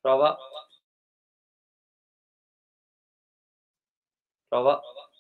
Prova, prova,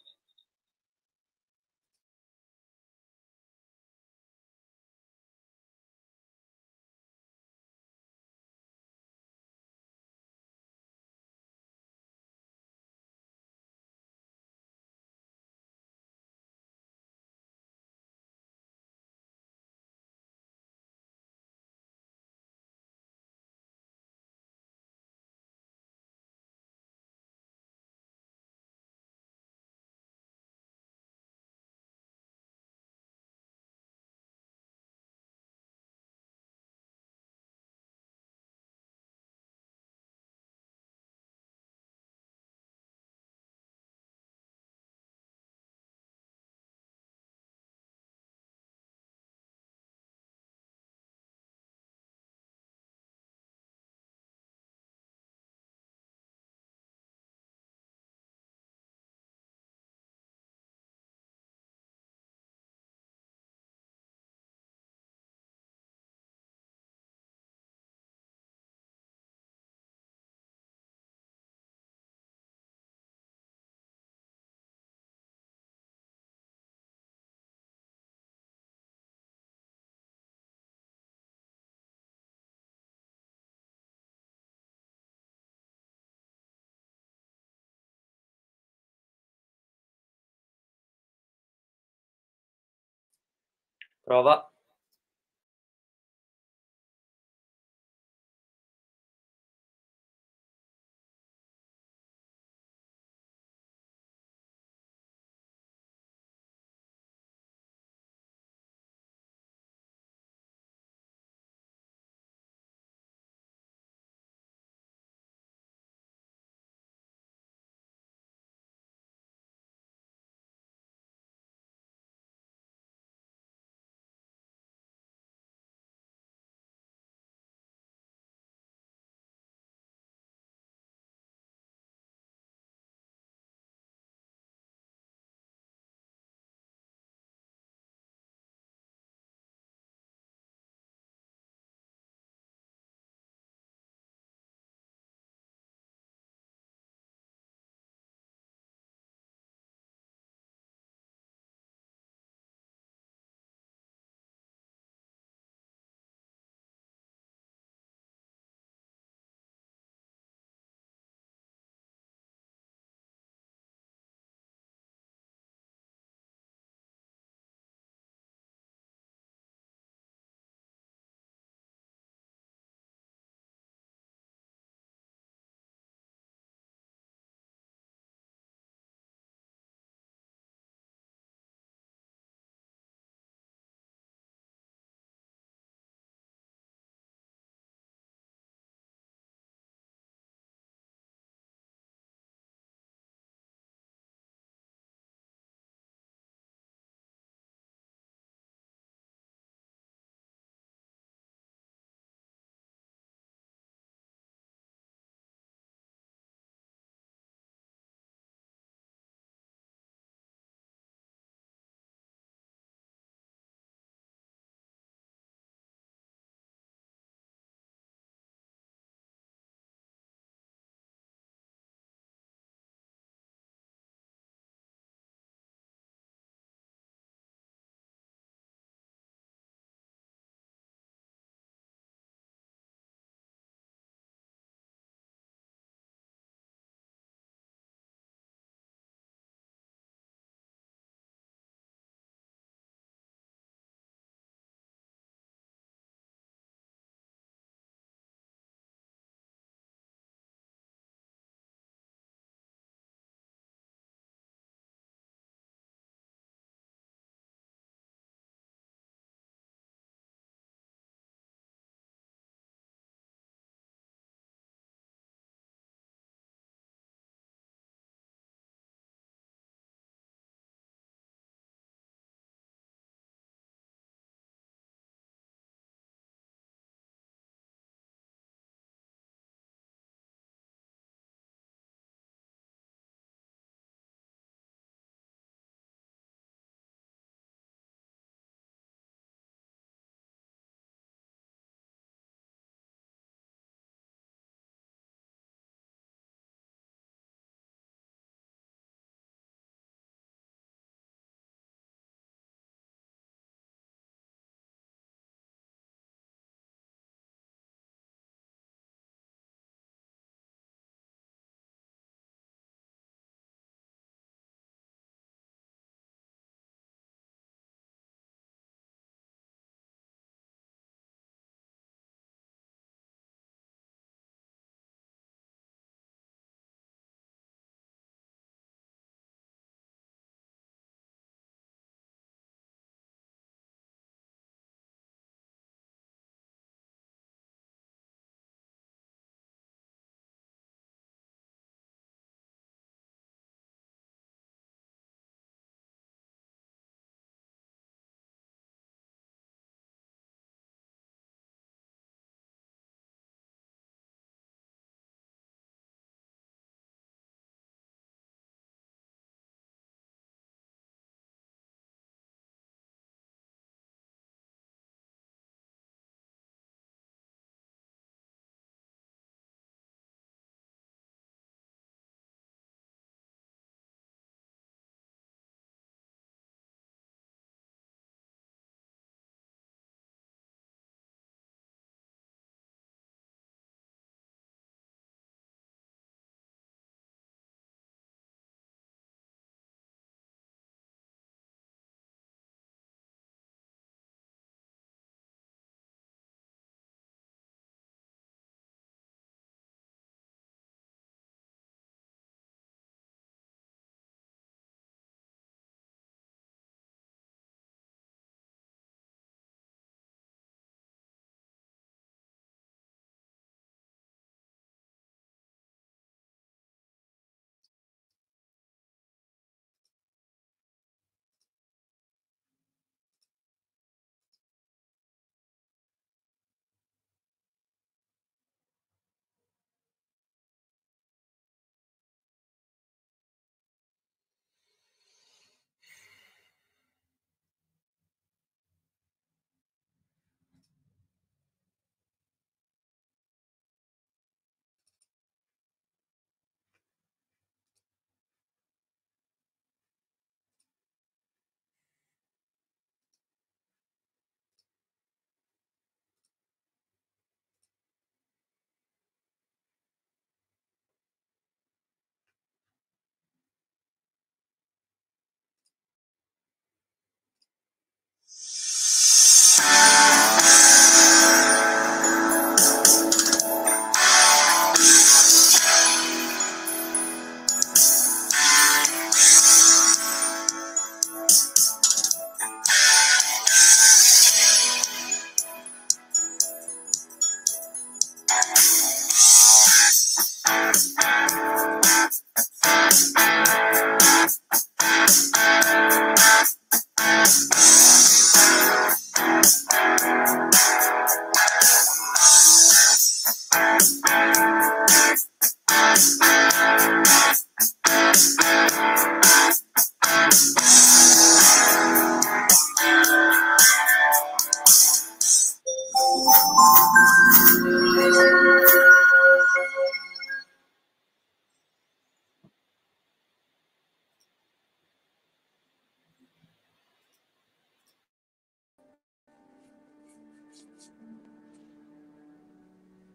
prova.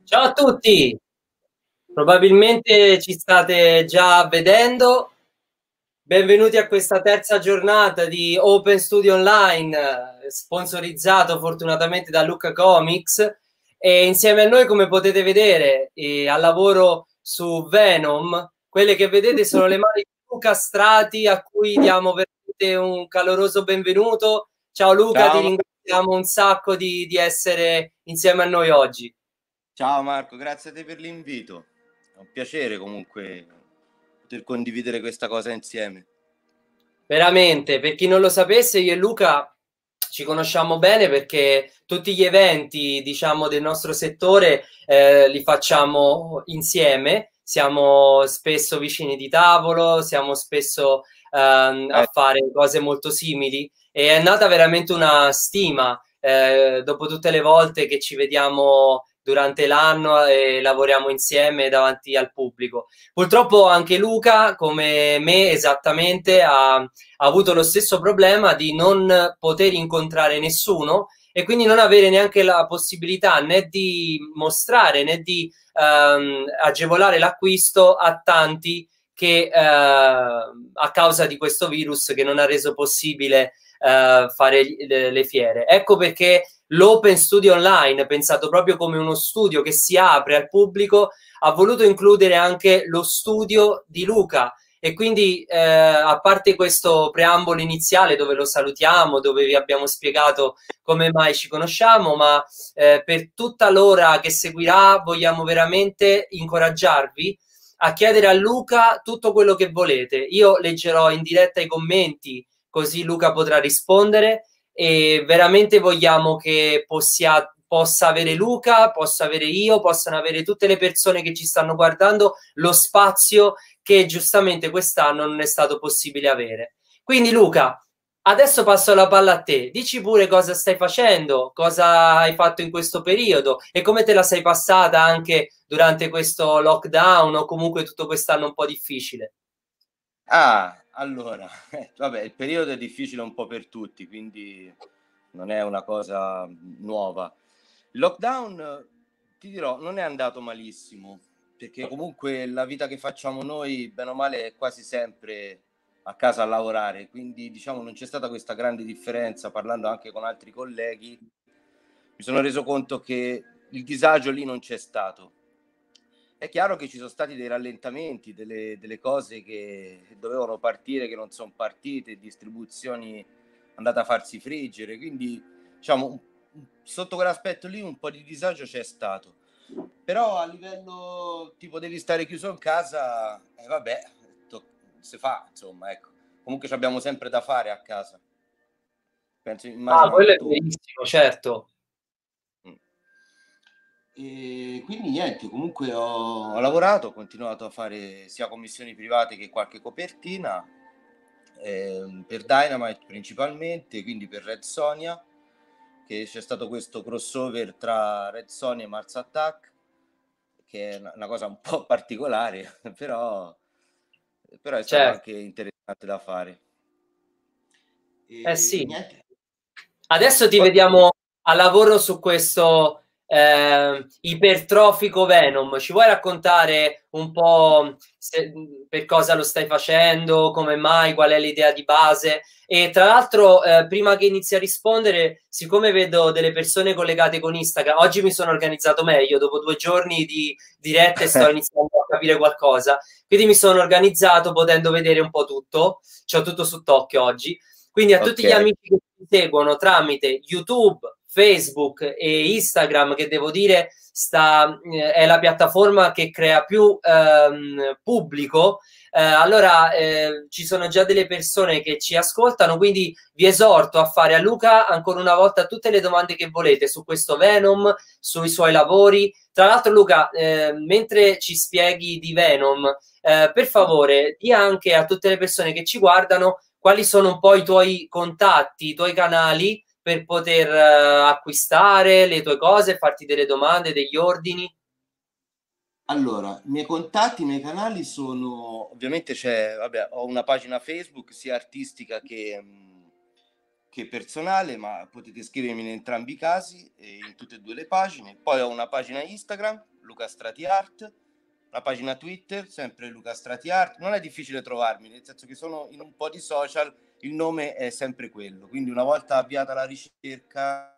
Ciao a tutti, probabilmente ci state già vedendo. Benvenuti a questa terza giornata di Open Studio Online, sponsorizzato fortunatamente da Lucca Comics. E insieme a noi, come potete vedere, al lavoro su Venom, quelle che vedete sono le mani di Luca Strati, a cui diamo veramente un caloroso benvenuto. Ciao Luca, ti Ciao, ringraziamo un sacco di essere insieme a noi oggi. ciao Marco, grazie a te per l'invito. È un piacere comunque poter condividere questa cosa insieme. Veramente, per chi non lo sapesse, io e Luca ci conosciamo bene perché tutti gli eventi, diciamo, del nostro settore li facciamo insieme. Siamo spesso vicini di tavolo, siamo spesso a Eh, fare cose molto simili e è nata veramente una stima dopo tutte le volte che ci vediamo durante l'anno e lavoriamo insieme davanti al pubblico. Purtroppo anche Luca, come me esattamente, ha avuto lo stesso problema di non poter incontrare nessuno e quindi non avere neanche la possibilità né di mostrare né di agevolare l'acquisto a tanti che a causa di questo virus che non ha reso possibile fare le fiere. Ecco perché l'Open Studio Online, pensato proprio come uno studio che si apre al pubblico, ha voluto includere anche lo studio di Luca. E quindi, a parte questo preambolo iniziale dove lo salutiamo, dove vi abbiamo spiegato come mai ci conosciamo, ma per tutta l'ora che seguirà vogliamo veramente incoraggiarvi a chiedere a Luca tutto quello che volete. Io leggerò in diretta i commenti, così Luca potrà rispondere e veramente vogliamo che possa avere Luca, possa avere io, possano avere tutte le persone che ci stanno guardando lo spazio che giustamente quest'anno non è stato possibile avere. Quindi Luca, adesso passo la palla a te, dici pure cosa stai facendo, cosa hai fatto in questo periodo e come te la sei passata anche durante questo lockdown o comunque tutto quest'anno un po' difficile. allora, vabbè, il periodo è difficile un po' per tutti, quindi non è una cosa nuova. Il lockdown, ti dirò, non è andato malissimo, perché comunque la vita che facciamo noi, bene o male, è quasi sempre a casa a lavorare, quindi diciamo non c'è stata questa grande differenza, parlando anche con altri colleghi, mi sono reso conto che il disagio lì non c'è stato. È chiaro che ci sono stati dei rallentamenti, delle cose che dovevano partire, che non sono partite, distribuzioni andate a farsi friggere, quindi diciamo sotto quell'aspetto lì un po' di disagio c'è stato. Però a livello tipo devi stare chiuso in casa, vabbè, si fa, insomma, ecco. Comunque ci abbiamo sempre da fare a casa. Penso, Ah, immagino quello anche è tu. verissimo, certo. Mm. E quindi niente, comunque ho lavorato, ho continuato a fare sia commissioni private che qualche copertina per Dynamite principalmente, quindi per Red Sonja, che c'è stato questo crossover tra Red Sonja e Mars Attack, che è una cosa un po' particolare, però è stato Certo. anche interessante da fare. Eh E sì. niente. Adesso ti Poi, vediamo a lavoro su questo ipertrofico Venom. Ci vuoi raccontare un po' per cosa lo stai facendo, come mai, qual è l'idea di base? E tra l'altro, prima che inizi a rispondere, siccome vedo delle persone collegate con Instagram, oggi mi sono organizzato meglio, dopo 2 giorni di dirette sto iniziando a capire qualcosa, quindi mi sono organizzato potendo vedere un po' tutto, c'ho tutto sott'occhio oggi. Quindi a tutti ok, gli amici che ci seguono tramite YouTube, Facebook e Instagram, che devo dire è la piattaforma che crea più pubblico, allora ci sono già delle persone che ci ascoltano, quindi vi esorto a fare a Luca ancora una volta tutte le domande che volete su questo Venom, sui suoi lavori. Tra l'altro Luca, mentre ci spieghi di Venom, per favore, di anche a tutte le persone che ci guardano quali sono un po' i tuoi contatti, i tuoi canali per poter acquistare le tue cose, farti delle domande, degli ordini. allora, i miei contatti, i miei canali sono, ovviamente c'è, vabbè, ho una pagina Facebook sia artistica che che personale, ma potete scrivermi in entrambi i casi, in tutte e due le pagine. Poi ho una pagina Instagram, Luca Strati Art, la pagina Twitter, sempre Luca Strati Art. Non è difficile trovarmi, nel senso che sono in un po' di social, il nome è sempre quello. Quindi una volta avviata la ricerca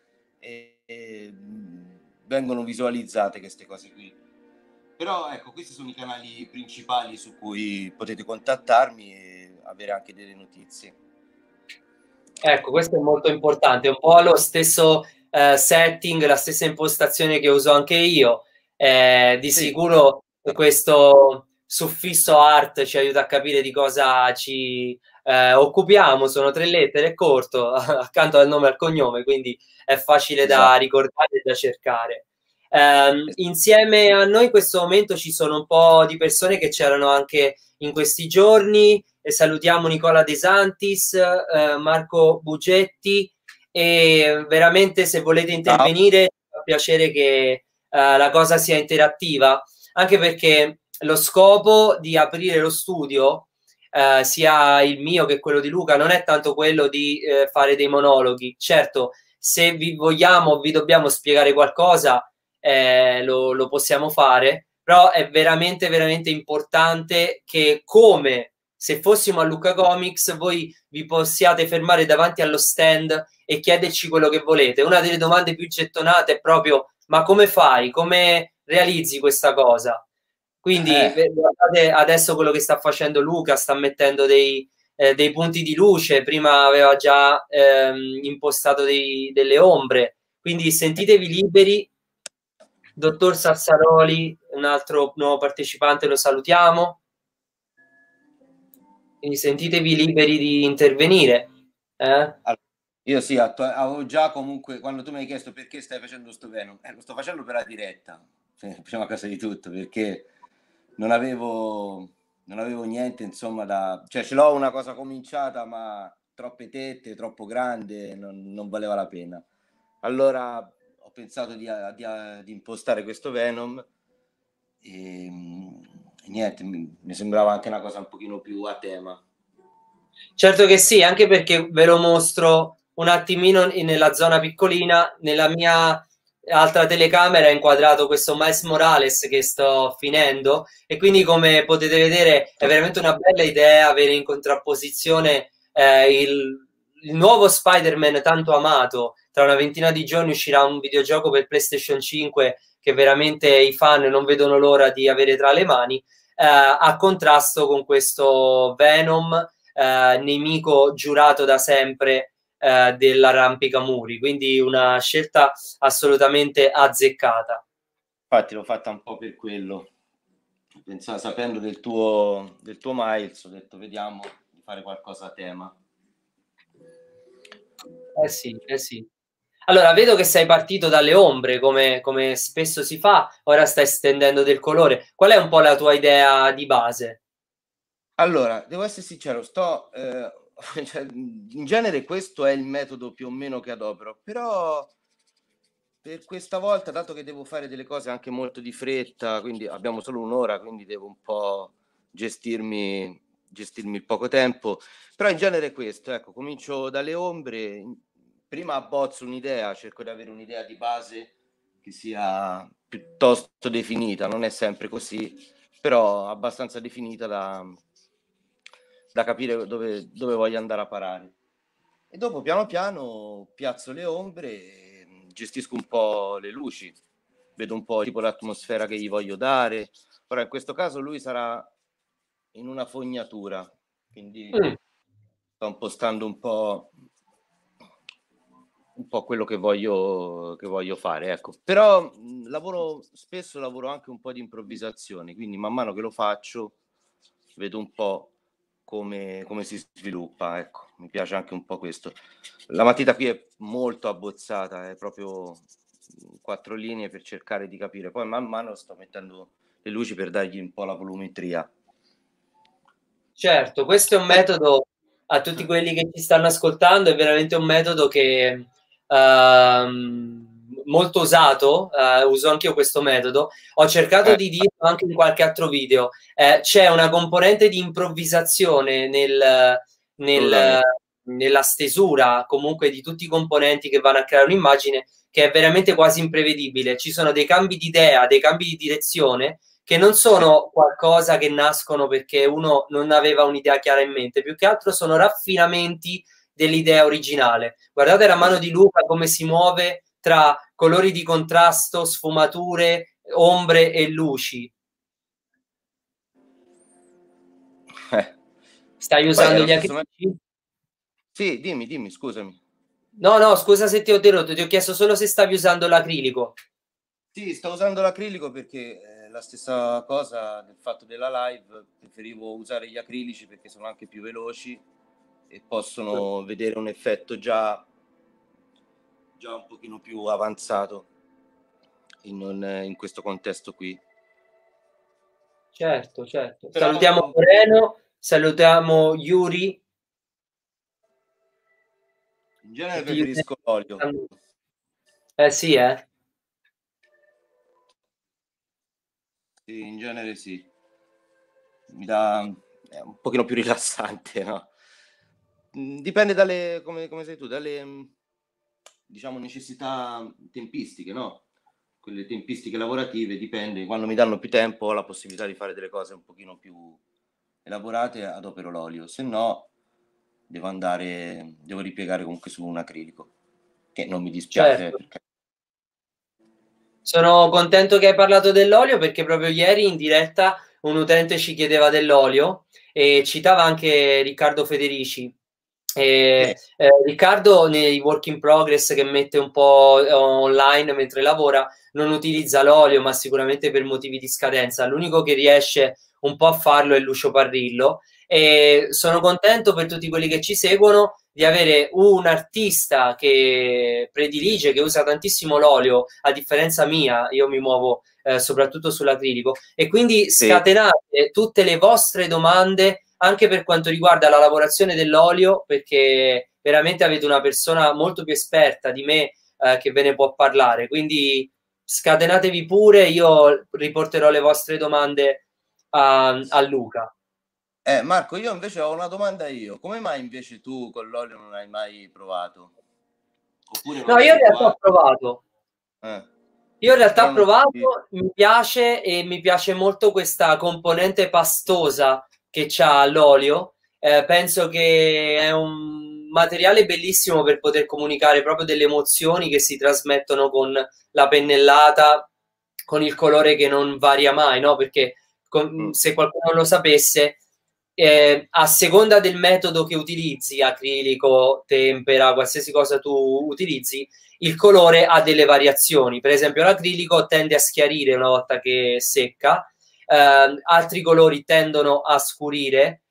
vengono visualizzate queste cose qui. Però ecco, questi sono i canali principali su cui potete contattarmi e avere anche delle notizie. Ecco, questo è molto importante, un po' lo stesso setting, la stessa impostazione che uso anche io. Di Sì. sicuro questo suffisso art ci aiuta a capire di cosa ci occupiamo. Sono 3 lettere, è corto, accanto al nome e al cognome, quindi è facile da ricordare e da cercare. Insieme a noi in questo momento ci sono un po' di persone che c'erano anche in questi giorni. E salutiamo Nicola De Santis, Marco Bugetti, e veramente se volete intervenire fa piacere che la cosa sia interattiva, anche perché lo scopo di aprire lo studio, sia il mio che quello di Luca, non è tanto quello di fare dei monologhi. Certo, se vi vogliamo, vi dobbiamo spiegare qualcosa, lo possiamo fare, però è veramente, veramente importante che, come se fossimo a Lucca Comics, voi vi possiate fermare davanti allo stand e chiederci quello che volete. Una delle domande più gettonate è proprio: ma come fai? Come realizzi questa cosa? Quindi guardate adesso quello che sta facendo Luca, sta mettendo dei punti di luce, prima aveva già impostato delle ombre, quindi sentitevi liberi. Dottor Sassaroli, un altro nuovo partecipante, lo salutiamo. Quindi sentitevi liberi di intervenire. Allora, io sì, avevo già comunque, quando tu mi hai chiesto perché stai facendo sto Venom, lo sto facendo per la diretta, prima cosa di tutto, perché non avevo niente, insomma, cioè ce l'ho una cosa cominciata, ma troppe tette, troppo grande, non valeva la pena. Allora ho pensato di impostare questo Venom e niente, mi sembrava anche una cosa un pochino più a tema. Certo che sì, anche perché ve lo mostro un attimino nella zona piccolina. Nella mia altra telecamera è inquadrato questo Miles Morales che sto finendo, e quindi, come potete vedere, è veramente una bella idea avere in contrapposizione il nuovo Spider-Man tanto amato. Tra una ventina di giorni uscirà un videogioco per PlayStation 5 che veramente i fan non vedono l'ora di avere tra le mani, a contrasto con questo Venom, nemico giurato da sempre dell'arrampicamuri, quindi una scelta assolutamente azzeccata. Infatti l'ho fatta un po' per quello. Pensavo, sapendo del tuo Miles, ho detto vediamo di fare qualcosa a tema. Sì, sì. Allora, vedo che sei partito dalle ombre, come spesso si fa, ora stai stendendo del colore. Qual è un po' la tua idea di base? Allora, devo essere sincero, cioè, in genere questo è il metodo più o meno che adopero, però per questa volta, dato che devo fare delle cose anche molto di fretta, quindi abbiamo solo un'ora, quindi devo un po' gestirmi il poco tempo, però in genere è questo, ecco, comincio dalle ombre, prima abbozzo un'idea, cerco di avere un'idea di base che sia piuttosto definita, non è sempre così, però abbastanza definita da capire dove voglio andare a parare. E dopo piano piano piazzo le ombre, gestisco un po' le luci, vedo un po' tipo l'atmosfera che gli voglio dare. Ora in questo caso lui sarà in una fognatura, quindi sto impostando un po' quello che voglio fare, ecco. Però spesso lavoro anche un po' di improvvisazione, quindi man mano che lo faccio vedo un po' come si sviluppa, ecco. Mi piace anche un po' questo. La matita qui è molto abbozzata, è proprio 4 linee per cercare di capire. Poi man mano sto mettendo le luci per dargli un po' la volumetria. Certo, questo è un metodo, a tutti quelli che ci stanno ascoltando, è veramente un metodo che molto usato, uso anch'io questo metodo. Ho cercato di dirlo anche in qualche altro video. C'è una componente di improvvisazione nella stesura comunque di tutti i componenti che vanno a creare un'immagine che è veramente quasi imprevedibile. Ci sono dei cambi di idea, dei cambi di direzione che non sono qualcosa che nascono perché uno non aveva un'idea chiara in mente, più che altro sono raffinamenti dell'idea originale. Guardate la mano di Luca come si muove tra colori di contrasto, sfumature, ombre e luci. Stai usando gli acrilici? Sì, dimmi, scusami. No, scusa se ti ho interrotto, ti ho chiesto solo se stavi usando l'acrilico. Sì, sto usando l'acrilico perché la stessa cosa del fatto della live, preferivo usare gli acrilici perché sono anche più veloci e possono vedere un effetto già un pochino più avanzato in questo contesto qui. Certo. Però... Salutiamo Moreno, salutiamo Yuri. In genere preferisco l'olio. Sì, Sì, in genere sì. Mi dà... è un pochino più rilassante, no? Dipende dalle, come sai tu, dalle, diciamo, necessità tempistiche, no? Quelle tempistiche lavorative, dipende. Quando mi danno più tempo ho la possibilità di fare delle cose un pochino più elaborate, adopero l'olio. Se no, devo ripiegare comunque su un acrilico, che non mi dispiace. Certo. Perché... Sono contento che hai parlato dell'olio perché proprio ieri in diretta un utente ci chiedeva dell'olio e citava anche Riccardo Federici. Riccardo nei work in progress che mette un po' online mentre lavora non utilizza l'olio, ma sicuramente per motivi di scadenza. L'unico che riesce un po' a farlo è Lucio Parrillo e sono contento per tutti quelli che ci seguono di avere un artista che predilige, che usa tantissimo l'olio, a differenza mia, io mi muovo soprattutto sull'acrilico, e quindi scatenate tutte le vostre domande anche per quanto riguarda la lavorazione dell'olio, perché veramente avete una persona molto più esperta di me che ve ne può parlare, quindi scatenatevi pure, io riporterò le vostre domande a Luca. Marco, io invece ho una domanda io. Come mai invece tu con l'olio non hai mai provato? Oppure no, io in realtà ho provato. Io in realtà ho provato, mi piace e mi piace molto questa componente pastosa che c'ha l'olio. Penso che è un materiale bellissimo per poter comunicare proprio delle emozioni che si trasmettono con la pennellata, con il colore che non varia mai, no? Perché se qualcuno non lo sapesse, a seconda del metodo che utilizzi, acrilico, tempera, qualsiasi cosa tu utilizzi, il colore ha delle variazioni. Per esempio l'acrilico tende a schiarire una volta che secca, altri colori tendono a scurire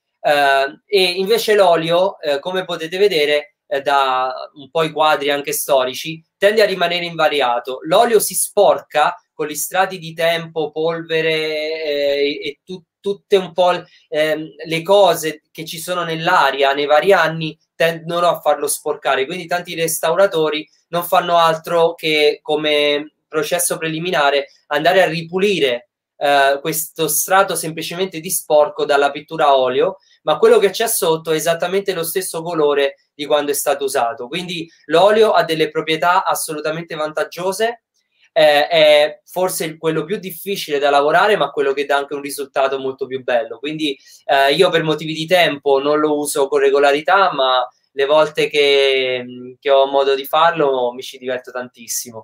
e invece l'olio, come potete vedere da un po' i quadri anche storici, tende a rimanere invariato. L'olio si sporca con gli strati di tempo, polvere e tutte un po' le cose che ci sono nell'aria nei vari anni tendono a farlo sporcare. Quindi tanti restauratori non fanno altro che, come processo preliminare, andare a ripulire questo strato semplicemente di sporco dalla pittura a olio, ma quello che c'è sotto è esattamente lo stesso colore di quando è stato usato. Quindi l'olio ha delle proprietà assolutamente vantaggiose, è forse quello più difficile da lavorare, ma quello che dà anche un risultato molto più bello. Quindi io per motivi di tempo non lo uso con regolarità, ma le volte che ho modo di farlo mi ci diverto tantissimo.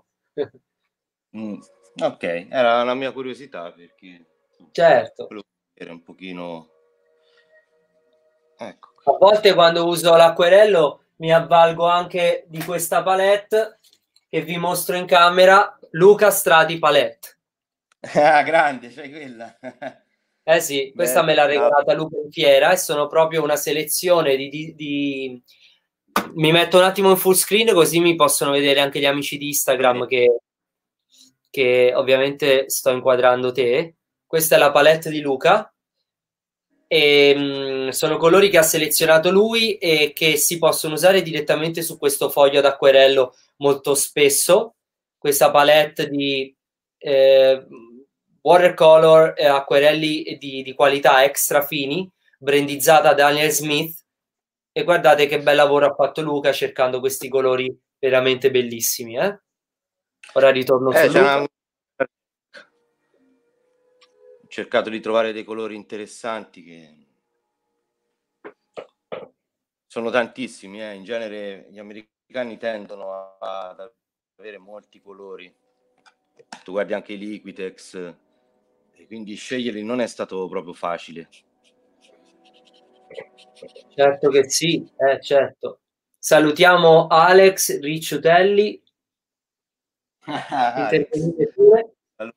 Ok, era una mia curiosità perché certo era un pochino, ecco. A volte quando uso l'acquerello mi avvalgo anche di questa palette che vi mostro in camera, Luca Strati Palette. Ah, grande, c'hai quella. Sì, questa me l'ha regalata Luca in fiera e sono proprio una selezione di... Mi metto un attimo in full screen così mi possono vedere anche gli amici di Instagram che ovviamente sto inquadrando te. Questa è la palette di Luca e sono colori che ha selezionato lui e che si possono usare direttamente su questo foglio d'acquerello molto spesso. Questa palette di watercolor acquerelli di qualità extra fini, brandizzata da Daniel Smith, E guardate che bel lavoro ha fatto Luca cercando questi colori veramente bellissimi, eh? Ora ritorno su Luca. Ho cercato di trovare dei colori interessanti che sono tantissimi, in genere gli americani tendono ad avere molti colori. Tu guardi anche i Liquitex, e quindi sceglierli non è stato proprio facile. Certo che sì, certo. Salutiamo Alex Ricciutelli. Alex. Intervenite pure.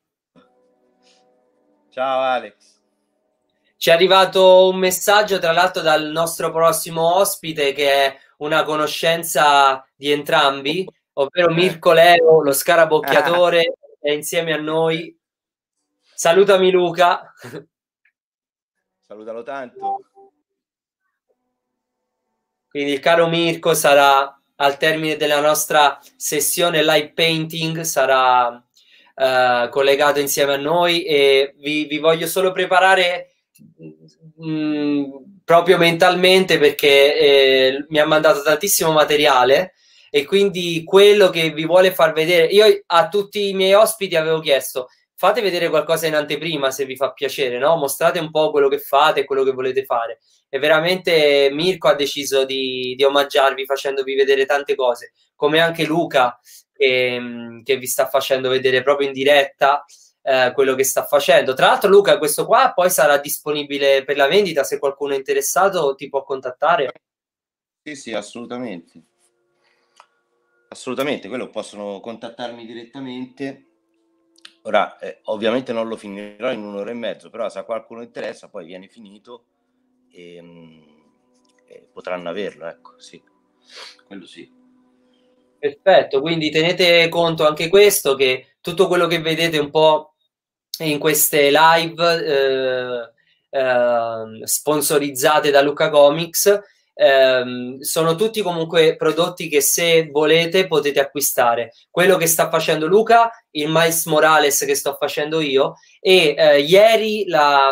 Ciao Alex. Ci è arrivato un messaggio, tra l'altro, dal nostro prossimo ospite, che è una conoscenza di entrambi, ovvero Mirko Leo, lo scarabocchiatore, è insieme a noi. Salutami Luca. Salutalo tanto. Quindi il caro Mirko sarà al termine della nostra sessione live painting, sarà collegato insieme a noi, e vi voglio solo preparare proprio mentalmente, perché mi ha mandato tantissimo materiale, e quindi quello che vi vuole far vedere, io a tutti i miei ospiti avevo chiesto: fate vedere qualcosa in anteprima se vi fa piacere, no? Mostrate un po' quello che fate e quello che volete fare. E veramente Mirko ha deciso di omaggiarvi facendovi vedere tante cose, come anche Luca, che vi sta facendo vedere proprio in diretta quello che sta facendo. Tra l'altro, Luca, questo qua poi sarà disponibile per la vendita, se qualcuno è interessato ti può contattare. Sì, sì, assolutamente. Assolutamente, quello possono contattarmi direttamente. Ora, ovviamente non lo finirò in un'ora e mezzo, però se a qualcuno interessa poi viene finito e potranno averlo, ecco, sì, quello sì. Perfetto, quindi tenete conto anche questo, che tutto quello che vedete un po' in queste live sponsorizzate da Luca Comics sono tutti comunque prodotti che, se volete, potete acquistare. Quello che sta facendo Luca, il Miles Morales che sto facendo io, e ieri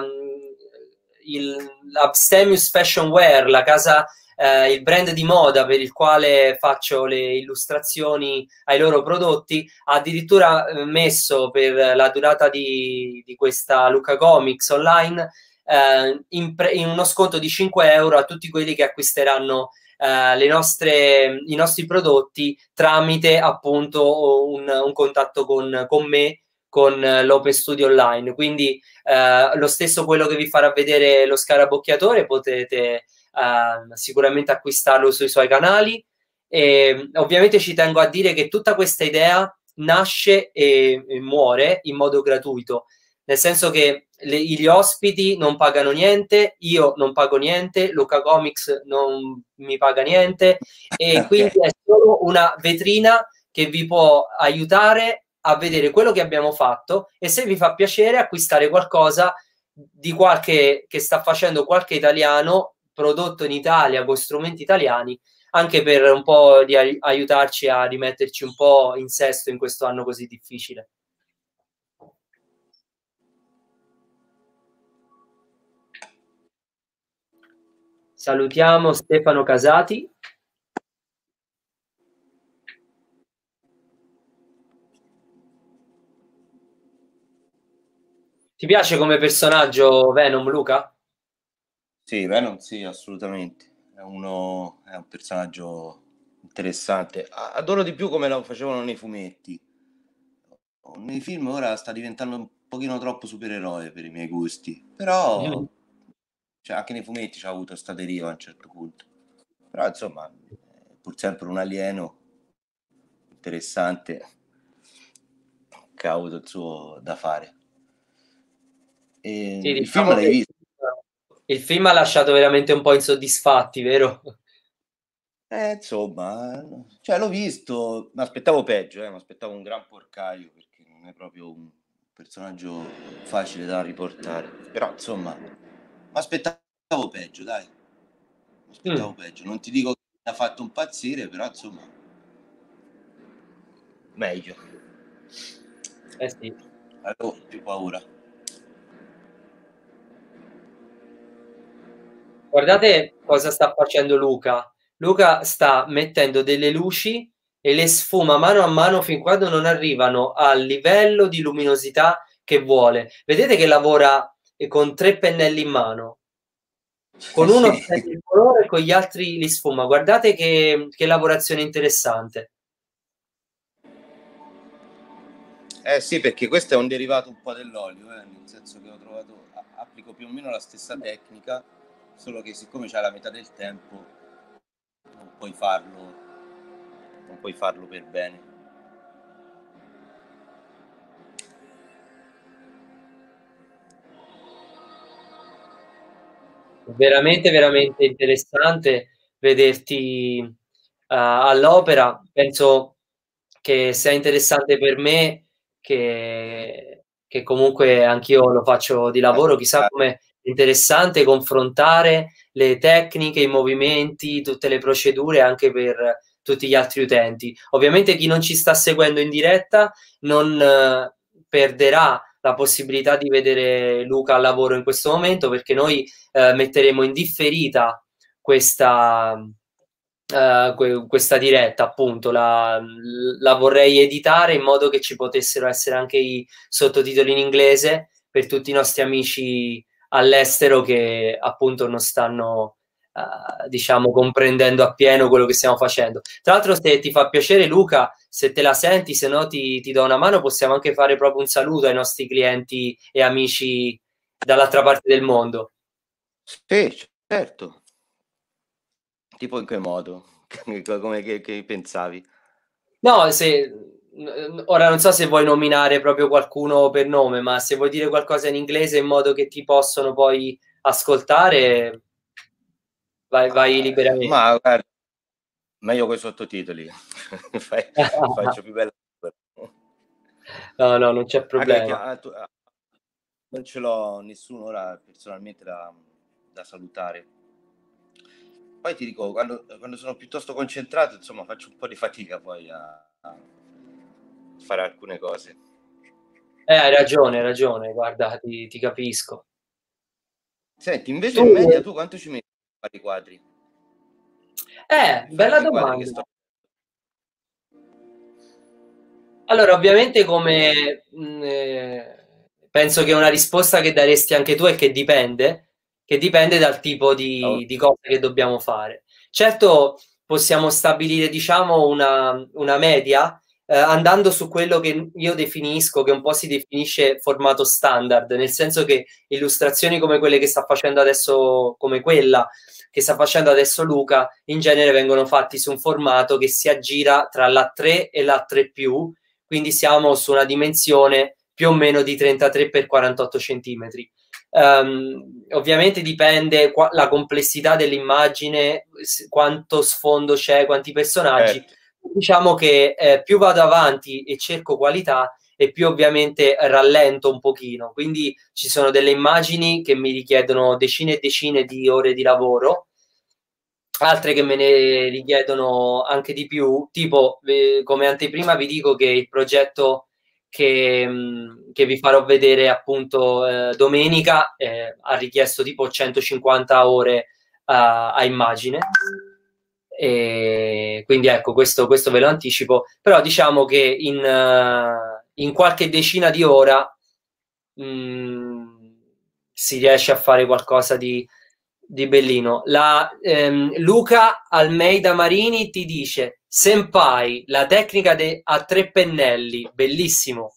l'Abstemius Fashion Wear, la casa, il brand di moda per il quale faccio le illustrazioni ai loro prodotti, ha addirittura messo, per la durata di questa Luca Comics online, in uno sconto di 5 euro a tutti quelli che acquisteranno i nostri prodotti tramite appunto un contatto con me, con l'Open Studio Online. Quindi lo stesso quello che vi farà vedere lo scarabocchiatore potete sicuramente acquistarlo sui suoi canali. E ovviamente ci tengo a dire che tutta questa idea nasce e muore in modo gratuito, nel senso che gli ospiti non pagano niente, io non pago niente, Luca Comics non mi paga niente, e quindi Okay. è solo una vetrina che vi può aiutare a vedere quello che abbiamo fatto, e se vi fa piacere acquistare qualcosa di qualche che sta facendo qualche italiano, prodotto in Italia con strumenti italiani, anche per un po' di aiutarci a rimetterci un po' in sesto in questo anno così difficile. Salutiamo Stefano Casati. Ti piace come personaggio Venom, Luca? Sì, Venom sì, assolutamente. È un personaggio interessante. Adoro di più come lo facevano nei fumetti. Nei film ora sta diventando un pochino troppo supereroe per i miei gusti, però cioè, anche nei fumetti c'ha avuto sta deriva a un certo punto. Però insomma, è pur sempre un alieno interessante che ha avuto il suo da fare. Sì, Il film diciamo l'hai che visto? il film ha lasciato veramente un po' insoddisfatti, vero? Insomma, cioè l'ho visto, mi aspettavo peggio, mi aspettavo un gran porcaio perché non è proprio un personaggio facile da riportare. Però insomma, mi aspettavo peggio, dai. Mi aspettavo Mm, peggio. Non ti dico che mi ha fatto impazzire, però insomma, meglio. eh sì. Avevo più paura. Guardate cosa sta facendo Luca. Luca sta mettendo delle luci e le sfuma mano a mano fin quando non arrivano al livello di luminosità che vuole. Vedete che lavora con 3 pennelli in mano. Con uno Sì. prende il colore e con gli altri li sfuma. Guardate che lavorazione interessante. Eh sì, perché questo è un derivato un po' dell'olio, nel senso che ho trovato, applico più o meno la stessa tecnica, solo che siccome c'è la metà del tempo non puoi farlo, non puoi farlo per bene. Veramente, veramente interessante vederti all'opera. Penso che sia interessante per me, che comunque anch'io lo faccio di lavoro. Chissà com'è interessante confrontare le tecniche, i movimenti, tutte le procedure anche per tutti gli altri utenti. Ovviamente chi non ci sta seguendo in diretta non perderà la possibilità di vedere Luca al lavoro in questo momento, perché noi metteremo in differita questa, questa diretta, appunto, la vorrei editare in modo che ci potessero essere anche i sottotitoli in inglese per tutti i nostri amici all'estero che appunto non stanno diciamo comprendendo appieno quello che stiamo facendo. Tra l'altro, se ti fa piacere Luca, se te la senti, se no ti do una mano, possiamo anche fare proprio un saluto ai nostri clienti e amici dall'altra parte del mondo. Sì, certo. Tipo in che modo? Come che pensavi? No, se ora non so se vuoi nominare proprio qualcuno per nome, ma se vuoi dire qualcosa in inglese in modo che ti possono poi ascoltare, vai liberamente. Ma guarda, meglio con i sottotitoli. Faccio più bella. No, no, non c'è Anche perché problema. non ce l'ho nessuno ora personalmente da salutare. Poi ti dico, quando sono piuttosto concentrato, insomma, faccio un po' di fatica poi a fare alcune cose. Hai ragione, guarda, ti capisco. Senti, invece Tu, in media tu quanto ci metti a fare i quadri? Per fare bella quei quadri che domanda. sto... Allora, ovviamente come penso che una risposta che daresti anche tu è che dipende dal tipo di cose che dobbiamo fare. Certo, possiamo stabilire, diciamo, una media andando su quello che io definisco, che un po' si definisce formato standard, nel senso che illustrazioni come quelle che sta facendo adesso, come quella che sta facendo adesso Luca, in genere vengono fatti su un formato che si aggira tra l'A3 e l'A3+, quindi siamo su una dimensione più o meno di 33 x 48 centimetri. Ovviamente dipende la complessità dell'immagine, quanto sfondo c'è, quanti personaggi. Certo, Diciamo che più vado avanti e cerco qualità e più ovviamente rallento un pochino. Quindi ci sono delle immagini che mi richiedono decine e decine di ore di lavoro, altre che me ne richiedono anche di più, tipo come anteprima vi dico che il progetto che vi farò vedere appunto domenica ha richiesto tipo 150 ore a immagine. E quindi ecco, questo ve lo anticipo, però diciamo che in qualche decina di ora si riesce a fare qualcosa di bellino. Luca Almeida Marini ti dice: Senpai, la tecnica a 3 pennelli, bellissimo.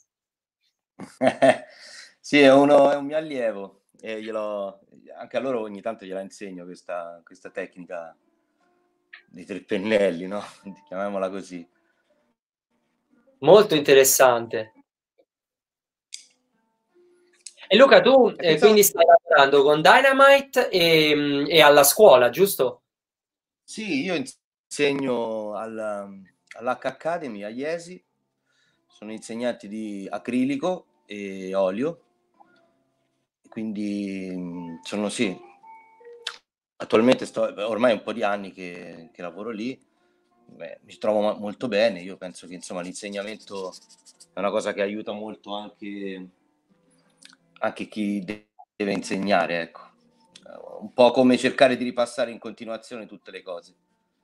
sì, è un mio allievo e anche a loro ogni tanto gliela insegno questa tecnica dei 3 pennelli, no? Chiamiamola così. Molto interessante. E Luca, tu E pensavo, quindi stai lavorando con Dynamite e alla scuola, giusto? sì, io insegno all'H Academy a Iesi, sono insegnanti di acrilico e olio, quindi sono sì, attualmente ormai un po' di anni che lavoro lì. Beh, mi trovo molto bene, io penso che insomma l'insegnamento è una cosa che aiuta molto anche chi deve insegnare, ecco. un po' come cercare di ripassare in continuazione tutte le cose.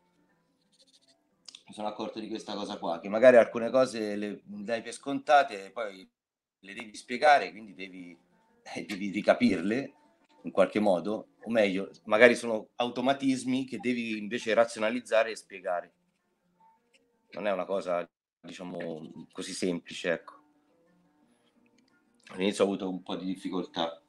Mi sono accorto di questa cosa qua, che magari alcune cose le dai per scontate e poi le devi spiegare, quindi devi ricapirle in qualche modo, o meglio, magari sono automatismi che devi invece razionalizzare e spiegare. Non è una cosa, diciamo, così semplice, ecco. All'inizio ho avuto un po' di difficoltà.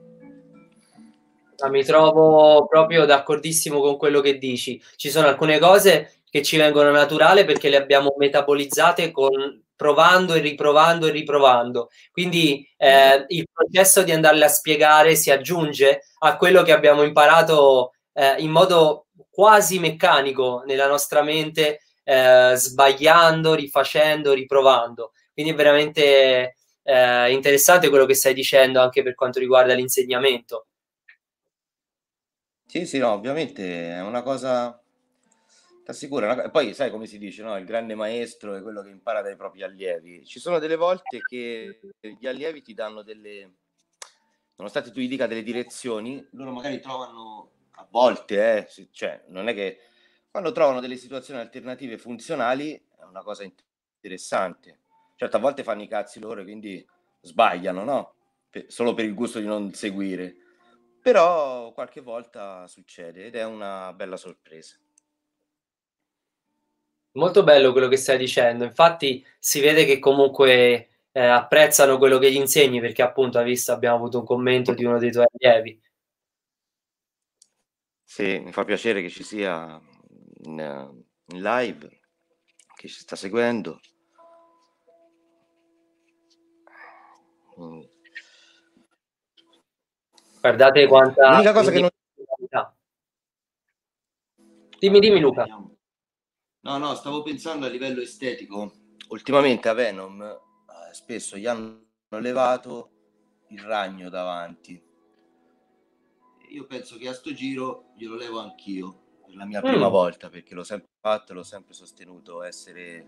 Mi trovo proprio d'accordissimo con quello che dici. Ci sono alcune cose che ci vengono naturale perché le abbiamo metabolizzate provando e riprovando e riprovando. Quindi il processo di andarle a spiegare si aggiunge a quello che abbiamo imparato in modo quasi meccanico nella nostra mente, sbagliando, rifacendo, riprovando. Quindi è veramente interessante quello che stai dicendo anche per quanto riguarda l'insegnamento. Sì, sì, no, ovviamente è una cosa, t'assicuro, poi sai come si dice, no? Il grande maestro è quello che impara dai propri allievi. Ci sono delle volte che gli allievi ti danno delle, nonostante tu gli dica delle direzioni, loro magari trovano, a volte, cioè, non è che quando trovano delle situazioni alternative funzionali è una cosa interessante. Certo, a volte fanno i cazzi loro, quindi sbagliano, no? Solo per il gusto di non seguire. Però qualche volta succede ed è una bella sorpresa. Molto bello quello che stai dicendo, infatti si vede che comunque apprezzano quello che gli insegni perché appunto hai visto abbiamo avuto un commento di uno dei tuoi allievi. Sì, mi fa piacere che ci sia in live, che ci sta seguendo. Mm. Guardate quanta L'unica cosa che non... individualità. Dimmi Luca. Vediamo. No, stavo pensando a livello estetico. Ultimamente a Venom spesso gli hanno levato il ragno davanti. Io penso che a sto giro glielo levo anch'io per la mia prima volta, perché l'ho sempre fatto e l'ho sempre sostenuto essere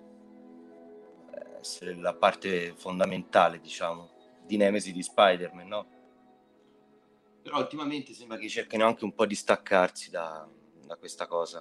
la parte fondamentale, diciamo, di Nemesi di Spider-Man, no? Però ultimamente sembra che cerchino anche un po' di staccarsi da questa cosa.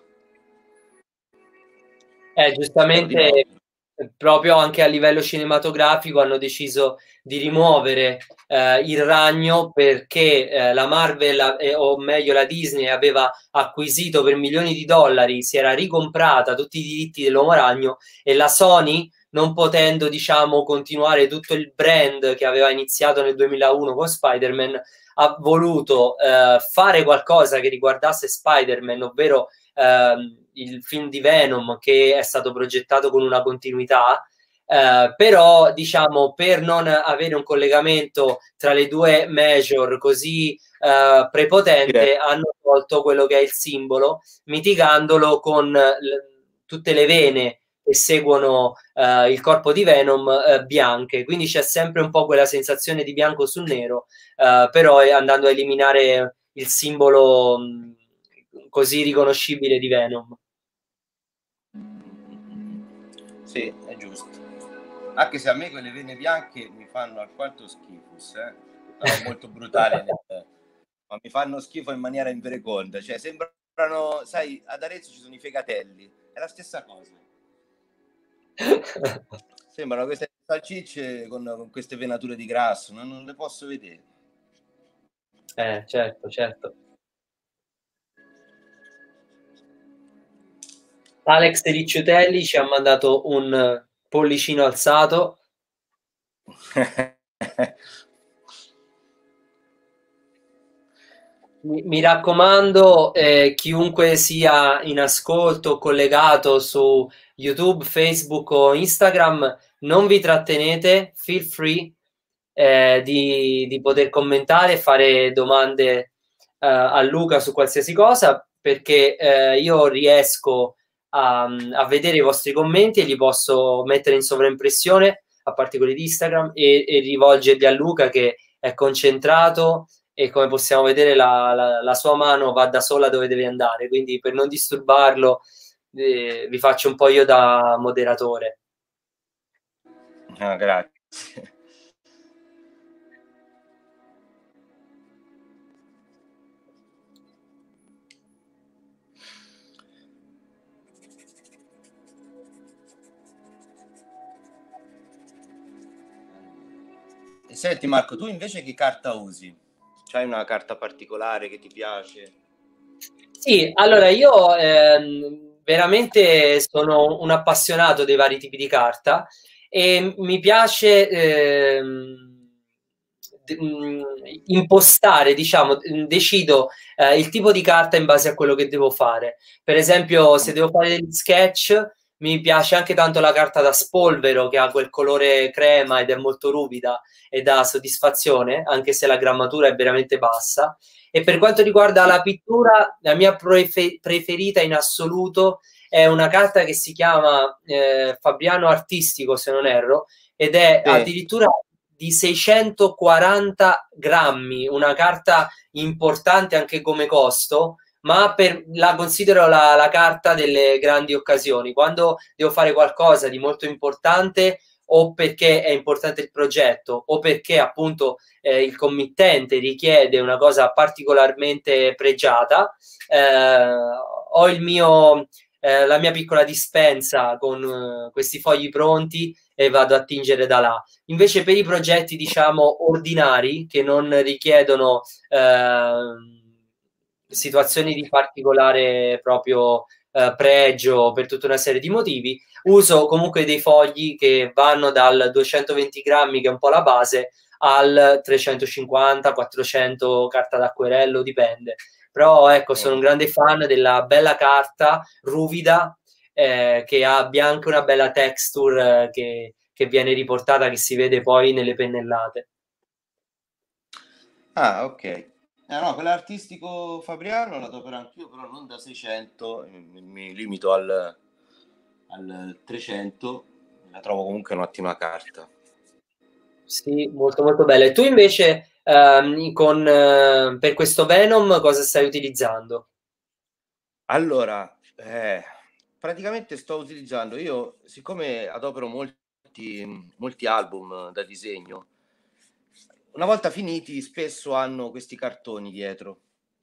Spero di no. Giustamente proprio anche a livello cinematografico hanno deciso di rimuovere il ragno perché la Marvel, o meglio la Disney, aveva acquisito per milioni di dollari, si era ricomprata tutti i diritti dell'uomo ragno e la Sony, non potendo, diciamo, continuare tutto il brand che aveva iniziato nel 2001 con Spider-Man, ha voluto fare qualcosa che riguardasse Spider-Man, ovvero il film di Venom che è stato progettato con una continuità, però diciamo per non avere un collegamento tra le due major così prepotente hanno tolto quello che è il simbolo mitigandolo con tutte le vene che seguono il corpo di Venom bianche, quindi c'è sempre un po' quella sensazione di bianco su nero, però andando a eliminare il simbolo così riconoscibile di Venom. Sì, è giusto. Anche se a me quelle vene bianche mi fanno alquanto schifo, sarò molto brutale, ma mi fanno schifo in maniera invereconda. Cioè, sembrano, sai, ad Arezzo ci sono i fegatelli, è la stessa cosa. Sembrano queste salsicce con queste venature di grasso, non le posso vedere. Certo, certo. Alex Ricciutelli ci ha mandato un pollicino alzato. Mi raccomando, chiunque sia in ascolto, collegato su YouTube, Facebook o Instagram, non vi trattenete, feel free di poter commentare e fare domande a Luca su qualsiasi cosa, perché io riesco a vedere i vostri commenti e li posso mettere in sovraimpressione, a parte quelli di Instagram, e rivolgerli a Luca che è concentrato e come possiamo vedere la sua mano va da sola dove deve andare, quindi per non disturbarlo vi faccio un po' io da moderatore. Ah, grazie. Senti Marco, tu invece che carta usi? C'hai una carta particolare che ti piace? Sì, allora io veramente sono un appassionato dei vari tipi di carta e mi piace impostare, diciamo, decido il tipo di carta in base a quello che devo fare. Per esempio, se devo fare degli sketch, mi piace anche tanto la carta da spolvero che ha quel colore crema ed è molto ruvida e dà soddisfazione, anche se la grammatura è veramente bassa. E per quanto riguarda Sì. la pittura, la mia preferita in assoluto è una carta che si chiama Fabriano Artistico, se non erro, ed è Sì. addirittura di 640 grammi, una carta importante anche come costo, ma la considero la carta delle grandi occasioni. Quando devo fare qualcosa di molto importante, o perché è importante il progetto, o perché appunto il committente richiede una cosa particolarmente pregiata, ho la mia piccola dispensa con questi fogli pronti e vado a tingere da là. Invece per i progetti, diciamo, ordinari, che non richiedono situazioni di particolare proprio pregio per tutta una serie di motivi, uso comunque dei fogli che vanno dal 220 grammi, che è un po' la base, al 350, 400 carta d'acquerello, dipende. Però ecco, sono un grande fan della bella carta ruvida che abbia anche una bella texture che viene riportata, che si vede poi nelle pennellate. Ah, ok. No, quell'artistico Fabriano la adopero anch'io, però non da 600, mi limito al 300, la trovo comunque un'ottima carta. Sì, molto molto bella. E tu invece per questo Venom cosa stai utilizzando? Allora, praticamente sto utilizzando, io siccome adopero molti album da disegno, una volta finiti spesso hanno questi cartoni dietro,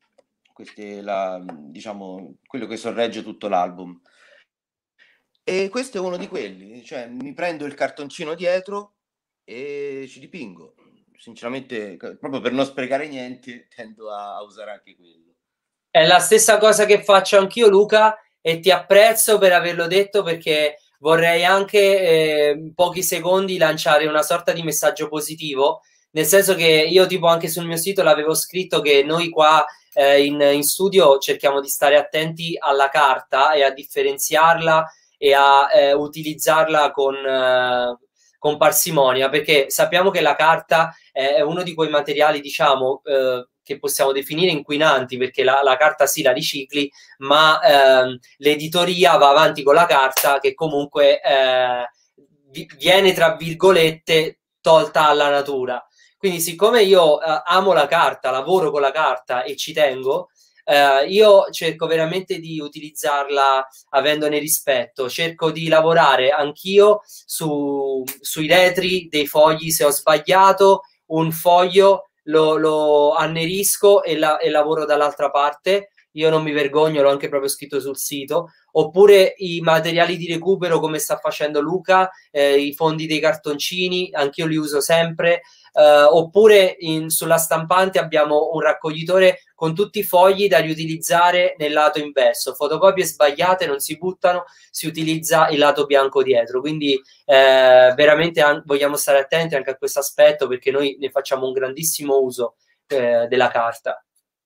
diciamo, quello che sorregge tutto l'album. E questo è uno di quelli, cioè mi prendo il cartoncino dietro e ci dipingo. Sinceramente, proprio per non sprecare niente, tendo a usare anche quello. È la stessa cosa che faccio anch'io, Luca, e ti apprezzo per averlo detto perché vorrei anche in pochi secondi lanciare una sorta di messaggio positivo, nel senso che io tipo anche sul mio sito l'avevo scritto che noi qua in studio cerchiamo di stare attenti alla carta e a differenziarla e a utilizzarla con parsimonia, perché sappiamo che la carta è uno di quei materiali, diciamo, che possiamo definire inquinanti, perché la carta sì la ricicli, ma l'editoria va avanti con la carta che comunque viene, tra virgolette, tolta alla natura. Quindi siccome io amo la carta, lavoro con la carta e ci tengo, io cerco veramente di utilizzarla avendone rispetto, cerco di lavorare anch'io sui retri dei fogli. Se ho sbagliato un foglio lo annerisco e lavoro dall'altra parte. Io non mi vergogno, l'ho anche proprio scritto sul sito. Oppure i materiali di recupero, come sta facendo Luca, i fondi dei cartoncini, anch'io li uso sempre. Oppure sulla stampante abbiamo un raccoglitore con tutti i fogli da riutilizzare nel lato inverso. Fotocopie sbagliate non si buttano, si utilizza il lato bianco dietro. Quindi veramente vogliamo stare attenti anche a questo aspetto, perché noi ne facciamo un grandissimo uso della carta.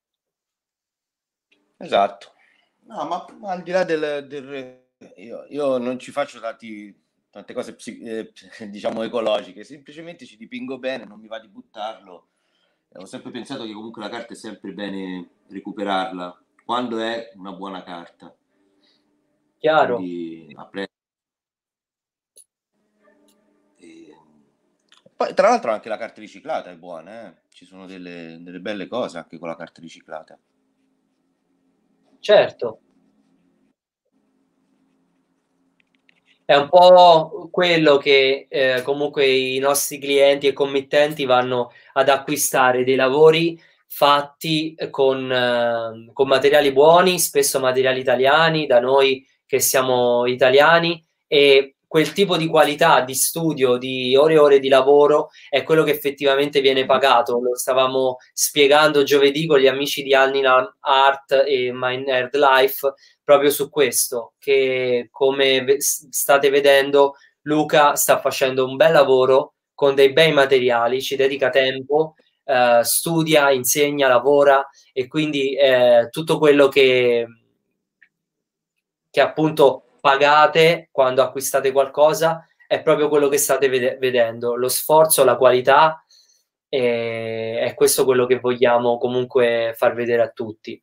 Esatto. No, ma al di là io non ci faccio tante cose, diciamo, ecologiche, semplicemente ci dipingo bene, non mi va di buttarlo. Ho sempre pensato che comunque la carta è sempre bene recuperarla, quando è una buona carta. Chiaro? Quindi apprezzo. E poi, tra l'altro, anche la carta riciclata è buona, eh? Ci sono delle belle cose anche con la carta riciclata. Certo. È un po' quello che comunque i nostri clienti e committenti vanno ad acquistare, dei lavori fatti con materiali buoni, spesso materiali italiani, da noi che siamo italiani, e quel tipo di qualità di studio, di ore e ore di lavoro è quello che effettivamente viene pagato. Lo stavamo spiegando giovedì con gli amici di Alnina Art e My Nerd Life proprio su questo, che come state vedendo Luca sta facendo un bel lavoro con dei bei materiali, ci dedica tempo, studia, insegna, lavora, e quindi tutto quello che appunto pagate quando acquistate qualcosa è proprio quello che state vedendo, lo sforzo, la qualità, è questo quello che vogliamo comunque far vedere a tutti.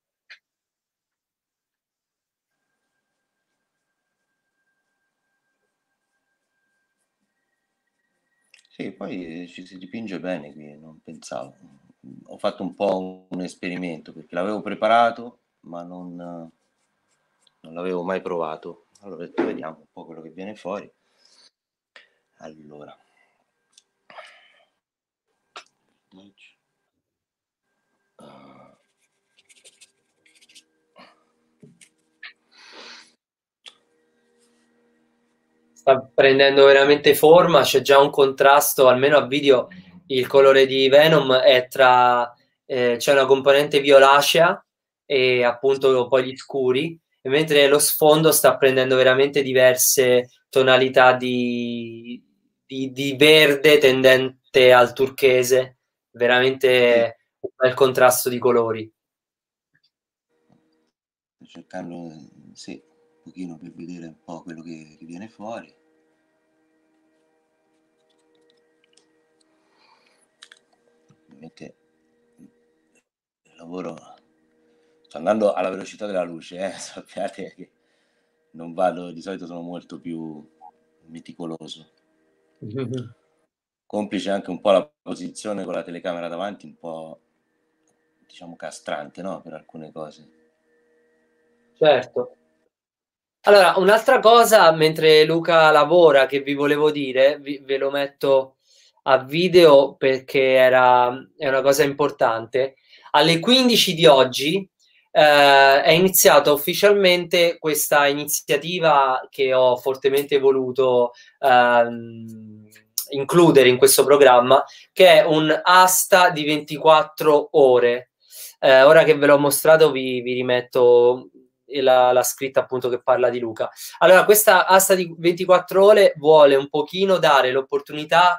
Sì, poi ci si dipinge bene qui, non pensavo. Ho fatto un po' un esperimento perché l'avevo preparato, ma non l'avevo mai provato. Allora ho detto, vediamo un po' quello che viene fuori. Allora. Sta prendendo veramente forma, c'è già un contrasto, almeno a video il colore di Venom è tra c'è una componente violacea e appunto poi gli scuri, mentre lo sfondo sta prendendo veramente diverse tonalità di verde tendente al turchese, Sì, veramente un bel contrasto di colori. sto cercando, sì, un pochino per vedere un po' quello che viene fuori. Ovviamente il lavoro sto andando alla velocità della luce, sappiate che non vado, di solito sono molto più meticoloso. Complice anche un po' la posizione con la telecamera davanti, un po' diciamo castrante, no? Per alcune cose. Certo. Allora, un'altra cosa, mentre Luca lavora, che vi volevo dire, ve lo metto a video perché è una cosa importante. Alle 15 di oggi è iniziata ufficialmente questa iniziativa che ho fortemente voluto includere in questo programma, che è un asta di 24 ore. Ora che ve l'ho mostrato, vi rimetto la scritta appunto che parla di Luca. Allora, questa asta di 24 ore vuole un pochino dare l'opportunità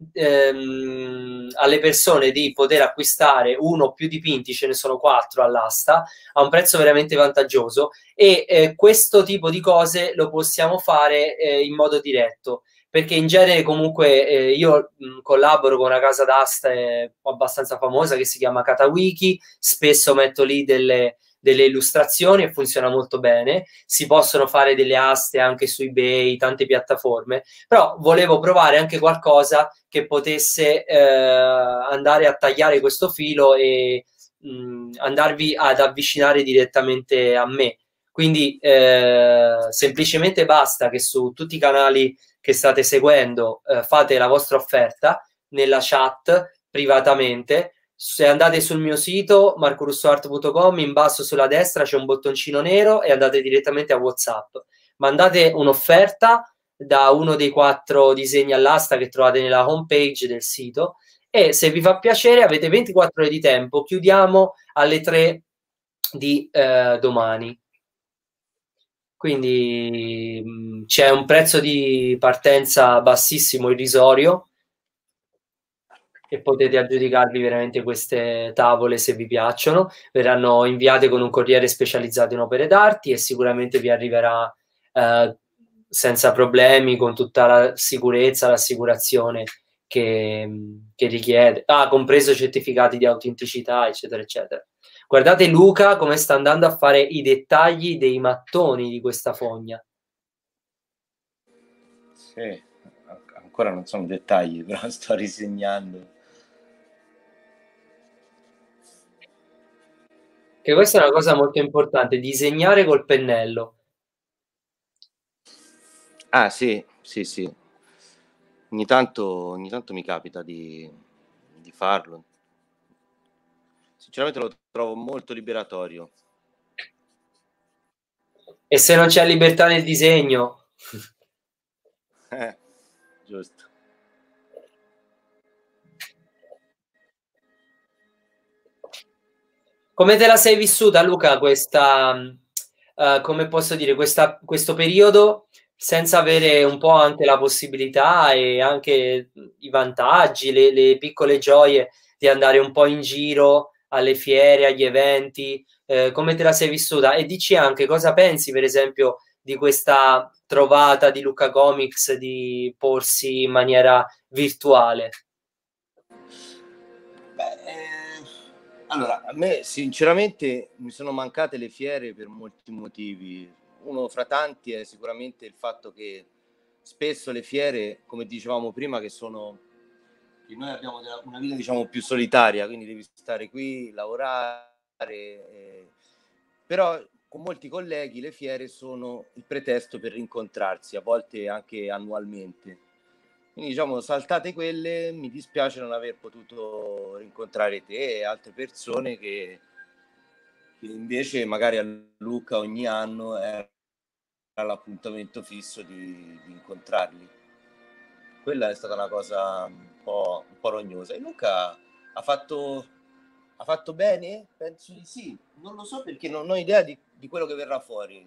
alle persone di poter acquistare uno o più dipinti, ce ne sono 4 all'asta, a un prezzo veramente vantaggioso, e questo tipo di cose lo possiamo fare in modo diretto, perché in genere comunque io collaboro con una casa d'asta abbastanza famosa che si chiama Katawiki, spesso metto lì delle illustrazioni e funziona molto bene. Si possono fare delle aste anche su eBay, tante piattaforme, però volevo provare anche qualcosa che potesse andare a tagliare questo filo e andarvi ad avvicinare direttamente a me. Quindi semplicemente basta che su tutti i canali che state seguendo fate la vostra offerta nella chat privatamente. Se andate sul mio sito marcorussoart.com, in basso sulla destra c'è un bottoncino nero e andate direttamente a WhatsApp. Mandate un'offerta da uno dei 4 disegni all'asta che trovate nella home page del sito, e se vi fa piacere avete 24 ore di tempo. Chiudiamo alle 3 di domani. Quindi c'è un prezzo di partenza bassissimo, irrisorio, e potete aggiudicarvi veramente queste tavole se vi piacciono. Verranno inviate con un corriere specializzato in opere d'arte e sicuramente vi arriverà senza problemi, con tutta la sicurezza, l'assicurazione che richiede, compreso certificati di autenticità, eccetera, eccetera. Guardate Luca come sta andando a fare i dettagli dei mattoni di questa fogna. Sì, ancora non sono dettagli, però sto risegnando. Che questa è una cosa molto importante, disegnare col pennello. Ah, sì, sì, sì. Ogni tanto mi capita di farlo. Sinceramente lo trovo molto liberatorio. E se non c'è libertà nel disegno? Giusto. Come te la sei vissuta, Luca, questa, come posso dire, questo periodo senza avere un po' anche la possibilità e anche i vantaggi, le piccole gioie di andare un po' in giro alle fiere, agli eventi, come te la sei vissuta? E dici anche cosa pensi, per esempio, di questa trovata di Luca Comics di porsi in maniera virtuale? Beh, allora, a me sinceramente mi sono mancate le fiere per molti motivi. Uno fra tanti è sicuramente il fatto che spesso le fiere, come dicevamo prima, che noi abbiamo una vita diciamo più solitaria, quindi devi stare qui, lavorare, però con molti colleghi le fiere sono il pretesto per rincontrarsi, a volte anche annualmente. Quindi diciamo, saltate quelle, mi dispiace non aver potuto rincontrare te e altre persone che invece magari a Lucca ogni anno era l'appuntamento fisso di incontrarli. Quella è stata una cosa un po' rognosa. E Luca ha fatto bene? Penso di sì. Non lo so perché non ho idea di quello che verrà fuori.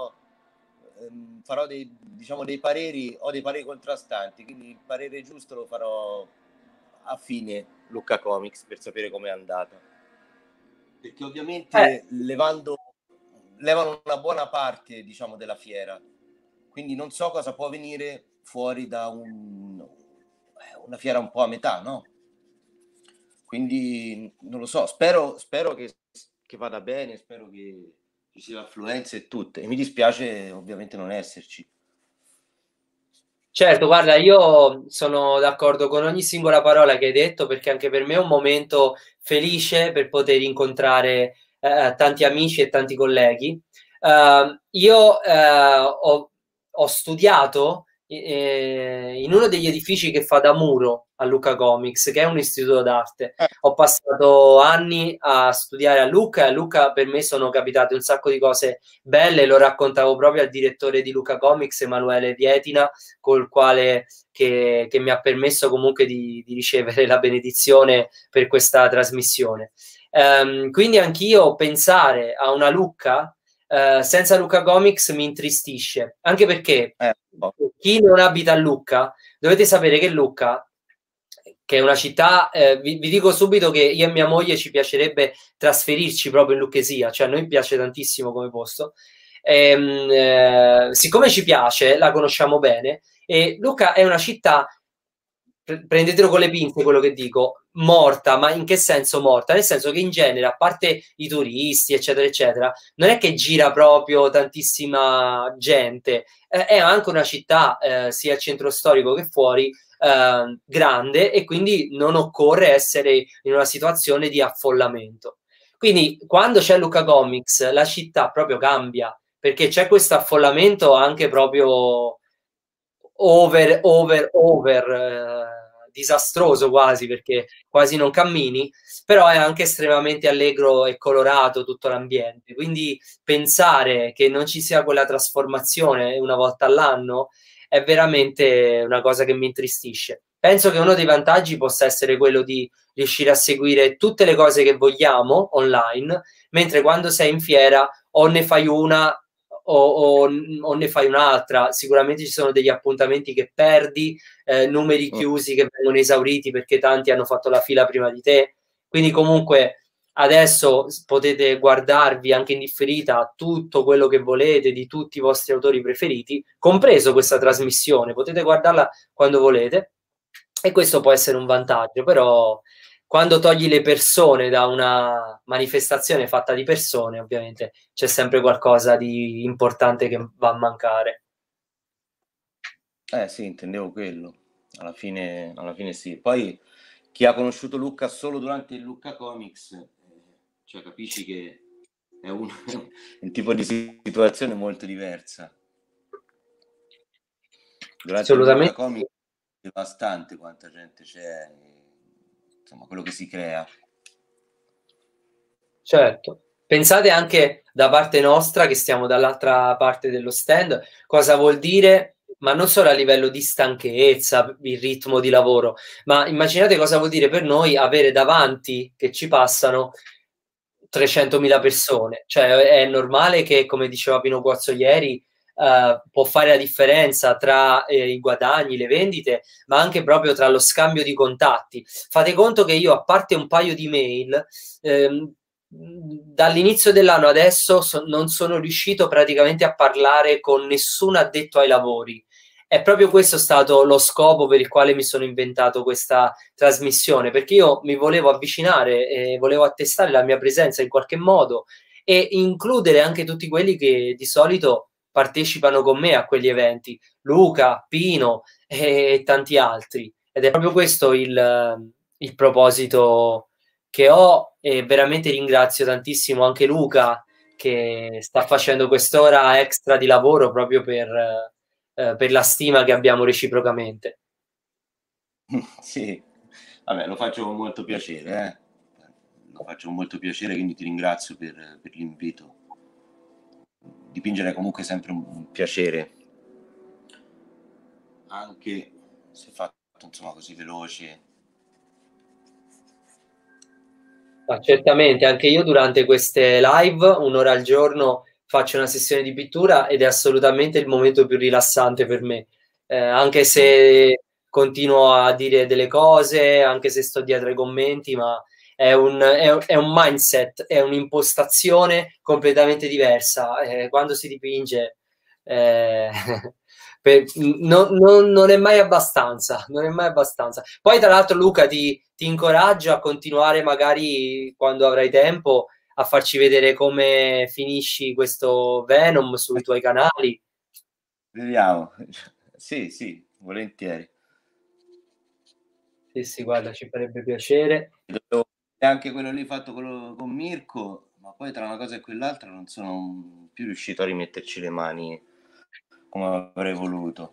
Farò diciamo, ho dei pareri contrastanti, quindi il parere giusto lo farò a fine Lucca Comics per sapere com'è andata. Perché ovviamente levano una buona parte, diciamo, della fiera. Quindi non so cosa può venire fuori da una fiera un po' a metà, no? Quindi non lo so, spero che vada bene, spero che ci sia affluenza e tutto. E mi dispiace ovviamente non esserci. Certo, guarda, io sono d'accordo con ogni singola parola che hai detto perché anche per me è un momento felice per poter incontrare tanti amici e tanti colleghi. Io ho studiato in uno degli edifici che fa da muro a Lucca Comics, che è un istituto d'arte. Ho passato anni a studiare a Lucca e a Lucca per me sono capitate un sacco di cose belle, lo raccontavo proprio al direttore di Lucca Comics, Emanuele Vietina, col quale che mi ha permesso comunque di ricevere la benedizione per questa trasmissione. Quindi anch'io pensare a una Lucca senza Lucca Comics mi intristisce, anche perché chi non abita a Lucca, dovete sapere che Lucca, che è una città, vi dico subito che io e mia moglie ci piacerebbe trasferirci proprio in Lucchesia, cioè a noi piace tantissimo come posto. Siccome ci piace, la conosciamo bene, e Lucca è una città, prendetelo con le pinze quello che dico, morta, ma in che senso morta? Nel senso che in genere, a parte i turisti, eccetera, eccetera, non è che gira proprio tantissima gente, è anche una città, sia al centro storico che fuori, grande e quindi non occorre essere in una situazione di affollamento. Quindi quando c'è Lucca Comics, la città proprio cambia perché c'è questo affollamento anche proprio disastroso quasi perché quasi non cammini, però è anche estremamente allegro e colorato tutto l'ambiente. Quindi pensare che non ci sia quella trasformazione una volta all'anno è veramente una cosa che mi intristisce. Penso che uno dei vantaggi possa essere quello di riuscire a seguire tutte le cose che vogliamo online, mentre quando sei in fiera o ne fai una o ne fai un'altra. Sicuramente ci sono degli appuntamenti che perdi, numeri chiusi che vengono esauriti perché tanti hanno fatto la fila prima di te. Quindi comunque adesso potete guardarvi anche in differita tutto quello che volete di tutti i vostri autori preferiti, compreso questa trasmissione. Potete guardarla quando volete e questo può essere un vantaggio, però quando togli le persone da una manifestazione fatta di persone, ovviamente c'è sempre qualcosa di importante che va a mancare. Sì, intendevo quello. Alla fine sì. Poi chi ha conosciuto Lucca solo durante il Lucca Comics, cioè capisci che è un tipo di situazione molto diversa. Durante il Lucca Comics è devastante quanta gente c'è, insomma, quello che si crea. Certo. Pensate anche da parte nostra, che stiamo dall'altra parte dello stand, cosa vuol dire ma non solo a livello di stanchezza, il ritmo di lavoro, ma immaginate cosa vuol dire per noi avere davanti che ci passano 300.000 persone. Cioè è normale che, come diceva Pino Guazzo ieri, può fare la differenza tra i guadagni, le vendite, ma anche proprio tra lo scambio di contatti. Fate conto che io, a parte un paio di mail, dall'inizio dell'anno adesso non sono riuscito praticamente a parlare con nessun addetto ai lavori. È proprio questo stato lo scopo per il quale mi sono inventato questa trasmissione, perché io mi volevo avvicinare e volevo attestare la mia presenza in qualche modo e includere anche tutti quelli che di solito partecipano con me a quegli eventi, Luca, Pino e tanti altri. Ed è proprio questo il proposito che ho, e veramente ringrazio tantissimo anche Luca che sta facendo quest'ora extra di lavoro proprio per la stima che abbiamo reciprocamente. Sì, vabbè, lo faccio con molto piacere, eh. Lo faccio con molto piacere, quindi ti ringrazio per l'invito. Dipingere è comunque sempre un piacere, anche se fatto insomma così veloce. Ma certamente, anche io durante queste live, un'ora al giorno, faccio una sessione di pittura ed è assolutamente il momento più rilassante per me. Anche se continuo a dire delle cose, anche se sto dietro ai commenti, ma è un mindset, è un'impostazione completamente diversa. Quando si dipinge, eh, non è mai abbastanza, non è mai abbastanza. Poi, tra l'altro, Luca, ti incoraggio a continuare, magari quando avrai tempo, a farci vedere come finisci questo Venom sui tuoi canali. Vediamo. Sì, sì, volentieri. Sì, sì, guarda, ci farebbe piacere. E anche quello lì fatto con Mirko, ma poi tra una cosa e quell'altra non sono più riuscito a rimetterci le mani come avrei voluto.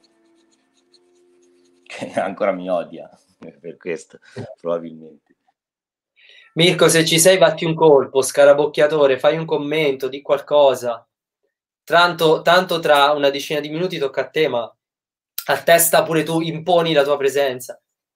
Che ancora mi odia per questo, probabilmente. Mirko, se ci sei, batti un colpo, scarabocchiatore, fai un commento, di qualcosa. Tanto tra una decina di minuti tocca a te, ma a testa pure tu imponi la tua presenza.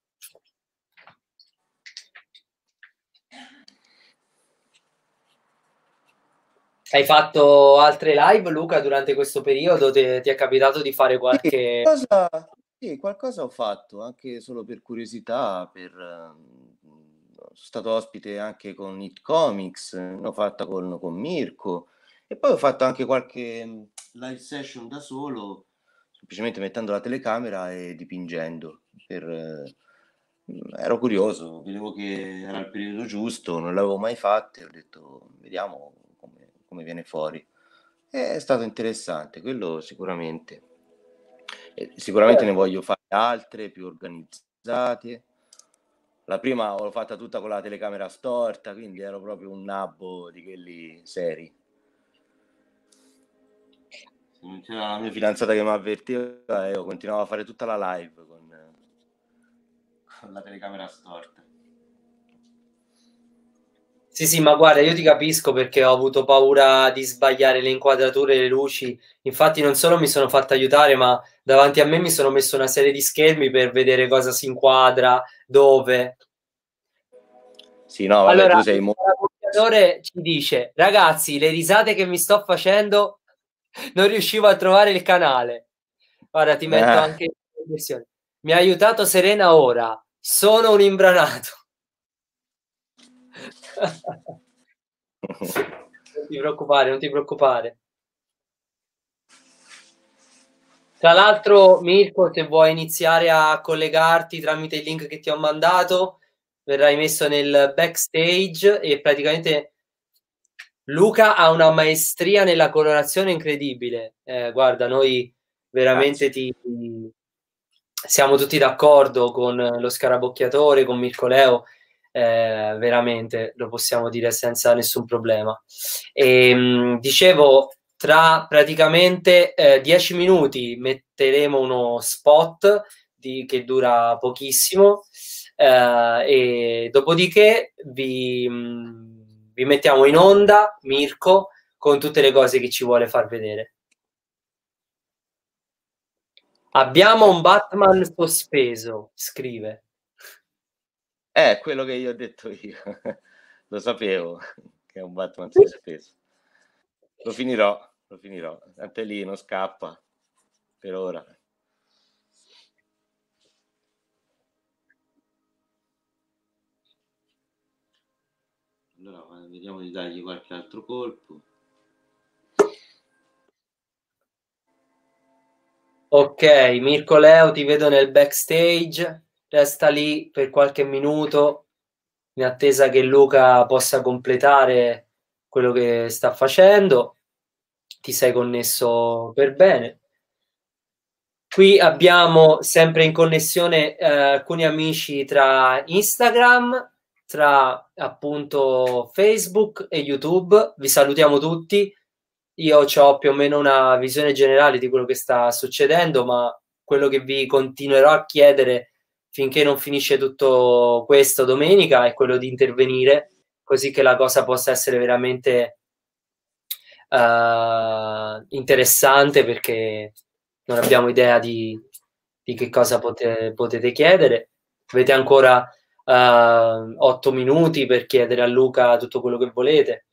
Hai fatto altre live, Luca, durante questo periodo? Ti è capitato di fare Sì, qualche... sì, qualcosa ho fatto, anche solo per curiosità, sono stato ospite anche con It Comics, l'ho fatta con Mirko, e poi ho fatto anche qualche live session da solo, semplicemente mettendo la telecamera e dipingendo. Ero curioso, vedevo che era il periodo giusto, non l'avevo mai fatto e ho detto vediamo come viene fuori. È stato interessante, quello sicuramente. E sicuramente ne voglio fare altre più organizzate. La prima l'ho fatta tutta con la telecamera storta, quindi ero proprio un nabbo di quelli seri. Se non c'era la mia fidanzata che mi avvertiva, io continuavo a fare tutta la live con la telecamera storta. Sì, sì, ma guarda, io ti capisco perché ho avuto paura di sbagliare le inquadrature e le luci. Infatti non solo mi sono fatto aiutare, ma davanti a me mi sono messo una serie di schermi per vedere cosa si inquadra, dove. Sì, no, vabbè, Allora, tu il sei molto... collaboratore ci dice, ragazzi, le risate che mi sto facendo non riuscivo a trovare il canale. Guarda, ti metto anche in versione. Mi ha aiutato Serena ora. Sono un imbranato. Non ti preoccupare, non ti preoccupare. Tra l'altro, Mirko, se vuoi iniziare a collegarti tramite il link che ti ho mandato, verrai messo nel backstage e praticamente Luca ha una maestria nella colorazione incredibile. Guarda, noi veramente siamo tutti d'accordo con lo scarabocchiatore, con Mirko Leo, veramente lo possiamo dire senza nessun problema. Dicevo, tra praticamente 10 minuti metteremo uno spot che dura pochissimo e dopodiché vi mettiamo in onda, Mirko, con tutte le cose che ci vuole far vedere. Abbiamo un Batman sospeso, scrive. È quello che io ho detto io. Lo sapevo che è un Batman sospeso. Lo finirò. Tanto è lì, non scappa per ora. Allora, vediamo di dargli qualche altro colpo. Ok, Mirko Leo, ti vedo nel backstage, resta lì per qualche minuto in attesa che Luca possa completare quello che sta facendo. Ti sei connesso per bene. Qui abbiamo sempre in connessione alcuni amici tra Instagram, tra appunto Facebook e YouTube. Vi salutiamo tutti. Io ho più o meno una visione generale di quello che sta succedendo, ma quello che vi continuerò a chiedere finché non finisce tutto questo domenica è quello di intervenire, così che la cosa possa essere veramente interessante, perché non abbiamo idea di che cosa potete chiedere. Avete ancora 8 minuti per chiedere a Luca tutto quello che volete.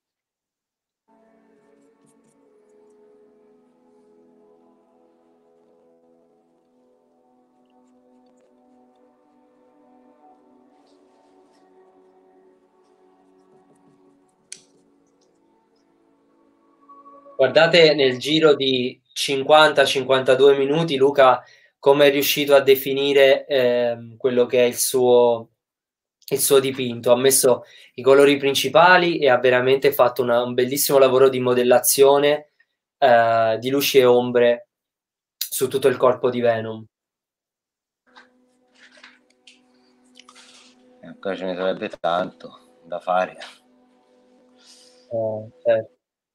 Guardate nel giro di 50-52 minuti Luca come è riuscito a definire quello che è il suo dipinto. Ha messo i colori principali e ha veramente fatto un bellissimo lavoro di modellazione di luci e ombre su tutto il corpo di Venom. Ancora ce ne sarebbe tanto da fare. Certo.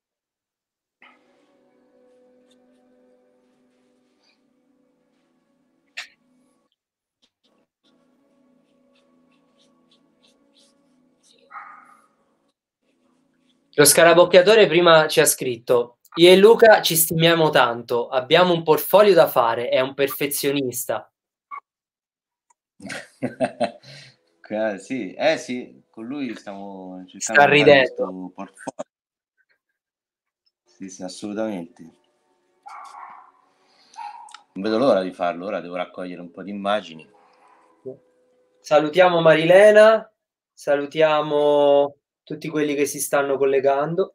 Lo scarabocchiatore prima ci ha scritto: io e Luca ci stimiamo tanto, abbiamo un portfolio da fare, è un perfezionista. Sì, sì, con lui stiamo Sta cercando di fare ridendo. questo portfolio. Sì, sì, assolutamente. Non vedo l'ora di farlo, ora devo raccogliere un po' di immagini. Salutiamo Marilena, salutiamo tutti quelli che si stanno collegando.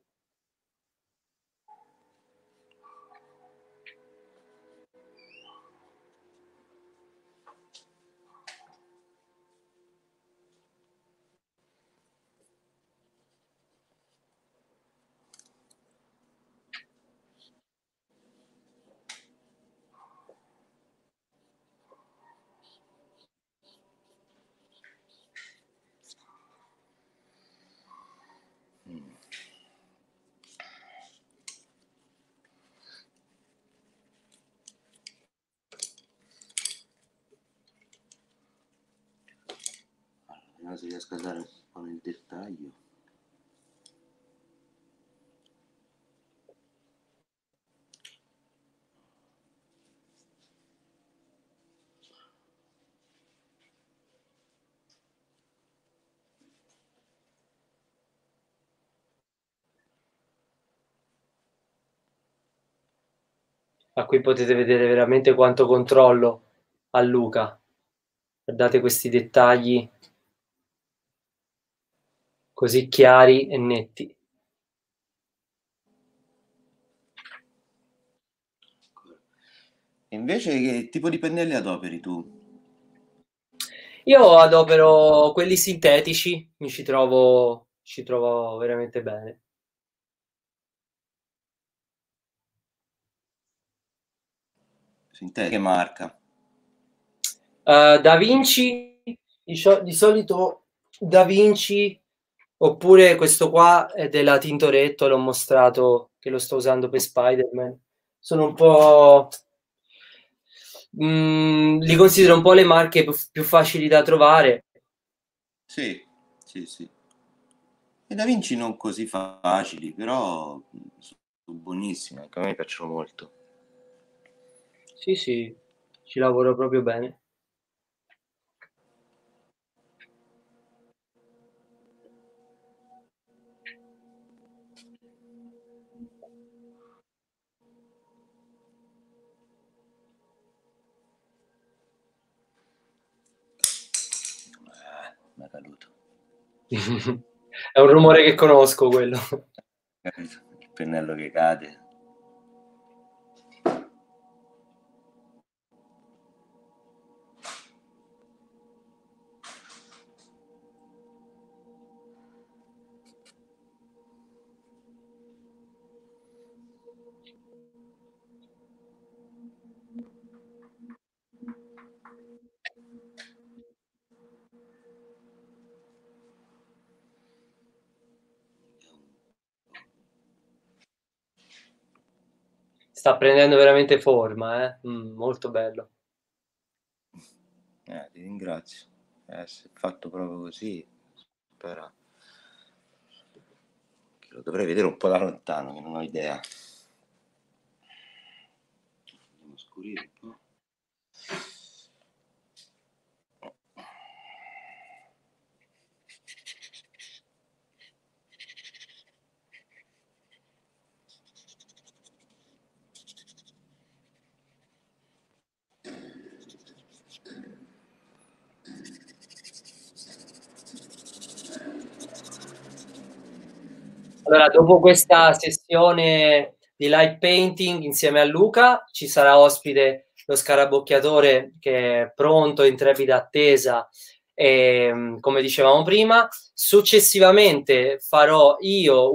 Vediamo se riesco a dare un po' nel dettaglio. A qui potete vedere veramente quanto controllo a Luca. Guardate questi dettagli così chiari e netti. E invece che tipo di pennelli adoperi tu? Io adopero quelli sintetici, ci trovo veramente bene. Che marca? Da Vinci, di solito Da Vinci, oppure questo qua è della Tintoretto, l'ho mostrato che lo sto usando per Spider-Man. Sono un po'... li considero un po' le marche più facili da trovare. Sì, sì, sì. E Da Vinci non così facili, però sono buonissimi, anche a me piacciono molto. Sì, sì. ci lavoro proprio bene. Mi è caduto. È un rumore che conosco quello. Il pennello che cade. Sta prendendo veramente forma, molto bello. Ti ringrazio. Se è fatto proprio così, spera. Lo dovrei vedere un po' da lontano, che non ho idea. Andiamo a scurire un po'. Allora, dopo questa sessione di light painting insieme a Luca, ci sarà ospite lo scarabocchiatore che è pronto, in trepida attesa, e, come dicevamo prima. Successivamente farò io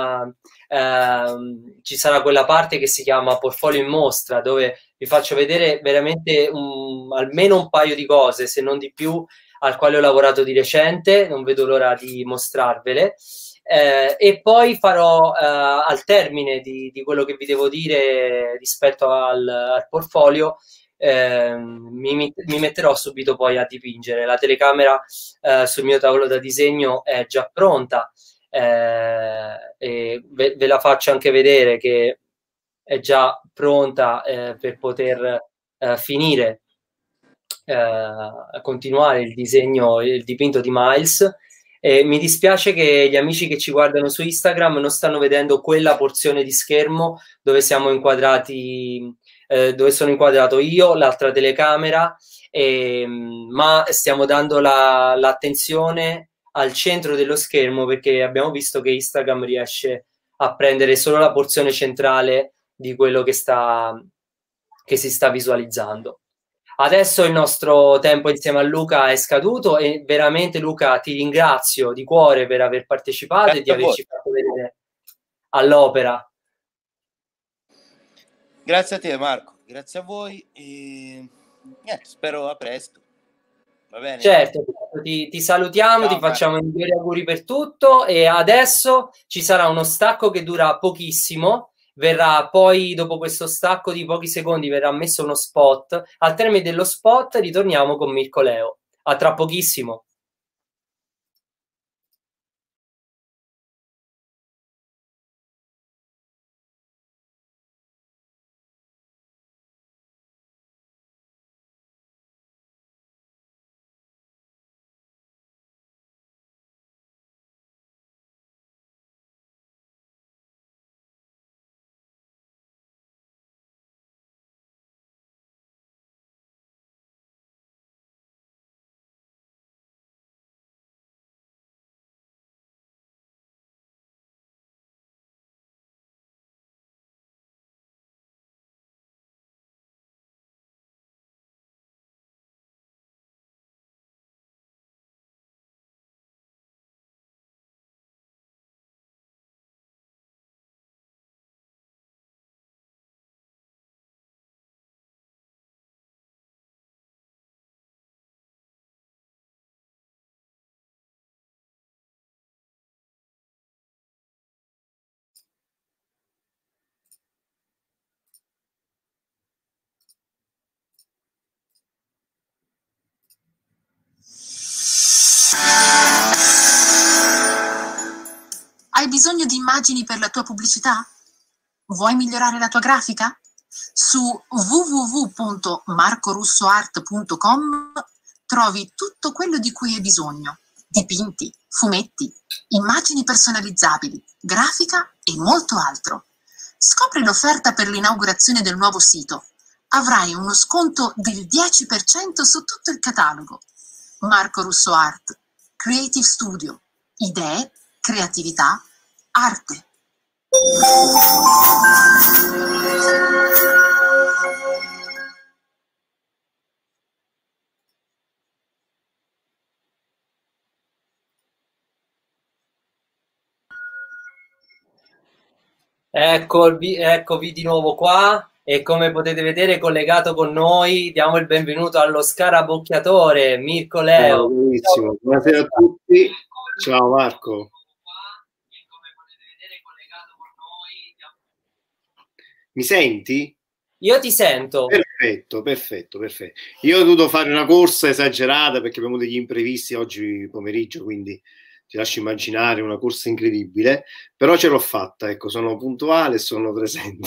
ci sarà quella parte che si chiama portfolio in mostra, dove vi faccio vedere veramente almeno un paio di cose, se non di più, al quale ho lavorato di recente. Non vedo l'ora di mostrarvele. E poi farò al termine di quello che vi devo dire rispetto al portfolio, mi metterò subito poi a dipingere. La telecamera sul mio tavolo da disegno è già pronta, e ve la faccio anche vedere che è già pronta per poter finire, continuare il disegno, il dipinto di Miles. Mi dispiace che gli amici che ci guardano su Instagram non stanno vedendo quella porzione di schermo dove siamo inquadrati, dove sono inquadrato io, l'altra telecamera, ma stiamo dando l'attenzione al centro dello schermo, perché abbiamo visto che Instagram riesce a prendere solo la porzione centrale di quello che si sta visualizzando. Adesso il nostro tempo insieme a Luca è scaduto e veramente, Luca, ti ringrazio di cuore per aver partecipato e di Grazie a voi. averci fatto vedere all'opera. Grazie a te, Marco. Grazie a voi e niente, spero a presto. Va bene? Certo, ti salutiamo, Ciao, ti facciamo i migliori auguri per tutto, e adesso ci sarà uno stacco che dura pochissimo. Verrà poi, dopo questo stacco di pochi secondi, verrà messo uno spot. Al termine dello spot ritorniamo con Mirko Leo. A tra pochissimo. Hai bisogno di immagini per la tua pubblicità? Vuoi migliorare la tua grafica? Su www.marcorussoart.com trovi tutto quello di cui hai bisogno: dipinti, fumetti, immagini personalizzabili, grafica e molto altro. Scopri l'offerta per l'inaugurazione del nuovo sito. Avrai uno sconto del 10% su tutto il catalogo. Marco Russo Art, Creative Studio, idee, creatività, arte. Eccovi di nuovo qua e come potete vedere collegato con noi diamo il benvenuto allo scarabocchiatore Mirko Leo. Ciao, buonasera a tutti. Ciao Marco. Mi senti? Io ti sento. Perfetto. Io ho dovuto fare una corsa esagerata perché abbiamo degli imprevisti oggi pomeriggio, quindi ti lascio immaginare una corsa incredibile, però ce l'ho fatta, ecco, sono puntuale e sono presente.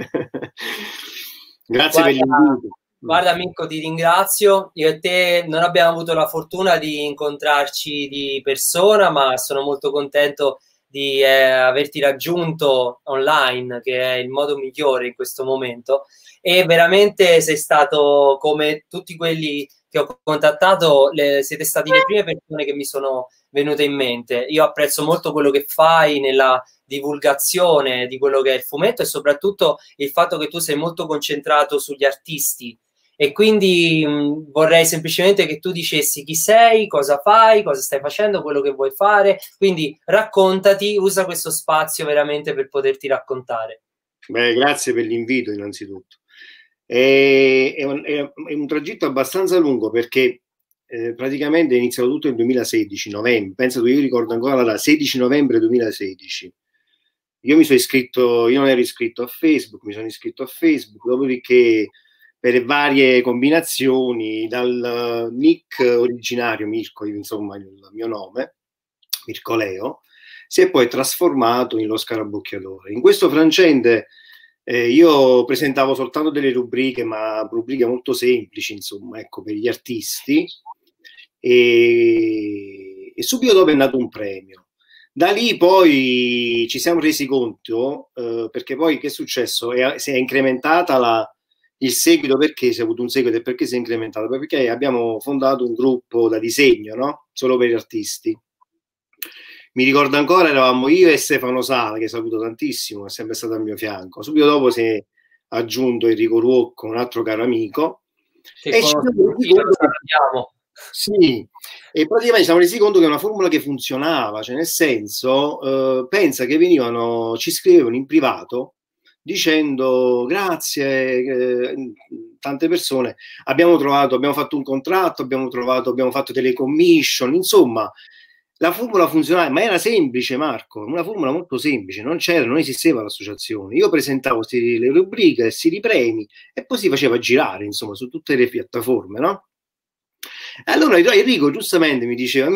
Grazie per l'invito. Guarda Mirko, ti ringrazio. Io e te non abbiamo avuto la fortuna di incontrarci di persona, ma sono molto contento di averti raggiunto online, che è il modo migliore in questo momento. E veramente sei stato, come tutti quelli che ho contattato, siete stati le prime persone che mi sono venute in mente. Io apprezzo molto quello che fai nella divulgazione di quello che è il fumetto e soprattutto il fatto che tu sei molto concentrato sugli artisti. E quindi vorrei semplicemente che tu dicessi chi sei, cosa fai, cosa stai facendo, quello che vuoi fare. Quindi raccontati, usa questo spazio veramente per poterti raccontare. Beh, grazie per l'invito innanzitutto. È un tragitto abbastanza lungo perché praticamente è iniziato tutto nel 2016, novembre. Penso che io ricordo ancora la 16 novembre 2016. Io mi sono iscritto, io non ero iscritto a Facebook, mi sono iscritto a Facebook, dopodiché per varie combinazioni dal nick originario Mirko, insomma il mio nome, Mirko Leo, si è poi trasformato in Lo Scarabocchiatore. In questo frangente io presentavo soltanto delle rubriche, ma rubriche molto semplici, insomma, ecco, per gli artisti, e subito dopo è nato un premio. Da lì poi ci siamo resi conto, perché poi che è successo? Si è incrementata il seguito. Perché si è avuto un seguito e perché si è incrementato? Perché abbiamo fondato un gruppo da disegno, no? Solo per gli artisti. Mi ricordo ancora, eravamo io e Stefano Sala, che saluto tantissimo, è sempre stato al mio fianco. Subito dopo si è aggiunto Enrico Ruocco, un altro caro amico. E ci siamo sì, e praticamente ci siamo resi conto che è una formula che funzionava, cioè nel senso, pensa che ci scrivevano in privato dicendo grazie, tante persone, abbiamo fatto un contratto, abbiamo fatto delle commission, insomma, la formula funzionava, ma era semplice, Marco, una formula molto semplice, non esisteva l'associazione. Io presentavo le rubriche, i premi e poi si faceva girare, insomma, su tutte le piattaforme, no? Allora Enrico giustamente mi diceva,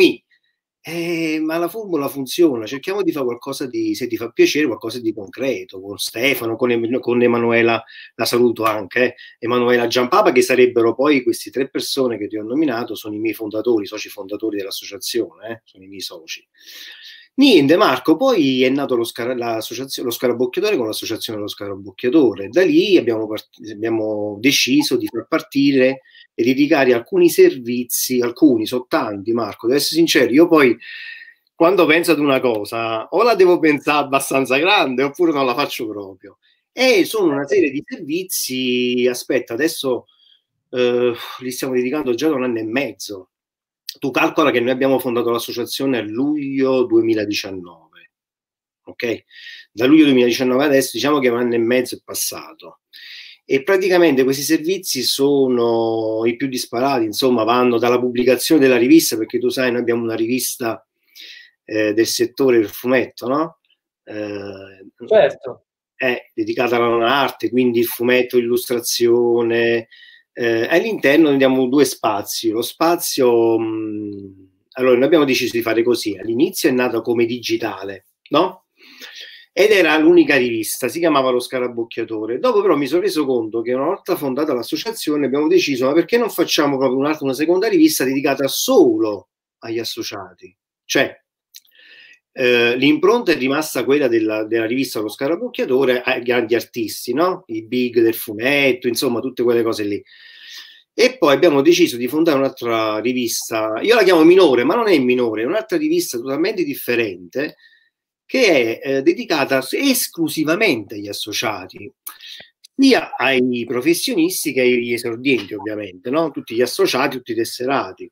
ma la formula funziona, cerchiamo di fare qualcosa se ti fa piacere, qualcosa di concreto, con Stefano, con Emanuela, la saluto anche, Emanuela Giampapa, che sarebbero poi queste 3 persone che ti ho nominato, sono i miei fondatori, i soci fondatori dell'associazione, sono i miei soci. Niente, Marco, poi è nato lo Scarabocchiatore con l'associazione Lo Scarabocchiatore. Da lì abbiamo deciso di far partire e dedicare alcuni servizi, sono tanti, Marco, devo essere sincero, io poi quando penso ad una cosa o la devo pensare abbastanza grande oppure non la faccio proprio. E sono una serie di servizi, aspetta, adesso li stiamo dedicando già da 1 anno e mezzo. Tu calcola che noi abbiamo fondato l'associazione a luglio 2019, ok? Da luglio 2019 adesso diciamo che 1 anno e mezzo è passato. E praticamente questi servizi sono i più disparati, insomma, vanno dalla pubblicazione della rivista, perché tu sai, noi abbiamo una rivista del settore del fumetto, no? Certo. Dedicata alla non arte, quindi il fumetto, l'illustrazione. All'interno abbiamo 2 spazi. Lo spazio, allora noi abbiamo deciso di fare così. All'inizio è nato come digitale, no? ed era l'unica rivista, si chiamava Lo Scarabocchiatore. Dopo però mi sono reso conto che una volta fondata l'associazione abbiamo deciso, ma perché non facciamo proprio una seconda rivista dedicata solo agli associati? Cioè, l'impronta è rimasta quella della rivista Lo Scarabocchiatore ai grandi artisti, no? I big del fumetto, insomma, tutte quelle cose lì. E poi abbiamo deciso di fondare un'altra rivista, io la chiamo minore, ma non è minore, è un'altra rivista totalmente differente, che è dedicata esclusivamente agli associati, sia ai professionisti che agli esordienti, ovviamente, no? Tutti gli associati, tutti i tesserati.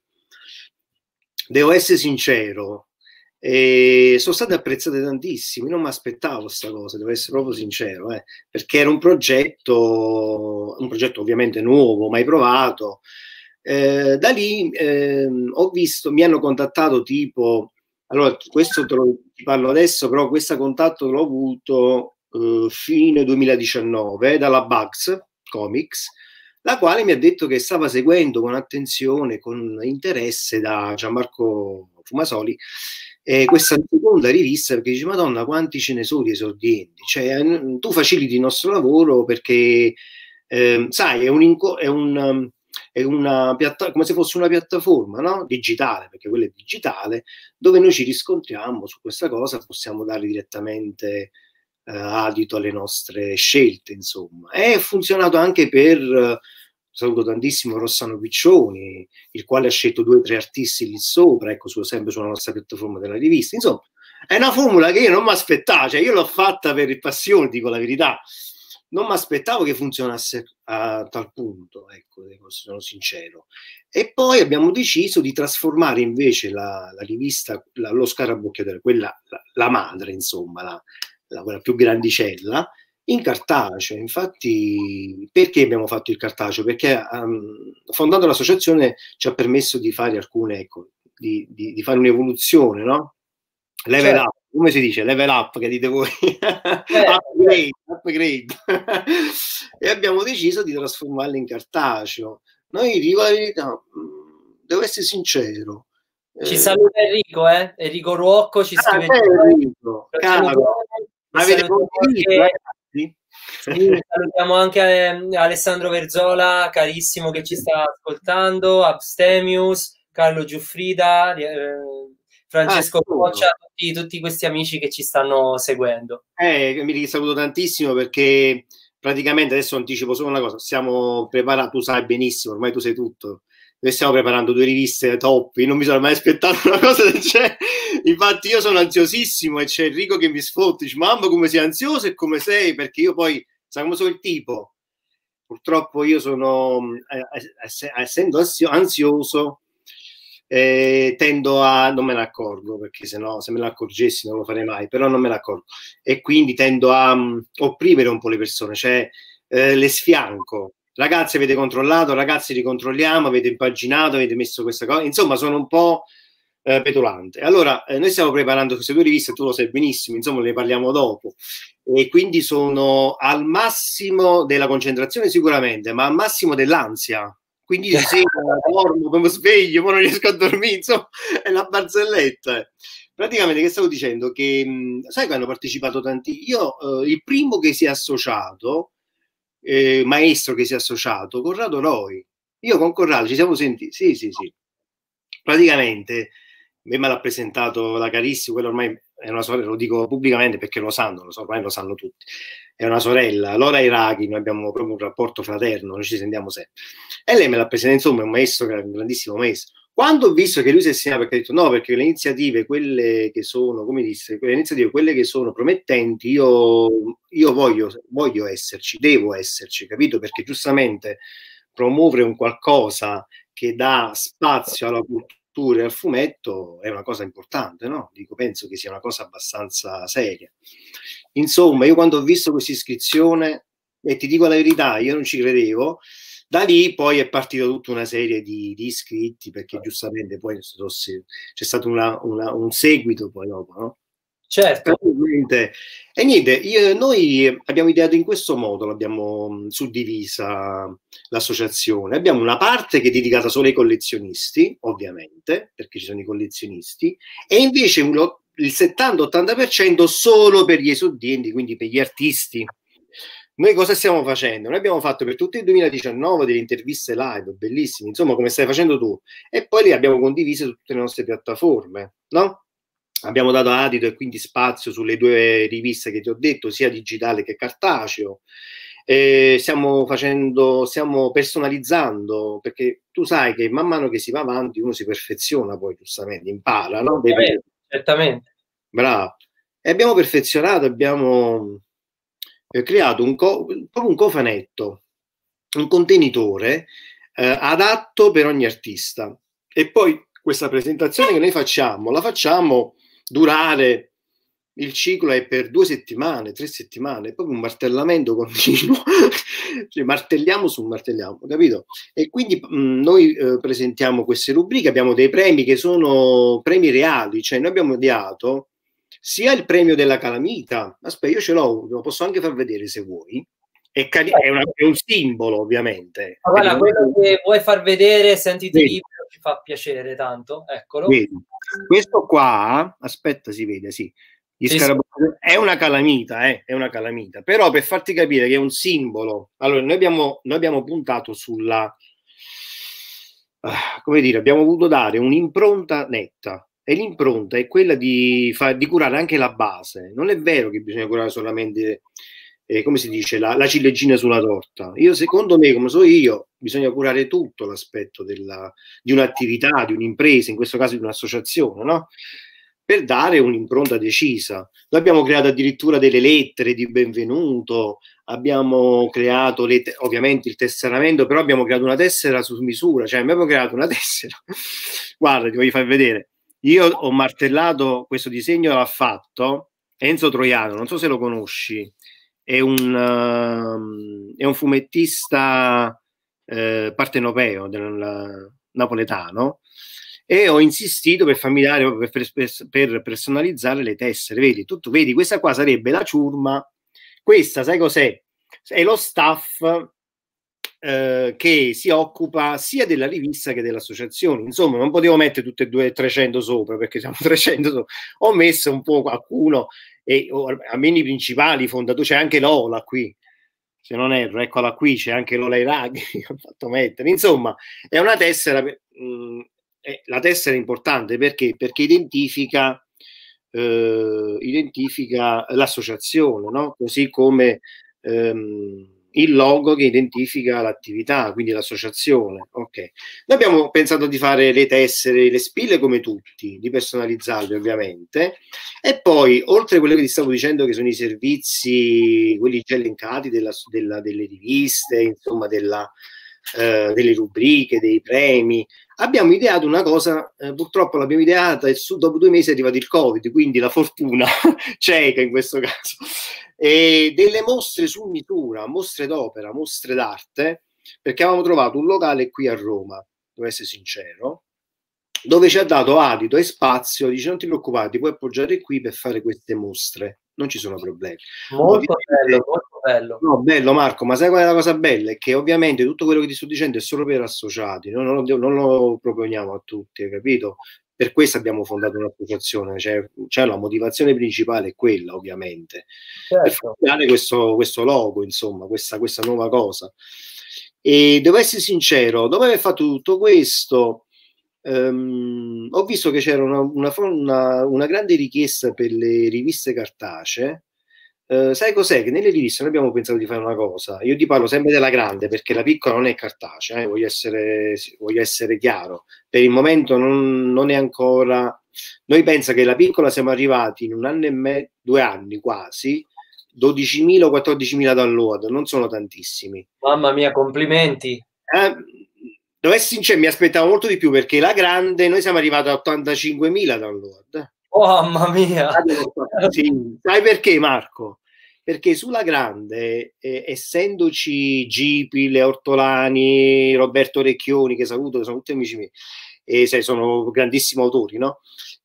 Devo essere sincero, sono state apprezzate tantissimo, non mi aspettavo questa cosa, devo essere proprio sincero, perché era un progetto ovviamente nuovo, mai provato. Da lì ho visto, mi hanno contattato tipo, allora questo ti parlo adesso, però questo contatto l'ho avuto fine 2019 dalla Bugs Comics, la quale mi ha detto che stava seguendo con attenzione, con interesse da Gianmarco Fumasoli, questa seconda rivista, perché dice, Madonna, quanti ce ne sono di esordienti, cioè tu faciliti il nostro lavoro perché sai, è una come se fosse una piattaforma, no? Digitale, perché quella è digitale, dove noi ci riscontriamo su questa cosa, possiamo dare direttamente adito alle nostre scelte, insomma. È funzionato anche per saluto tantissimo Rossano Piccioni, il quale ha scelto 2 o 3 artisti lì sopra, ecco, sempre sulla nostra piattaforma della rivista. Insomma, è una formula che io non mi aspettavo, cioè io l'ho fatta per passione, dico la verità. Non mi aspettavo che funzionasse a tal punto, ecco, sono sincero. E poi abbiamo deciso di trasformare invece la rivista, Lo Scarabocchiatore, quella, la madre, insomma, quella più grandicella, in cartaceo. Infatti, perché abbiamo fatto il cartaceo? Perché fondando l'associazione ci ha permesso di fare alcune, ecco, di fare un'evoluzione, no? Level up, come si dice? Level up, che dite voi? Upgrade. E abbiamo deciso di trasformarla in cartaceo. Noi, dico la verità, devo essere sincero. Ci saluta Enrico, Enrico Ruocco ci scrive. Enrico, avete condiviso, sì, salutiamo anche Alessandro Verzola, carissimo, che ci sta ascoltando, Abstemius, Carlo Giuffrida, Francesco Coccia, tutti questi amici che ci stanno seguendo. Mi saluto tantissimo perché praticamente, adesso anticipo solo una cosa, stiamo preparando, tu sai benissimo, ormai tu sai tutto, noi stiamo preparando 2 riviste top, io non mi sono mai aspettato una cosa del genere, infatti io sono ansiosissimo e c'è Enrico che mi sfotta, dice, mamma come sei ansioso e come sei, perché io poi, sai come sono il tipo, purtroppo io sono, essendo ansioso, tendo a, non me ne accorgo, perché se no, se me ne accorgessi non lo farei mai, però non me ne accorgo, e quindi tendo a opprimere un po' le persone, cioè le sfianco. Ragazzi, avete controllato, ragazzi, ricontrolliamo, avete impaginato, avete messo questa cosa, insomma sono un po' petulante. Allora, noi stiamo preparando queste 2 riviste, tu lo sai benissimo, insomma ne parliamo dopo, e quindi sono al massimo della concentrazione sicuramente, ma al massimo dell'ansia. Quindi di sera dormo, poi mi sveglio, poi non riesco a dormire, insomma, è una barzelletta. Praticamente che stavo dicendo? Che sai che hanno partecipato tanti, io il primo che si è associato, maestro che si è associato, Corrado Roy. Io con Corrado ci siamo sentiti, sì. Praticamente me l'ha presentato la carissima, quella ormai è una sorella, lo dico pubblicamente perché lo sanno, ormai lo sanno tutti. È una sorella, Laura Iraghi, noi abbiamo proprio un rapporto fraterno, noi ci sentiamo sempre. E lei me l'ha presentato, insomma, è un maestro, un grandissimo maestro. Quando ho visto che lui si è segnato, perché ha detto no, perché le iniziative, quelle che sono, come disse, quelle iniziative, quelle che sono promettenti, io voglio esserci, devo esserci, capito? Perché giustamente promuovere un qualcosa che dà spazio alla cultura e al fumetto è una cosa importante, no? Dico, penso che sia una cosa abbastanza seria. Insomma, io quando ho visto questa iscrizione, e ti dico la verità, io non ci credevo. Da lì poi è partita tutta una serie di iscritti, perché giustamente poi c'è stato un seguito poi dopo, no? Certo. E niente, noi abbiamo ideato in questo modo, l'abbiamo suddivisa l'associazione. Abbiamo una parte che è dedicata solo ai collezionisti, ovviamente, perché ci sono i collezionisti, e invece il 70-80% solo per gli esordienti, quindi per gli artisti. Noi cosa stiamo facendo? Noi abbiamo fatto per tutto il 2019 delle interviste live, bellissime, insomma, come stai facendo tu, e poi le abbiamo condivise su tutte le nostre piattaforme, no? Abbiamo dato adito e quindi spazio sulle 2 riviste che ti ho detto, sia digitale che cartaceo. Stiamo personalizzando, perché tu sai che man mano che si va avanti uno si perfeziona, poi giustamente impara, no? Certamente. Bravo. E abbiamo perfezionato, abbiamo creato proprio un cofanetto, un contenitore adatto per ogni artista. E poi questa presentazione che noi facciamo, la facciamo durare, il ciclo è per 2 settimane, 3 settimane, è proprio un martellamento continuo, cioè, martelliamo su martelliamo, capito? E quindi noi presentiamo queste rubriche, abbiamo dei premi che sono premi reali, cioè noi abbiamo ideato sia il premio della calamita, aspetta, io ce l'ho, lo posso anche far vedere se vuoi, è un simbolo ovviamente. Ma guarda, quello che vuoi far vedere, sentiti libero, ci fa piacere tanto, eccolo. Vedi. Questo qua, aspetta, si vede, sì. È una calamita, è una calamita, però per farti capire che è un simbolo, allora noi abbiamo puntato sulla, come dire, abbiamo voluto dare un'impronta netta, e l'impronta è quella di curare anche la base. Non è vero che bisogna curare solamente, come si dice, la ciliegina sulla torta. Secondo me, come so io, bisogna curare tutto l'aspetto di un'attività, di un'impresa, in questo caso di un'associazione, no? Per dare un'impronta decisa. Noi abbiamo creato addirittura delle lettere di benvenuto, abbiamo creato ovviamente il tesseramento, però abbiamo creato una tessera su misura, cioè abbiamo creato una tessera. Guarda, ti voglio far vedere. Io ho martellato questo disegno, l'ha fatto Enzo Troiano, non so se lo conosci, è un fumettista partenopeo napoletano, e ho insistito per farmi dare per personalizzare le tessere. Vedi, vedi, questa qua sarebbe la ciurma, questa sai cos'è? È lo staff che si occupa sia della rivista che dell'associazione. Insomma, non potevo mettere tutte e 2 300 sopra, perché siamo 300 sopra. Ho messo un po' qualcuno, e almeno i principali fondatori, c'è anche Lola qui, se non erro, eccola qui, c'è anche Lola Iraghi che ho fatto mettere. Insomma, è una tessera, la tessera è importante perché identifica l'associazione, no? Così come il logo che identifica l'attività, quindi l'associazione. Ok. Noi abbiamo pensato di fare le tessere, le spille come tutti, di personalizzarle ovviamente, e poi oltre a quello che ti stavo dicendo che sono i servizi, quelli già elencati delle riviste, insomma delle rubriche, dei premi, abbiamo ideato una cosa, purtroppo l'abbiamo ideata e dopo 2 mesi è arrivato il Covid, quindi la fortuna cieca in questo caso, e delle mostre su misura, mostre d'opera, mostre d'arte, perché avevamo trovato un locale qui a Roma, devo essere sincero, dove ci ha dato adito e spazio, dice non ti preoccupare, ti puoi appoggiare qui per fare queste mostre, non ci sono problemi. Molto bello, molto bello. No, bello Marco, ma sai qual è la cosa bella? È che ovviamente tutto quello che ti sto dicendo è solo per associati, non lo proponiamo a tutti, hai capito? Per questo abbiamo fondato un'associazione, cioè la motivazione principale è quella, ovviamente, certo, per dare questo logo, insomma, questa nuova cosa. E devo essere sincero, dopo aver fatto tutto questo, ho visto che c'era una grande richiesta per le riviste cartacee. Sai cos'è? Che nelle riviste noi abbiamo pensato di fare una cosa. Io ti parlo sempre della grande, perché la piccola non è cartacea, voglio essere chiaro. Per il momento non è ancora. Noi pensa che la piccola siamo arrivati in 1 anno e mezzo, 2 anni quasi, 12.000 o 14.000 download, non sono tantissimi. Mamma mia, complimenti. Mi aspettavo molto di più, perché la grande noi siamo arrivati a 85.000 download. Oh, mamma mia! Sì. Sai perché, Marco? Perché sulla grande, essendoci Gipi, Le Ortolani, Roberto Recchioni, che saluto, sono tutti amici miei, e sono grandissimi autori, no?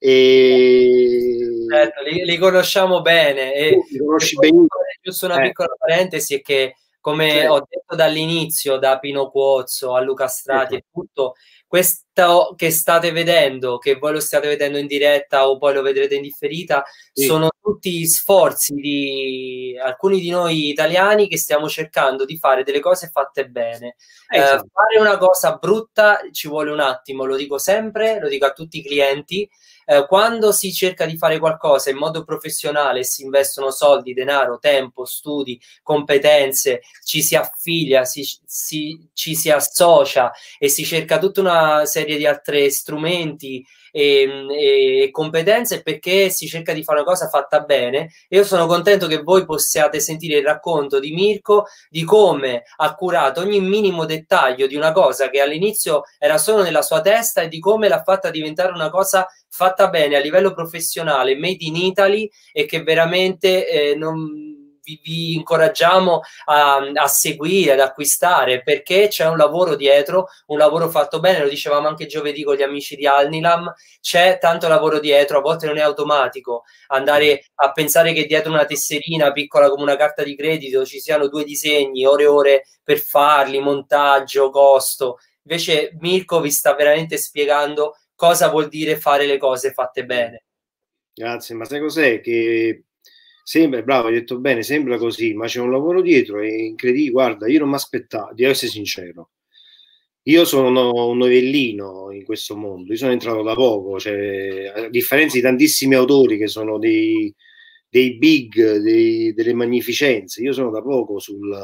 Certo, li conosciamo bene. Li conosci benissimo. Giusto una piccola parentesi, è che, come ho detto dall'inizio, da Pino Cuozzo a Luca Strati e tutto, che state vedendo, che voi lo state vedendo in diretta o poi lo vedrete in differita, sono tutti sforzi di alcuni di noi italiani che stiamo cercando di fare delle cose fatte bene. Fare una cosa brutta ci vuole un attimo, lo dico sempre, lo dico a tutti i clienti. Quando si cerca di fare qualcosa in modo professionale, si investono soldi, denaro, tempo, studi, competenze, ci si affiglia, ci si associa e si cerca tutta una serie di altri strumenti e competenze, perché si cerca di fare una cosa fatta bene. E io sono contento che voi possiate sentire il racconto di Mirko, di come ha curato ogni minimo dettaglio di una cosa che all'inizio era solo nella sua testa, e di come l'ha fatta diventare una cosa fatta bene a livello professionale, made in Italy, e che veramente vi incoraggiamo a seguire, ad acquistare, perché c'è un lavoro dietro, un lavoro fatto bene. Lo dicevamo anche giovedì con gli amici di Alnilam, c'è tanto lavoro dietro, a volte non è automatico andare a pensare che dietro una tesserina piccola come una carta di credito ci siano 2 disegni, ore e ore per farli, montaggio, costo. Invece Mirko vi sta veramente spiegando cosa vuol dire fare le cose fatte bene. Grazie, ma sai cos'è? Che sembra, bravo, hai detto bene, sembra così, ma c'è un lavoro dietro, è incredibile. Guarda, io non mi aspettavo, di essere sincero. Io sono un novellino in questo mondo, io sono entrato da poco, cioè, a differenza di tantissimi autori che sono dei big, delle magnificenze, io sono da poco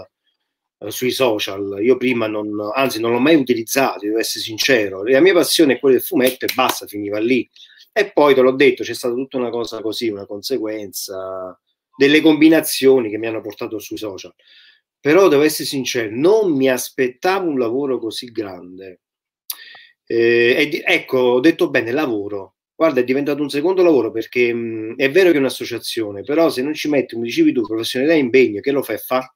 sui social. Io prima anzi non l'ho mai utilizzato, devo essere sincero. La mia passione è quella del fumetto e basta, finiva lì. E poi te l'ho detto, c'è stata tutta una cosa così, una conseguenza delle combinazioni che mi hanno portato sui social. Però devo essere sincero, non mi aspettavo un lavoro così grande. Ecco, ho detto bene, lavoro. Guarda, è diventato un secondo lavoro, perché è vero che è un'associazione, però se non ci metti, come dicevi tu, professionalità e impegno, che lo fai fa?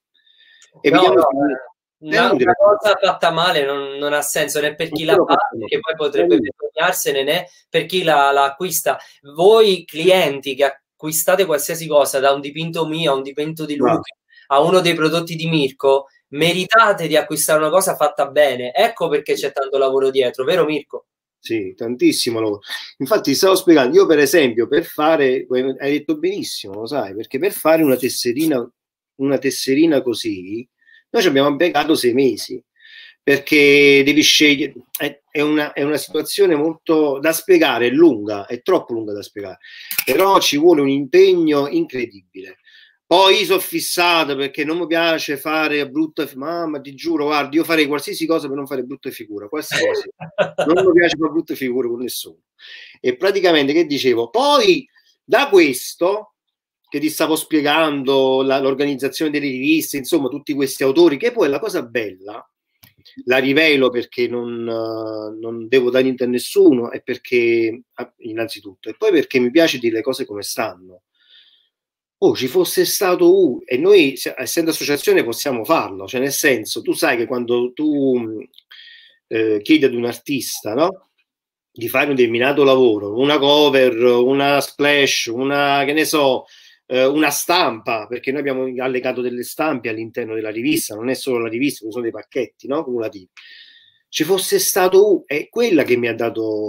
Una cosa fatta male non ha senso né per chi la fa, che poi potrebbe vergognarsene, né per chi la acquista. Voi clienti che acquistate qualsiasi cosa, da un dipinto mio a un dipinto di Luca, a uno dei prodotti di Mirko, meritate di acquistare una cosa fatta bene. Ecco perché c'è tanto lavoro dietro, vero Mirko? Sì, tantissimo lavoro. Infatti stavo spiegando, io per esempio, per fare, hai detto benissimo, lo sai, perché per fare una tesserina così, noi ci abbiamo impiegato 6 mesi, perché devi scegliere, è una situazione molto da spiegare, è lunga, è troppo lunga da spiegare, però ci vuole un impegno incredibile. Poi sono fissato perché non mi piace fare brutta figura. Mamma, ti giuro, guarda, io farei qualsiasi cosa per non fare brutta figura, qualsiasi. Non mi piace fare brutte figure con nessuno. E praticamente, che dicevo? Poi, da questo, che ti stavo spiegando, l'organizzazione delle riviste, insomma, tutti questi autori, che poi la cosa bella, la rivelo perché non devo dare niente a nessuno, e perché, innanzitutto, e poi perché mi piace dire le cose come stanno. Oh, ci fosse stato e noi, essendo associazione, possiamo farlo, cioè nel senso, tu sai che quando tu chiedi ad un artista, no, di fare un determinato lavoro, una cover, una splash, una, che ne so, una stampa, perché noi abbiamo allegato delle stampe all'interno della rivista, non è solo la rivista, sono dei pacchetti, no, cumulativi. Ci fosse stato è quella che mi ha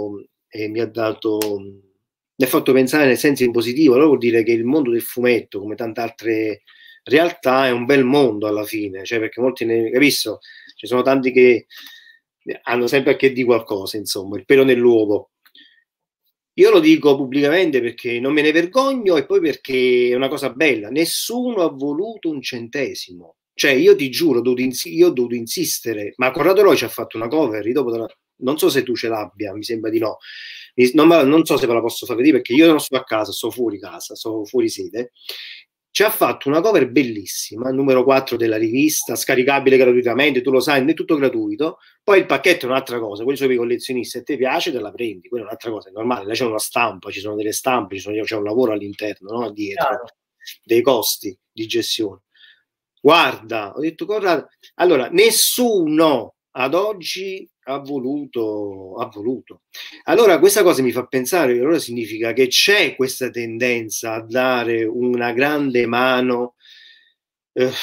fatto pensare nel senso in positivo. Allora vuol dire che il mondo del fumetto, come tante altre realtà, è un bel mondo alla fine, cioè, perché molti ne capisco, ci sono tanti che hanno sempre a che di qualcosa, insomma, il pelo nell'uovo. Io lo dico pubblicamente perché non me ne vergogno, e poi perché è una cosa bella. Nessuno ha voluto un centesimo. Cioè, io ti giuro, io ho dovuto insistere, ma Corrado Roy ci ha fatto una cover, non so se tu ce l'abbia, mi sembra di no. Non so se ve la posso far vedere, perché io non sto a casa, sto fuori casa, sto fuori sede. Ci ha fatto una cover bellissima, numero 4 della rivista, scaricabile gratuitamente, tu lo sai, è tutto gratuito. Poi il pacchetto è un'altra cosa, quelli sono i collezionisti, se ti piace te la prendi, quella è un'altra cosa, è normale, là c'è una stampa, ci sono delle stampe, c'è un lavoro all'interno, no? Dietro, dei costi di gestione. Guarda, ho detto Corrado, allora nessuno ad oggi ha voluto. Allora questa cosa mi fa pensare che allora significa che c'è questa tendenza a dare una grande mano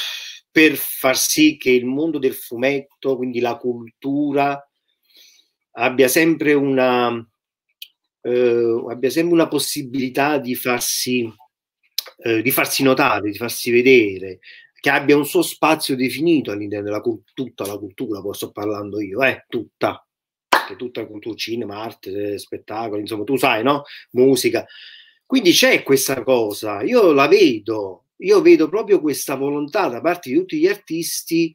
per far sì che il mondo del fumetto, quindi la cultura, abbia sempre una possibilità di farsi notare, di farsi vedere, che abbia un suo spazio definito all'interno della tutta la cultura, poi sto parlando io, tutta la cultura, cinema, arte, spettacolo, insomma, tu sai, no? Musica. Quindi c'è questa cosa, io la vedo, io vedo proprio questa volontà da parte di tutti gli artisti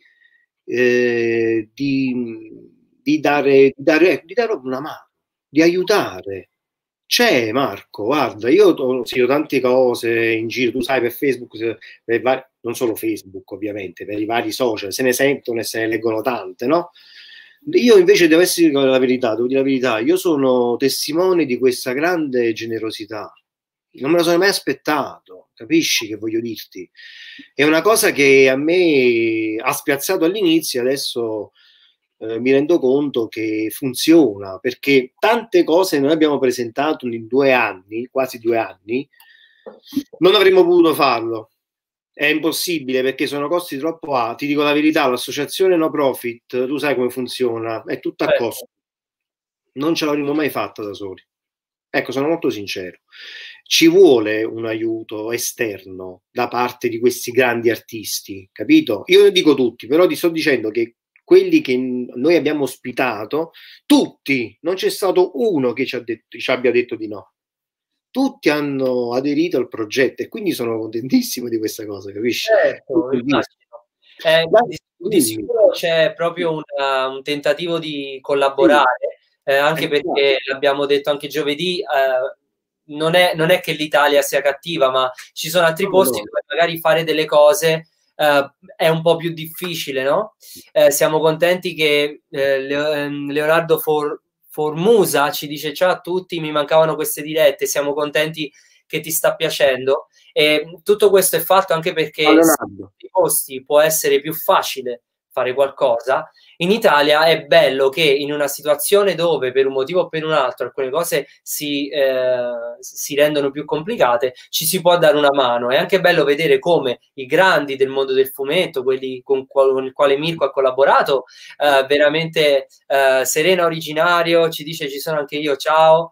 di dare una mano, di aiutare. C'è, Marco, guarda, io ho sentito tante cose in giro, tu sai, per Facebook, non solo Facebook ovviamente, per i vari social, se ne sentono e se ne leggono tante, no? Io invece devo dire la verità, io sono testimone di questa grande generosità, non me la sono mai aspettato, capisci che voglio dirti? È una cosa che a me ha spiazzato all'inizio, adesso mi rendo conto che funziona, perché tante cose noi abbiamo presentato in 2 anni, quasi 2 anni, non avremmo potuto farlo. È impossibile perché sono costi troppo alti. Ti dico la verità, l'associazione no profit, tu sai come funziona, è tutta a costo. Non ce l'avremmo mai fatta da soli. Ecco, sono molto sincero. Ci vuole un aiuto esterno da parte di questi grandi artisti, capito? Io non dico tutti, però ti sto dicendo che quelli che noi abbiamo ospitato, tutti, non c'è stato uno che ci abbia detto di no. Tutti hanno aderito al progetto e quindi sono contentissimo di questa cosa, capisci? Certo, immagino. Di sicuro c'è proprio un tentativo di collaborare, anche perché l'abbiamo detto anche giovedì, non è che l'Italia sia cattiva, ma ci sono altri posti dove magari fare delle cose è un po' più difficile, no? Siamo contenti che Leonardo Formusa ci dice: ciao a tutti, mi mancavano queste dirette, siamo contenti che ti sta piacendo, e tutto questo è fatto anche perché in questi posti può essere più facile fare qualcosa. In Italia è bello che in una situazione dove per un motivo o per un altro alcune cose si rendono più complicate, ci si può dare una mano. È anche bello vedere come i grandi del mondo del fumetto, quelli con il quale Mirko ha collaborato, veramente Serena Originario ci dice: ci sono anche io, ciao.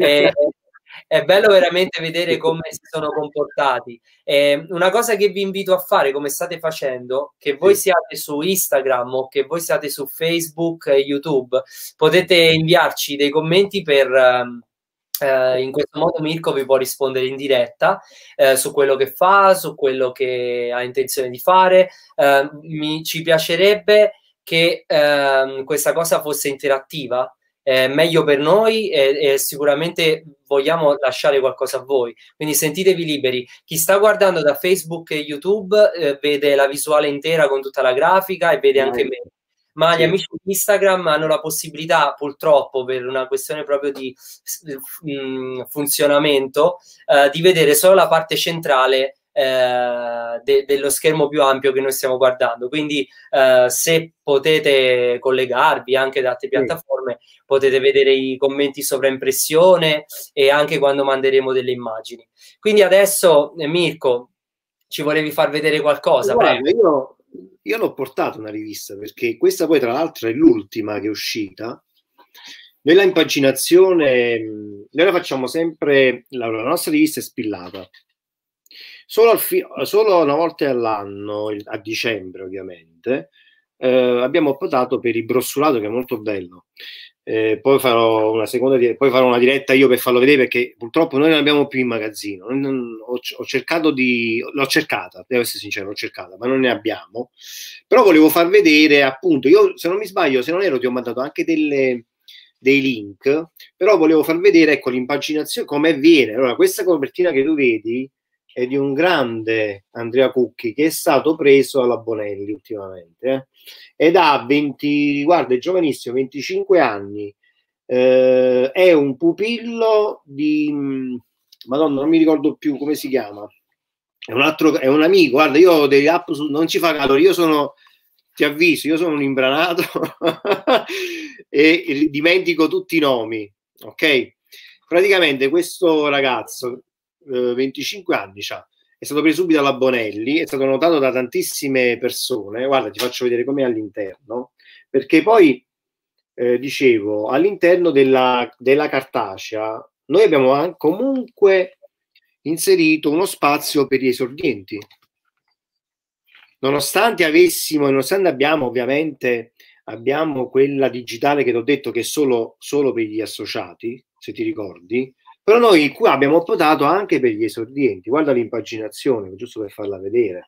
È bello veramente vedere come si sono comportati. Una cosa che vi invito a fare, come state facendo, che voi siate su Instagram o che voi siate su Facebook e YouTube, potete inviarci dei commenti per... in questo modo Mirko vi può rispondere in diretta su quello che fa, su quello che ha intenzione di fare. Ci piacerebbe che questa cosa fosse interattiva. Meglio per noi e sicuramente vogliamo lasciare qualcosa a voi, quindi sentitevi liberi. Chi sta guardando da Facebook e YouTube vede la visuale intera con tutta la grafica e vede anche me, ma gli amici di Instagram hanno la possibilità, purtroppo per una questione proprio di funzionamento, di vedere solo la parte centrale dello schermo più ampio che noi stiamo guardando. Quindi se potete collegarvi anche da altre piattaforme, potete vedere i commenti sovraimpressione e anche quando manderemo delle immagini. Quindi adesso, Mirko, ci volevi far vedere qualcosa? Guarda, io l'ho portato una rivista, perché questa poi tra l'altro è l'ultima che è uscita. Noi la impaginazione, noi la facciamo sempre, la nostra rivista è spillata. Solo una volta all'anno, a dicembre ovviamente, abbiamo optato per il brossulato, che è molto bello. Poi farò una diretta io per farlo vedere, perché purtroppo noi non abbiamo più in magazzino. Ho cercato l'ho cercata, devo essere sincero, l'ho cercata, ma non ne abbiamo. Però volevo far vedere, appunto, io se non mi sbaglio, se non ero, ti ho mandato anche dei link, però volevo far vedere, ecco, l'impaginazione, come viene. Allora, questa copertina che tu vedi è di un grande Andrea Cucchi, che è stato preso alla Bonelli ultimamente, ed ha 20, guarda, è giovanissimo, 25 anni, è un pupillo di, Madonna, non mi ricordo più come si chiama, è un amico, guarda, io ho delle app non ci fa caso, ti avviso, io sono un imbranato e dimentico tutti i nomi, ok? Praticamente questo ragazzo, 25 anni c'ha, è stato preso subito alla Bonelli, è stato notato da tantissime persone. Guarda, ti faccio vedere com'è all'interno, perché poi dicevo, all'interno della cartacea noi abbiamo comunque inserito uno spazio per gli esordienti. Nonostante abbiamo ovviamente quella digitale che ti ho detto che è solo per gli associati, se ti ricordi, però noi qua abbiamo optato anche per gli esordienti. Guarda l'impaginazione, giusto per farla vedere.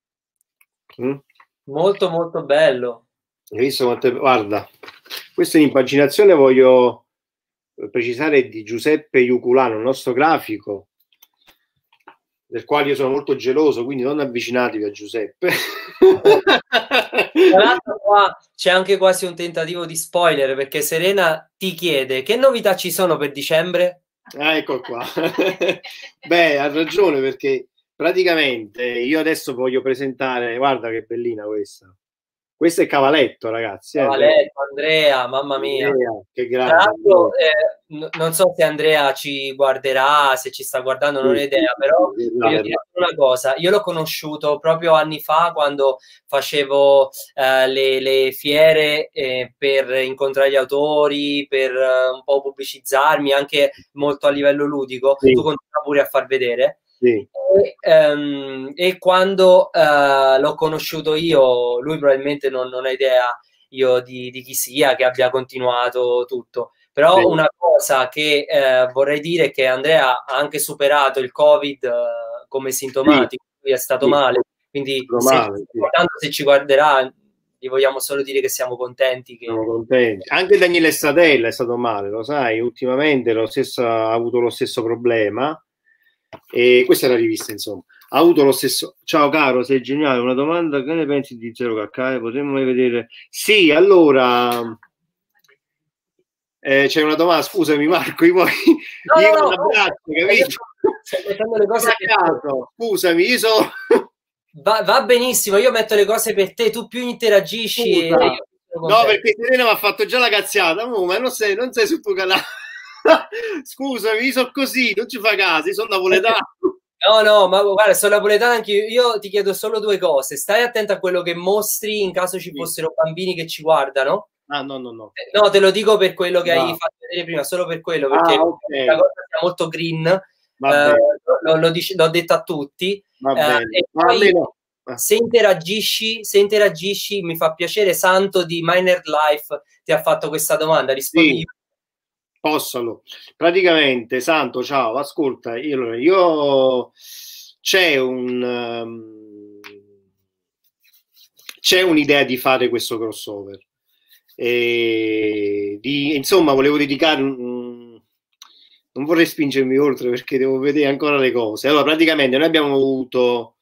Molto molto bello. Hai visto quanto... Guarda, questa è l'impaginazione, voglio precisare, di Giuseppe Iuculano, il nostro grafico, del quale io sono molto geloso, quindi non avvicinatevi a Giuseppe. Tra l'altro qua c'è anche quasi un tentativo di spoiler, perché Serena ti chiede che novità ci sono per dicembre? Ecco qua. Beh, ha ragione, perché praticamente io adesso voglio presentare, guarda che bellina questa. Questo è Cavaletto, ragazzi. Cavaletto, Andrea, mamma mia. Andrea, che grande. Tra l'altro, non so se Andrea ci guarderà, se ci sta guardando, non ho idea, però voglio dire una cosa, io l'ho conosciuto proprio anni fa quando facevo le fiere per incontrare gli autori, per un po' pubblicizzarmi, anche molto a livello ludico, tu continui pure a far vedere. Sì. E quando l'ho conosciuto io, lui probabilmente non ha idea io di chi sia, che abbia continuato tutto. Però una cosa che vorrei dire è che Andrea ha anche superato il Covid come sintomatico, lui è stato male, quindi se ci guarderà gli vogliamo solo dire che siamo contenti. Siamo contenti. Anche Daniele Stadella è stato male, lo sai, ultimamente ha avuto lo stesso problema. E questa è la rivista, insomma, ha avuto lo stesso. Ciao caro, sei geniale, una domanda: che ne pensi di Zero Calcare? Potremmo mai vedere? Sì, allora c'è una domanda, scusami Marco, io un abbraccio, capito? Le cose scusami, io so va benissimo, io metto le cose per te, tu più interagisci. No, perché Serena mi ha fatto già la cazziata, ma non sei sul tuo canale. Scusami, io sono così, non ci fa caso, io sono napoletano. No, ma guarda, sono napoletano anche io ti chiedo solo due cose. Stai attento a quello che mostri in caso ci fossero bambini che ci guardano. Ah, no. No, te lo dico per quello che hai fatto vedere prima, solo per quello, perché la cosa è molto green. L'ho detto a tutti. E poi, se interagisci, mi fa piacere. Santo di Miner Life ti ha fatto questa domanda, rispondi. Sì. Possano. Praticamente, Santo, ciao, ascolta, io c'è un'idea di fare questo crossover. Insomma, volevo dedicare non vorrei spingermi oltre perché devo vedere ancora le cose. Allora, praticamente noi abbiamo avuto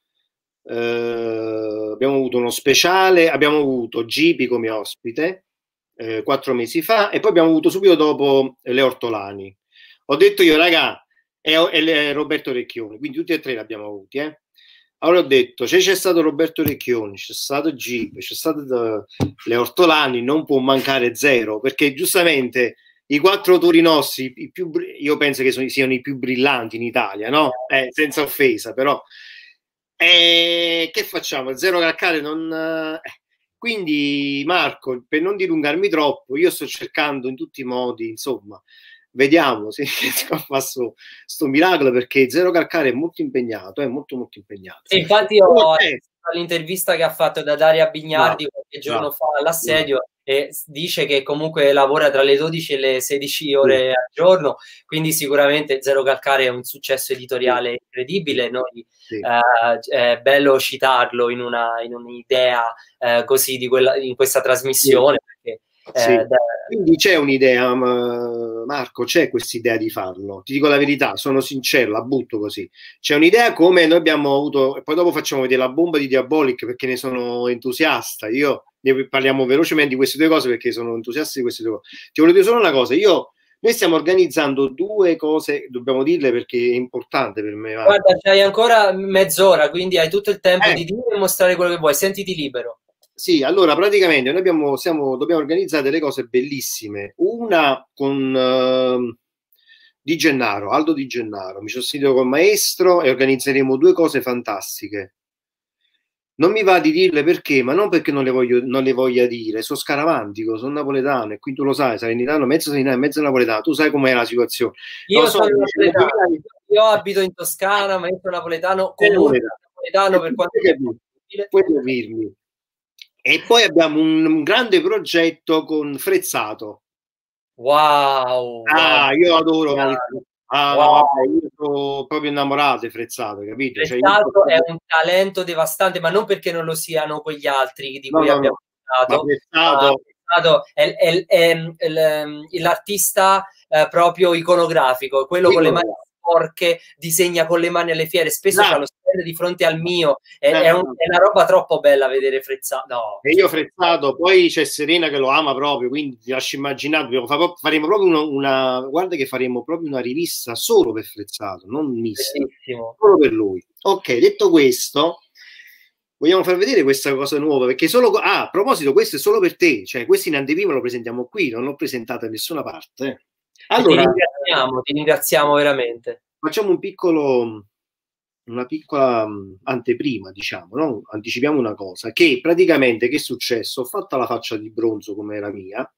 uno speciale, abbiamo avuto Gibi come ospite 4 mesi fa, e poi abbiamo avuto subito dopo le Ortolani. Ho detto io, raga, e Roberto Recchioni, quindi tutti e tre l'abbiamo avuti, Allora ho detto, c'è stato Roberto Recchioni, c'è stato Gib, c'è stato le Ortolani, non può mancare Zero, perché giustamente i 4 autori nostri, io penso che siano i più brillanti in Italia, no? Senza offesa, però che facciamo? Zero Calcare non... Quindi Marco, per non dilungarmi troppo, io sto cercando in tutti i modi, insomma, vediamo se riesco a fare sto miracolo, perché Zero Calcare è molto impegnato, è molto impegnato. E infatti ho l'intervista che ha fatto da Daria Bignardi qualche giorno fa all'assedio, e dice che comunque lavora tra le 12 e le 16 ore al giorno, quindi sicuramente Zero Calcare è un successo editoriale incredibile. Noi è bello citarlo in un'idea così in questa trasmissione, perché quindi c'è un'idea, Marco, c'è questa idea di farlo, ti dico la verità, sono sincero, la butto così, c'è un'idea, come noi abbiamo avuto, e poi dopo facciamo vedere la bomba di Diabolic perché ne sono entusiasta, ne parliamo velocemente di queste due cose perché sono entusiasta di queste due cose. Ti voglio dire solo una cosa, noi stiamo organizzando 2 cose, dobbiamo dirle perché è importante per me. Guarda, c'hai ancora mezz'ora, quindi hai tutto il tempo di dire e mostrare quello che vuoi, sentiti libero. Sì, allora praticamente noi dobbiamo organizzare delle cose bellissime. Una con Di Gennaro, Aldo Di Gennaro. Mi sono sentito col maestro e organizzeremo 2 cose fantastiche. Non mi va di dirle perché, ma non perché non le voglia dire, sono scaramantico, sono napoletano e quindi tu lo sai, salernitano, mezzo napoletano, tu sai com'è la situazione. Io Lo so, sono napoletano, io abito in Toscana, ma io sono napoletano, comunque napoletano per quanto puoi capirmi. E poi abbiamo un grande progetto con Frezzato. Wow! Io adoro Maurizio. Wow. No, vabbè, io sono proprio innamorato di Frezzato, capito? Frezzato è un talento devastante, ma non perché non lo siano quegli altri di cui abbiamo parlato. Frezzato è l'artista proprio iconografico, quello con le mani sporche, disegna con le mani alle fiere, spesso c'ha lo stand di fronte al mio, è una roba troppo bella vedere Frezzato. No. E io Frezzato, poi c'è Serena che lo ama proprio, quindi ti lascio immaginare, faremo proprio guarda che faremo proprio una rivista solo per Frezzato, non mista, solo per lui. Ok, detto questo, vogliamo far vedere questa cosa nuova, perché a proposito, questo è solo per te, cioè questo in anteprima lo presentiamo qui, non l'ho presentato da nessuna parte. Allora, ti ringraziamo veramente. Facciamo una piccola anteprima, diciamo, no? Anticipiamo una cosa, che praticamente che è successo? Ho fatto la faccia di bronzo come la mia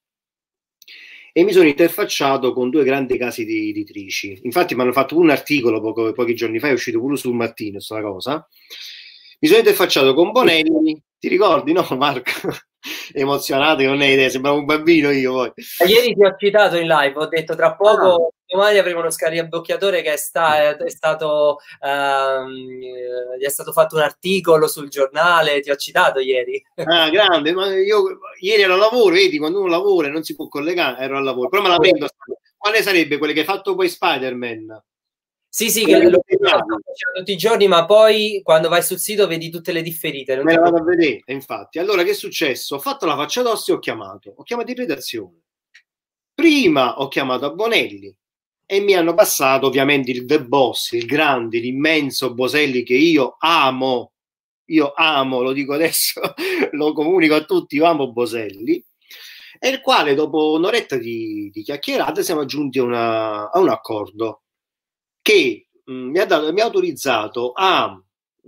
e mi sono interfacciato con due grandi case editrici. Infatti mi hanno fatto un articolo pochi giorni fa, è uscito pure sul Mattino questa cosa. Mi sono interfacciato con Bonelli, ti ricordi, no Marco? Emozionato, che non hai idea, sembrava un bambino io poi. Ieri ti ho citato in live, ho detto tra poco domani avremo uno scarabocchiatore che è stato gli è stato fatto un articolo sul giornale, ti ho citato ieri. Grande, ma io ieri ero al lavoro, vedi, quando uno lavora e non si può collegare, ero al lavoro, però me la prendo. Quale sarebbe quelle che hai fatto poi Spider-Man? Sì, che lo faccio tutti i giorni, ma poi quando vai sul sito vedi tutte le differite. Me la vado a vedere, infatti. Allora, che è successo? Ho fatto la faccia d'osso e ho chiamato in redazione. Prima ho chiamato a Bonelli e mi hanno passato ovviamente il The Boss, il grande, l'immenso Boselli che io amo, lo dico adesso, lo comunico a tutti, io amo Boselli, e il quale dopo un'oretta di chiacchierate siamo giunti a un accordo che mi ha autorizzato a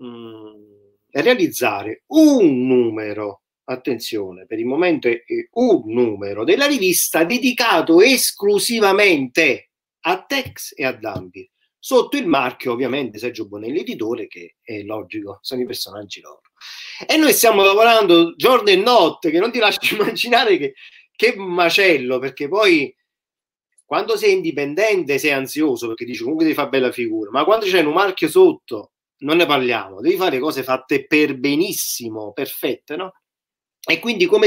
realizzare un numero, attenzione, per il momento è un numero della rivista dedicato esclusivamente a Tex e a Dampi, sotto il marchio ovviamente Sergio Bonelli editore, che è logico, sono i personaggi loro. E noi stiamo lavorando giorno e notte, che non ti lascio immaginare che macello, perché poi quando sei indipendente sei ansioso perché dici comunque devi fare bella figura, ma quando c'è un marchio sotto non ne parliamo, devi fare cose fatte per benissimo, perfette, no? E quindi come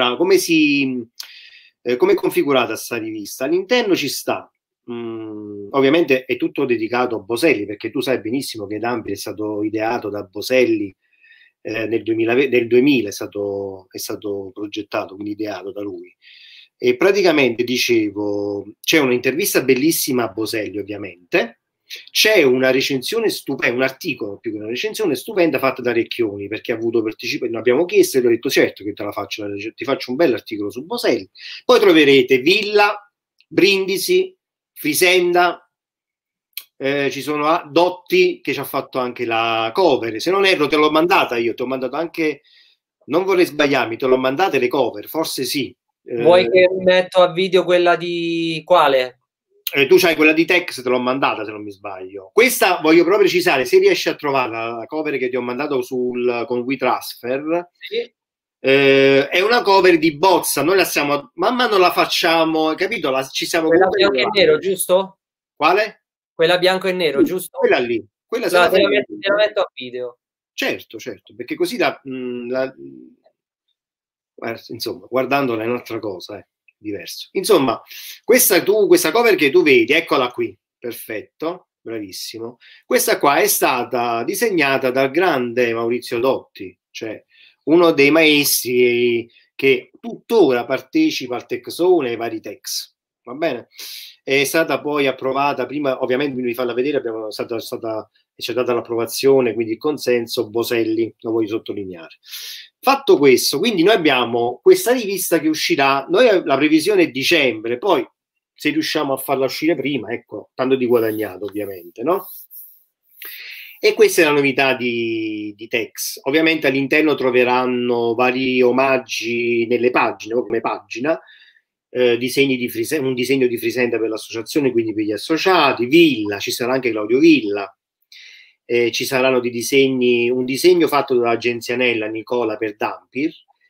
è configurata sta rivista? All'interno ci sta, ovviamente è tutto dedicato a Boselli, perché tu sai benissimo che Dampi è stato ideato da Boselli nel 2000 è stato progettato, quindi ideato da lui. E praticamente dicevo, c'è un'intervista bellissima a Boselli, ovviamente, c'è una recensione stupenda, un articolo più che una recensione stupenda fatta da Recchioni, perché ha avuto partecipato, ne abbiamo chiesto e gli ho detto certo che te la faccio, ti faccio un bell'articolo su Boselli. Poi troverete Villa, Brindisi, Frisenda, ci sono Dotti che ci ha fatto anche la cover, se non erro te l'ho mandata io, ti ho mandato anche, non vorrei sbagliarmi, te l'ho mandate le cover, forse sì. Vuoi che metto a video quella di quale? Tu c'hai quella di Tex, te l'ho mandata se non mi sbaglio. Questa voglio proprio precisare, se riesci a trovare la cover che ti ho mandato con WeTransfer, sì. È una cover di bozza, noi la stiamo, man mano la facciamo, capito? Ci siamo quella bianco e nero, giusto? Quale? Quella bianco e nero, giusto? Quella lì. Quella te la metto a video. Certo, perché così insomma, guardandola è un'altra cosa, diverso. Insomma, questa cover che tu vedi, eccola qui, perfetto, bravissimo. Questa qua è stata disegnata dal grande Maurizio Dotti, cioè uno dei maestri che tuttora partecipa al Texone e ai vari Tex, va bene? È stata poi approvata, prima ovviamente di farla vedere ci è data l'approvazione, quindi il consenso, Boselli, lo voglio sottolineare. Fatto questo, quindi noi abbiamo questa rivista che uscirà, la previsione è dicembre, poi se riusciamo a farla uscire prima, ecco, tanto di guadagnato ovviamente, no? E questa è la novità di Tex. Ovviamente all'interno troveranno vari omaggi nelle pagine, come pagina, un disegno di Frisenda per l'associazione, quindi per gli associati, Villa, ci sarà anche Claudio Villa, ci saranno un disegno fatto dall'agenzia Nella Nicola per Dampir,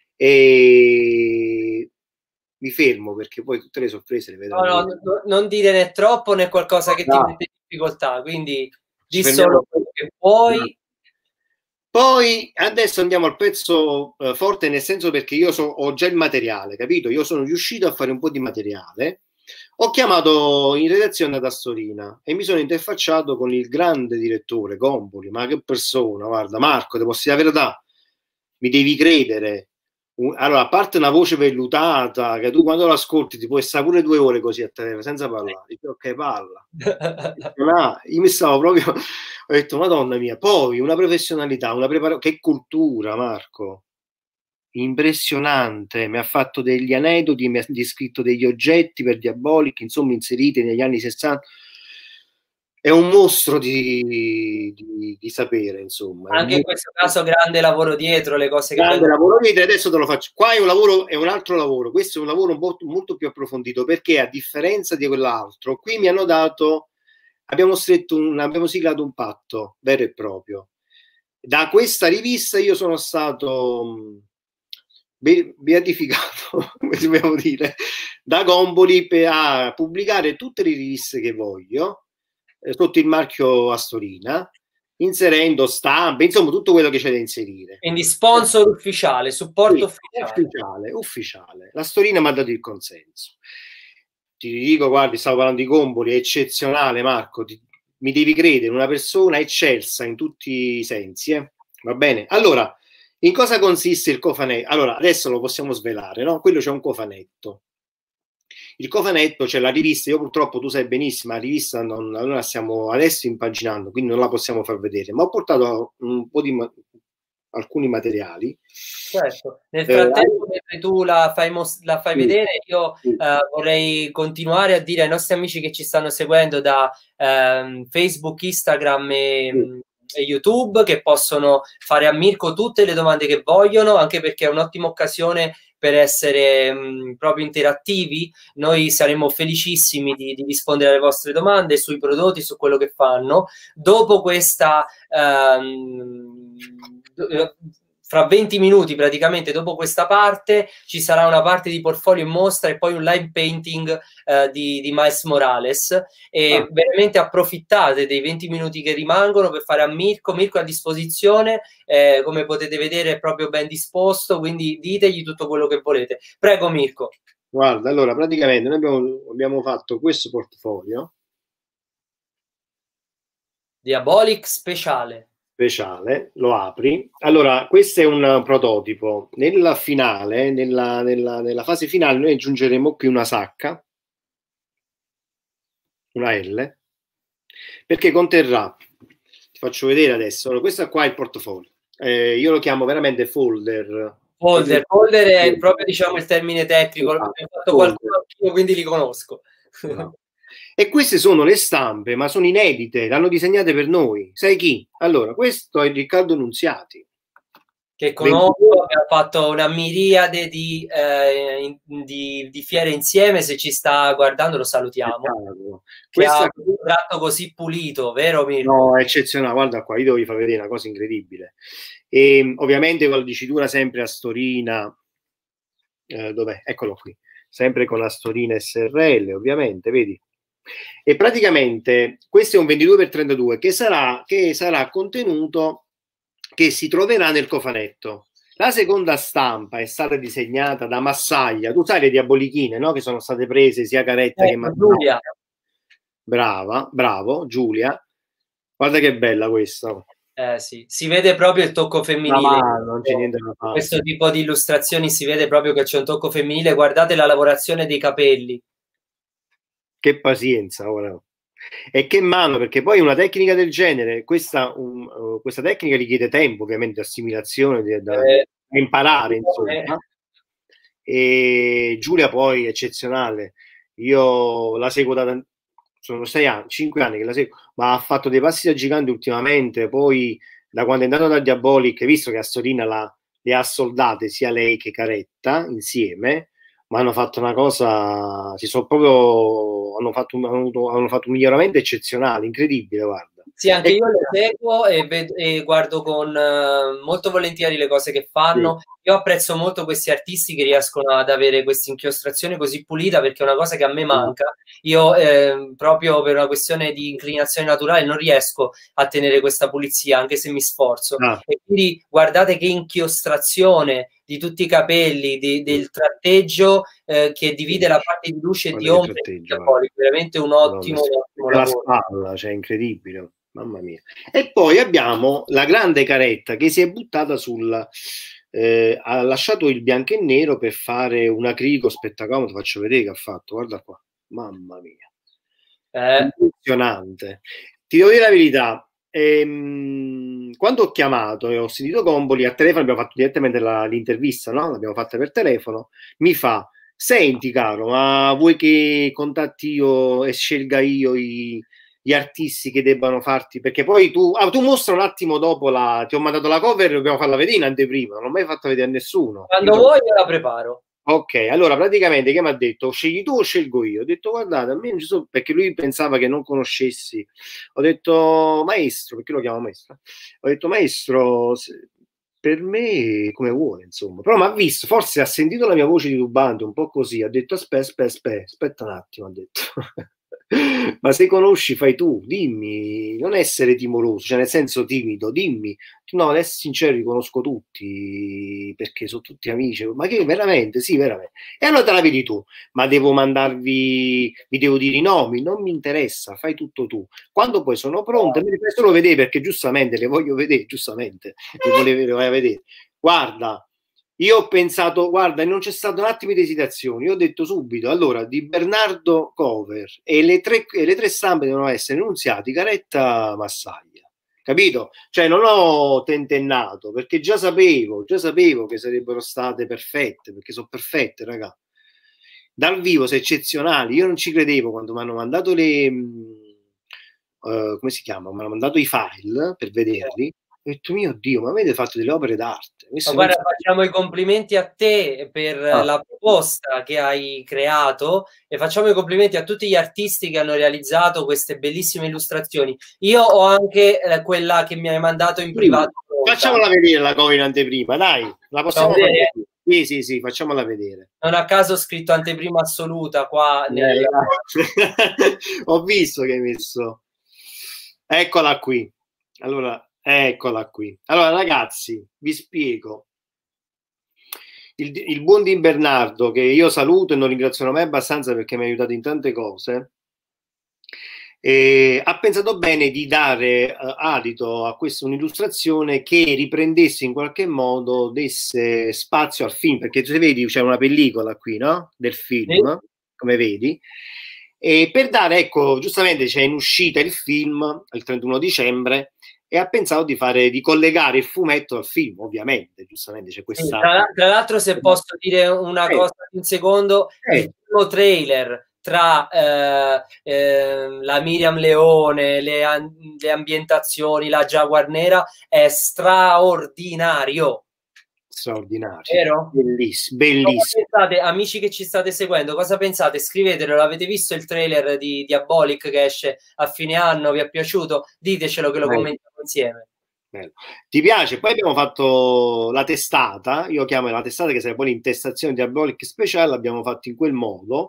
e mi fermo perché poi tutte le sorprese le vedrò. No, non dire né troppo né qualcosa che ti mette in difficoltà, quindi di solo quello che puoi. Poi adesso andiamo al pezzo forte, nel senso perché io ho già il materiale, capito? Io sono riuscito a fare un po' di materiale. Ho chiamato in redazione ad Astorina e mi sono interfacciato con il grande direttore Gomboli, ma che persona, guarda Marco, ti posso dire la verità, mi devi credere. Allora, a parte una voce vellutata, che tu quando l'ascolti ti puoi stare pure 2 ore così a telefono senza parlare. Dico, ok, parla. Io mi stavo proprio, ho detto, Madonna mia, poi una professionalità, una preparazione, che cultura, Marco, impressionante. Mi ha fatto degli aneddoti, mi ha descritto degli oggetti per Diabolic, insomma, inseriti negli anni 60. È un mostro di sapere, insomma. Anche in questo caso grande lavoro dietro, le cose che grande lavoro dietro, adesso te lo faccio. Qua è un lavoro, è un altro lavoro, questo è un lavoro molto più approfondito, perché a differenza di quell'altro, qui mi hanno dato, abbiamo siglato un patto vero e proprio. Da questa rivista io sono stato beatificato, come dobbiamo dire, da Gomboli a pubblicare tutte le riviste che voglio, sotto il marchio Astorina, inserendo stampe, insomma tutto quello che c'è da inserire. Quindi sponsor ufficiale, supporto ufficiale. La Astorina mi ha dato il consenso. Ti dico, guardi, stavo parlando di Gomboli, è eccezionale, Marco, mi devi credere, una persona eccelsa in tutti i sensi, va bene? Allora, in cosa consiste il cofanetto? Allora, adesso lo possiamo svelare, no? Quello c'è un cofanetto. Il cofanetto c'è la rivista, io purtroppo, tu sai benissimo, la rivista non la stiamo adesso impaginando, quindi non la possiamo far vedere, ma ho portato un po' di alcuni materiali. Certo, nel frattempo mentre tu la fai vedere, io vorrei continuare a dire ai nostri amici che ci stanno seguendo da Facebook, Instagram e YouTube, che possono fare a Mirko tutte le domande che vogliono, anche perché è un'ottima occasione per essere proprio interattivi. Noi saremo felicissimi di rispondere alle vostre domande sui prodotti, su quello che fanno. Dopo questa fra 20 minuti, praticamente dopo questa parte, ci sarà una parte di portfolio in mostra e poi un live painting di Miles Morales, e veramente approfittate dei 20 minuti che rimangono per fare a Mirko è a disposizione, come potete vedere è proprio ben disposto, quindi ditegli tutto quello che volete. Prego Mirko. Guarda, allora praticamente noi abbiamo fatto questo portfolio Diabolic speciale, lo apri. Allora, questo è un prototipo. Nella finale, nella fase finale, noi aggiungeremo qui una sacca, una L, perché conterrà, ti faccio vedere adesso, allora, questo qua è il portfolio. Io lo chiamo veramente folder. Folder è proprio, diciamo, il termine tecnico, l'ho fatto qualcuno anch'io, quindi li conosco. No. E queste sono le stampe, ma sono inedite, l'hanno disegnate per noi. Sai chi? Allora, questo è Riccardo Nunziati, che conosco, abbiamo fatto una miriade di fiere insieme. Se ci sta guardando lo salutiamo. Questo ha un tratto così pulito, vero Mirko? No, eccezionale, guarda qua, io devo far vedere una cosa incredibile. E ovviamente con la dicitura sempre Astorina, dov'è? Eccolo qui, sempre con Astorina SRL, ovviamente, vedi? E praticamente questo è un 22x32 che sarà contenuto, che si troverà nel cofanetto. La seconda stampa è stata disegnata da Massaglia, tu sai le diabolichine, no? Che sono state prese sia Caretta che Giulia. Bravo Giulia, guarda che bella questa. Sì, si vede proprio il tocco femminile. Non c'è niente da fare. Questo tipo di illustrazioni si vede proprio che c'è un tocco femminile. Guardate la lavorazione dei capelli. Che pazienza ora. E che mano, perché poi una tecnica del genere, questa tecnica richiede tempo, ovviamente, assimilazione da imparare, insomma. E Giulia poi è eccezionale. Io la seguo sono 6 anni, 5 anni che la seguo, ma ha fatto dei passi da gigante ultimamente, poi da quando è andato da Diabolic, visto che a Sorina le ha soldate sia lei che Caretta insieme, ma hanno fatto una cosa, si sono proprio, hanno fatto un miglioramento eccezionale, incredibile, guarda. Sì, anche io le seguo e guardo con molto volentieri le cose che fanno. Sì. Io apprezzo molto questi artisti che riescono ad avere questa inchiostrazione così pulita, perché è una cosa che a me manca. Io proprio per una questione di inclinazione naturale non riesco a tenere questa pulizia, anche se mi sforzo. E quindi guardate che inchiostrazione di tutti i capelli, del tratteggio che divide la parte di luce e di ombra, veramente un ottimo lavoro. La spalla, cioè incredibile. Mamma mia. E poi abbiamo la grande Caretta che si è buttata ha lasciato il bianco e nero per fare un acrilico spettacolare. Ti faccio vedere che ha fatto, guarda qua, mamma mia, impressionante. Ti devo dire la verità, quando ho chiamato e ho sentito Gomboli a telefono, abbiamo fatto direttamente l'intervista, no? L'abbiamo fatta per telefono, mi fa: senti caro, ma vuoi che contatti io e scelga io gli artisti che debbano farti, perché poi tu mostra un attimo dopo, ti ho mandato la cover, dobbiamo farla vedere in anteprima, non l'ho mai fatta vedere a nessuno. Quando vuoi io la preparo. Ok, allora praticamente che mi ha detto: scegli tu o scelgo io? Ho detto: guardate, a me non ci sono, perché lui pensava che non conoscessi. Ho detto: maestro, perché lo chiamo maestro? Ho detto: maestro, per me come vuole, insomma. Però mi ha visto, forse ha sentito la mia voce titubante, un po' così, ha detto: aspetta un attimo, ha detto. Ma se conosci fai tu, dimmi, non essere timoroso, cioè nel senso timido, dimmi. No, ad essere sincero, li conosco tutti perché sono tutti amici. Ma che veramente? Sì, veramente. E allora te la vedi tu, ma devo mandarvi, vi devo dire i nomi, non mi interessa, fai tutto tu. Quando poi sono pronte, me le fai solo vedere, perché giustamente le voglio vedere, giustamente le vai a vedere. Guarda, io ho pensato, guarda, non c'è stato un attimo di esitazione, io ho detto subito, allora, di Bernardo cover e le tre stampe devono essere Nunziati, Caretta, Massaglia, capito? Cioè non ho tentennato, perché già sapevo che sarebbero state perfette, perché sono perfette, raga. Dal vivo sono eccezionali, io non ci credevo quando mi hanno mandato come si chiama? Mi hanno mandato i file per vederli. Ho detto: mio Dio, ma avete fatto delle opere d'arte. Ma guarda, facciamo i complimenti a te per la proposta che hai creato e facciamo i complimenti a tutti gli artisti che hanno realizzato queste bellissime illustrazioni. Io ho anche quella che mi hai mandato in privato. Facciamola vedere la cover in anteprima, dai. La possiamo vedere? Sì, facciamola vedere. Non a caso ho scritto anteprima assoluta qua. Ho visto che hai messo. Eccola qui. Allora, eccola qui. Allora, ragazzi, vi spiego. Il buon Di Bernardo, che io saluto e non ringrazio mai abbastanza perché mi ha aiutato in tante cose, ha pensato bene di dare adito a questa un'illustrazione che riprendesse in qualche modo, desse spazio al film, perché se vedi c'è una pellicola qui, no? Del film, come vedi. E per dare, ecco, giustamente c'è in uscita il film il 31 dicembre e ha pensato di collegare il fumetto al film, ovviamente, giustamente c'è questa... Tra l'altro, se posso dire una cosa un secondo, il primo trailer tra la Miriam Leone, le ambientazioni, la Jaguar Nera è straordinario. Straordinario, vero? Bellissimo, bellissimo. Pensate, amici che ci state seguendo, cosa pensate? Scrivetelo, avete visto il trailer di Diabolic che esce a fine anno? Vi è piaciuto? Ditecelo che lo commentiamo insieme. Bello. Ti piace? Poi abbiamo fatto la testata, io chiamo la testata che sarebbe poi l'intestazione di Diabolic speciale, l'abbiamo fatto in quel modo,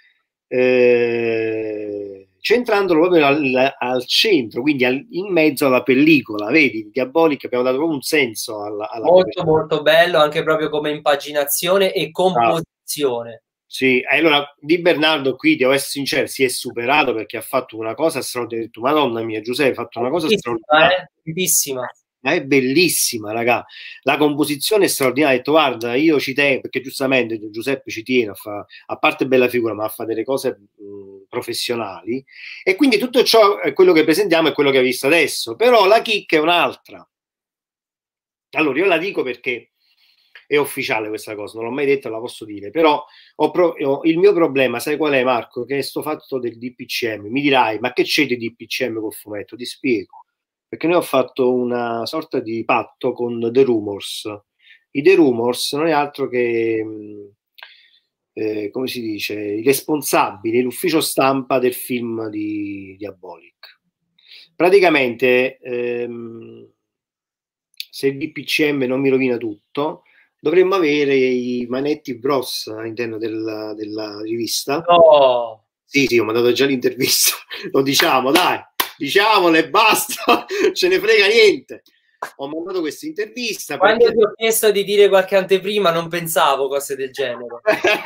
centrandolo proprio al centro, quindi in mezzo alla pellicola, vedi, Diabolic, abbiamo dato proprio un senso alla molto bello, anche proprio come impaginazione e composizione. Sì, allora Di Bernardo qui, devo essere sincero, si è superato perché ha fatto una cosa straordinaria. Madonna mia, Giuseppe, ha fatto una cosa straordinaria. Ma è bellissima, raga. La composizione è straordinaria. Ha detto: guarda, io ci tengo, perché giustamente Giuseppe ci tiene a parte bella figura, ma a fare delle cose professionali. E quindi tutto ciò è quello che presentiamo, è quello che hai visto adesso. Però la chicca è un'altra. Allora, io la dico perché è ufficiale questa cosa, non l'ho mai detta, la posso dire, però il mio problema, sai qual è, Marco? Che è sto fatto del DPCM. Mi dirai, ma che c'è di DPCM col fumetto? Ti spiego. Perché noi ho fatto una sorta di patto con The Rumors. I The Rumors non è altro che, come si dice, i responsabili, l'ufficio stampa del film di Diabolic. Praticamente, se il DPCM non mi rovina tutto, dovremmo avere i Manetti Bros all'interno della rivista. No. Sì, ho mandato già l'intervista. Lo diciamo, dai, diciamole, basta, ce ne frega niente. Ho mandato questa intervista. Quando perché... ti ho chiesto di dire qualche anteprima, non pensavo cose del genere.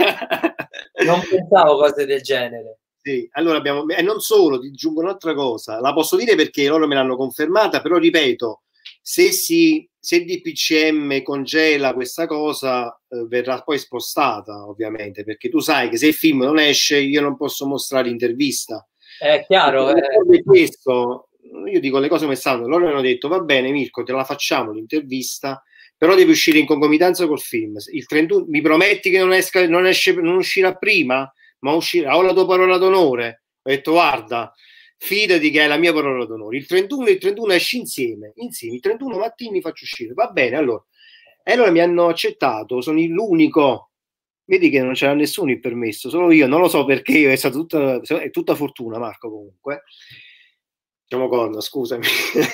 Non pensavo cose del genere. Sì, allora abbiamo... E non solo, ti aggiungo un'altra cosa. La posso dire perché loro me l'hanno confermata, però ripeto, se il DPCM congela questa cosa, verrà poi spostata, ovviamente, perché tu sai che se il film non esce io non posso mostrare l'intervista. È chiaro. Questo, io dico le cose come stanno. Loro hanno detto, va bene Mirko, te la facciamo l'intervista, però devi uscire in concomitanza col film. Il 31, mi prometti che non uscirà prima? Ma uscirà, ho la tua parola d'onore. Ho detto, guarda, fidati che è la mia parola d'onore. Il 31 e il 31 esci insieme. Il 31 Mattini faccio uscire. Va bene, allora. E allora mi hanno accettato, sono l'unico. Vedi che non c'era nessuno il permesso, solo io, non lo so perché, è stata è tutta fortuna, Marco, comunque. Diciamo cosa, scusami.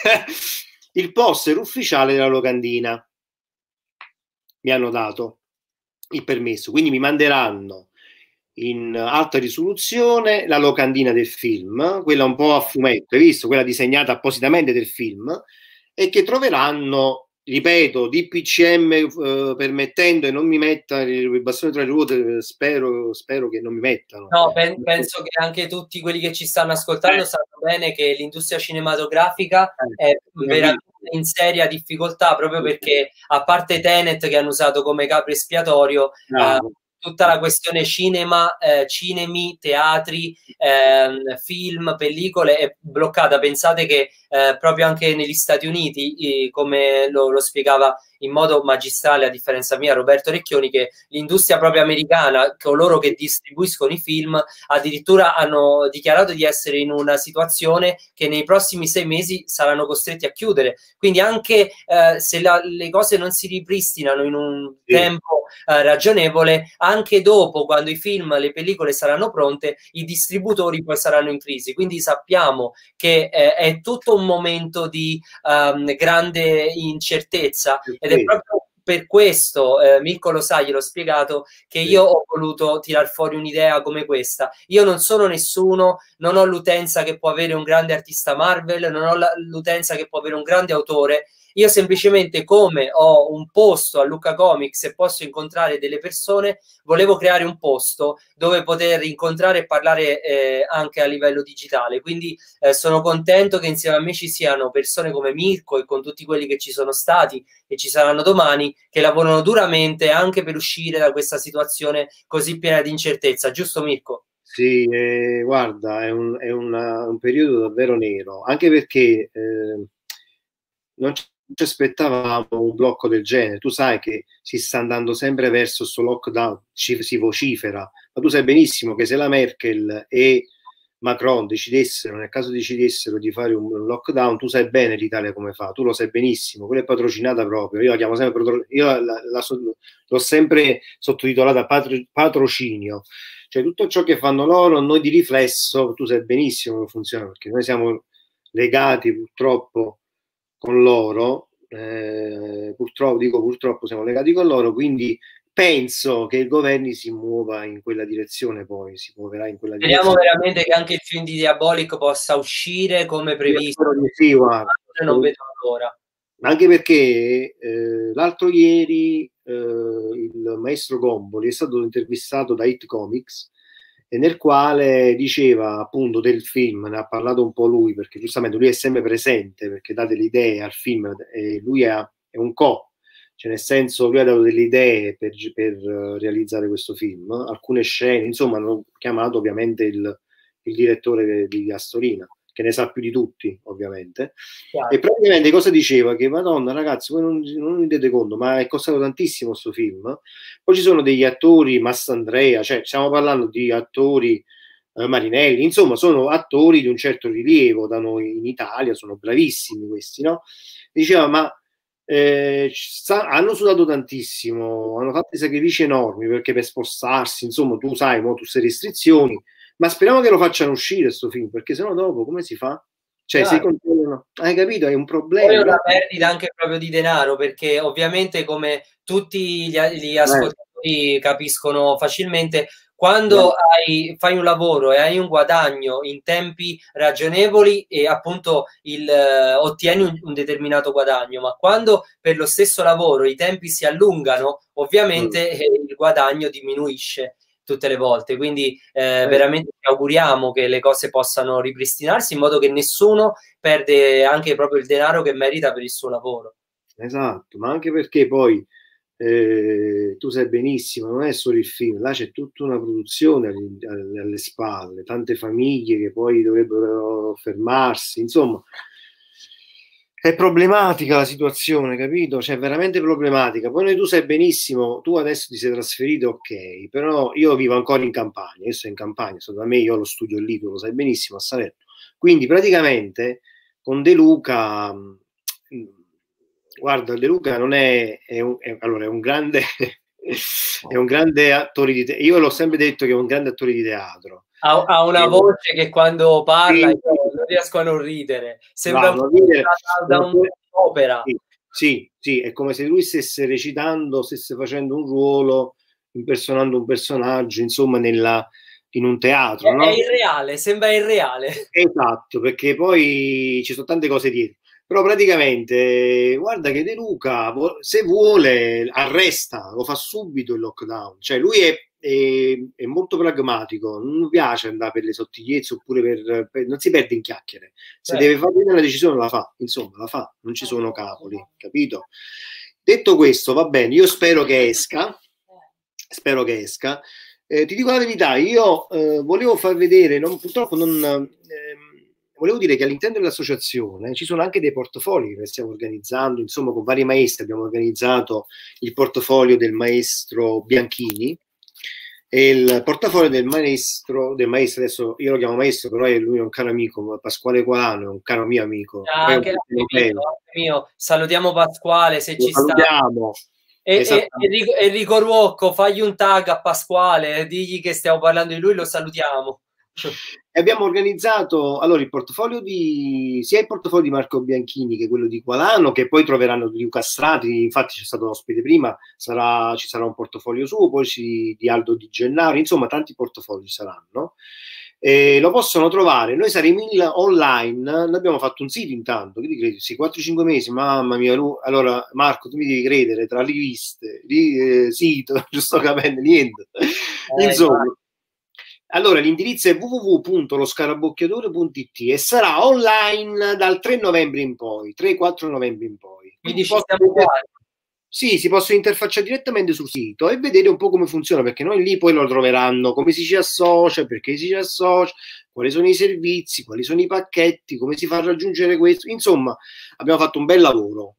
Il poster ufficiale della locandina. Mi hanno dato il permesso, quindi mi manderanno in alta risoluzione la locandina del film, quella un po' a fumetto, hai visto? Quella disegnata appositamente del film, e che troveranno, ripeto, DPCM permettendo e non mi metta il bastone tra le ruote, spero che non mi mettano. No, penso che anche tutti quelli che ci stanno ascoltando sanno bene che l'industria cinematografica è veramente in seria difficoltà, proprio perché, a parte Tenet che hanno usato come capro espiatorio, tutta la questione cinema, cinemi, teatri, film, pellicole è bloccata. Pensate che proprio anche negli Stati Uniti, come lo spiegava in modo magistrale, a differenza mia, Roberto Recchioni, che l'industria proprio americana, coloro che distribuiscono i film, addirittura hanno dichiarato di essere in una situazione che nei prossimi 6 mesi saranno costretti a chiudere. Quindi anche se le cose non si ripristinano in un tempo ragionevole, anche dopo, quando i film, le pellicole saranno pronte, i distributori poi saranno in crisi. Quindi sappiamo che è tutto un momento di grande incertezza, ed è proprio per questo, Mirko lo sa, gliel'ho spiegato, che io ho voluto tirar fuori un'idea come questa. Io non sono nessuno, non ho l'utenza che può avere un grande artista Marvel, non ho l'utenza che può avere un grande autore. Io semplicemente, come ho un posto a Lucca Comics e posso incontrare delle persone, volevo creare un posto dove poter incontrare e parlare anche a livello digitale. Quindi sono contento che insieme a me ci siano persone come Mirko, e con tutti quelli che ci sono stati e ci saranno domani, che lavorano duramente anche per uscire da questa situazione così piena di incertezza. Giusto, Mirko? Sì, guarda, è un periodo davvero nero, anche perché non ci aspettavamo un blocco del genere. Tu sai che si sta andando sempre verso questo lockdown, si vocifera, ma tu sai benissimo che se la Merkel e Macron decidessero, nel caso decidessero di fare un lockdown, tu sai bene l'Italia come fa, tu lo sai benissimo, quella è patrocinata proprio, io la chiamo sempre, l'ho sempre sottotitolata patrocinio, cioè tutto ciò che fanno loro, noi di riflesso, tu sai benissimo come funziona, perché noi siamo legati purtroppo con loro, purtroppo siamo legati con loro, quindi penso che il governo si muova in quella direzione, poi si muoverà in quella direzione. Speriamo veramente che anche il film di Diabolic possa uscire come previsto. Sì, guarda, non vedo l'ora. Anche perché l'altro ieri il maestro Gomboli è stato intervistato da Hit Comics, e nel quale diceva appunto del film, ne ha parlato un po' lui, perché giustamente lui è sempre presente, perché dà delle idee al film, e lui è un cioè nel senso lui ha dato delle idee per realizzare questo film, alcune scene, insomma hanno chiamato ovviamente il direttore di Astorina, che ne sa più di tutti, ovviamente. Chiaro. E praticamente cosa diceva? Che Madonna, ragazzi, voi non vi rendete conto, ma è costato tantissimo questo film. Poi ci sono degli attori, Massandrea, cioè stiamo parlando di attori, Marinelli, insomma, sono attori di un certo rilievo da noi in Italia, sono bravissimi questi, no? Diceva, ma hanno sudato tantissimo, hanno fatto dei sacrifici enormi perché per spostarsi, insomma, tu sai, mo, tu sei restrizioni, ma speriamo che lo facciano uscire questo film, perché sennò dopo come si fa? Cioè, se controllano, hai capito? È un problema. Poi è una perdita anche proprio di denaro, perché ovviamente, come tutti gli ascoltatori capiscono facilmente, quando fai un lavoro e hai un guadagno in tempi ragionevoli e appunto ottieni un determinato guadagno, ma quando per lo stesso lavoro i tempi si allungano, ovviamente il guadagno diminuisce tutte le volte. Quindi veramente ci auguriamo che le cose possano ripristinarsi in modo che nessuno perde anche proprio il denaro che merita per il suo lavoro. Esatto, ma anche perché poi tu sai benissimo, non è solo il film, là c'è tutta una produzione alle spalle, tante famiglie che poi dovrebbero fermarsi, insomma è problematica la situazione, capito? Cioè veramente problematica. Poi tu sai benissimo, tu adesso ti sei trasferito, ok, però io vivo ancora in Campania, io sto in Campania, da me, io ho lo studio lì, tu lo sai benissimo, a Salerno. Quindi praticamente con De Luca, guarda, De Luca non allora è un grande è un grande attore di teatro. Io l'ho sempre detto che è un grande attore di teatro. Ha una voce che quando parla non riesco a non ridere. Sembra da un'opera. Sì, è come se lui stesse recitando, stesse facendo un ruolo, impersonando un personaggio, insomma, in un teatro. No? È irreale, sembra irreale. Esatto, perché poi ci sono tante cose dietro. Però praticamente, guarda che De Luca, se vuole, arresta, lo fa subito il lockdown. Cioè lui è molto pragmatico, non piace andare per le sottigliezze oppure non si perde in chiacchiere. Se deve fare una decisione la fa, insomma, la fa, non ci sono capoli, capito? Detto questo, va bene, io spero che esca, ti dico la verità, io volevo far vedere, purtroppo non... volevo dire che all'interno dell'associazione ci sono anche dei portafoli che stiamo organizzando, insomma con vari maestri abbiamo organizzato il portafoglio del maestro Bianchini e il portafoglio del maestro adesso io lo chiamo maestro, però lui è un caro amico, Pasquale Qualano, è un caro mio amico. Anche mio. Salutiamo Pasquale se ci salutiamo. Sta. Enrico Ruocco, fagli un tag a Pasquale, digli che stiamo parlando di lui, lo salutiamo. E abbiamo organizzato allora il portafoglio sia il portafoglio di Marco Bianchini che quello di Qualano, che poi troveranno di Luca Strati, infatti c'è stato un ospite prima, ci sarà un portafoglio suo, poi di Aldo Di Gennaro, insomma tanti portafogli saranno. Lo possono trovare, noi saremo online, noi abbiamo fatto un sito intanto, che ti credi? Sì, 4-5 mesi, mamma mia, allora Marco tu mi devi credere, tra riviste, sito, giusto capendo, niente, insomma. Allora, l'indirizzo è www.loscarabocchiatore.it e sarà online dal 3 novembre in poi, 3-4 novembre in poi. Quindi si possono interfacciare direttamente sul sito e vedere un po' come funziona, perché noi lì poi lo troveranno come si ci associa, perché si ci associa, quali sono i servizi, quali sono i pacchetti, come si fa a raggiungere questo. Insomma, abbiamo fatto un bel lavoro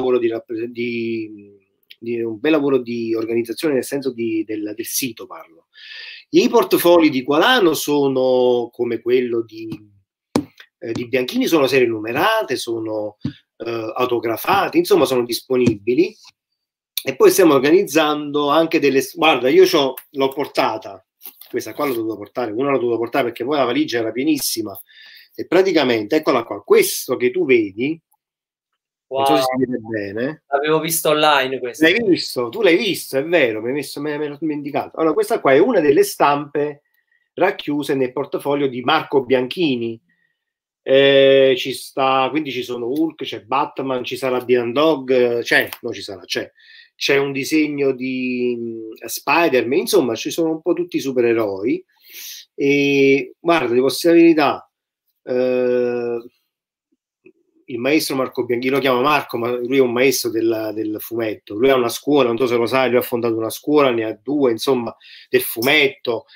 di organizzazione, nel senso del sito parlo. I portafoli di Qualano sono come quello di Bianchini, sono serie numerate, sono autografati, insomma sono disponibili. E poi stiamo organizzando anche guarda, io l'ho portata, questa qua l'ho dovuta portare, una l'ho dovuta portare perché poi la valigia era pienissima e praticamente, eccola qua, questo che tu vedi, wow. Non so se si vede bene. L'avevo visto online questo. L'hai visto? Tu l'hai visto, è vero, me l'ho dimenticato. Allora, questa qua è una delle stampe racchiuse nel portafoglio di Marco Bianchini. Quindi ci sono Hulk, c'è Batman, ci sarà Dylan Dog, c'è un disegno di Spider-Man, insomma, ci sono un po' tutti i supereroi. E guarda, ti posso dire la verità, il maestro Marco Bianchini, lo chiama Marco, ma lui è un maestro del fumetto. Lui ha una scuola, non so se lo sai, lui ha fondato una scuola, ne ha 2, insomma, del fumetto.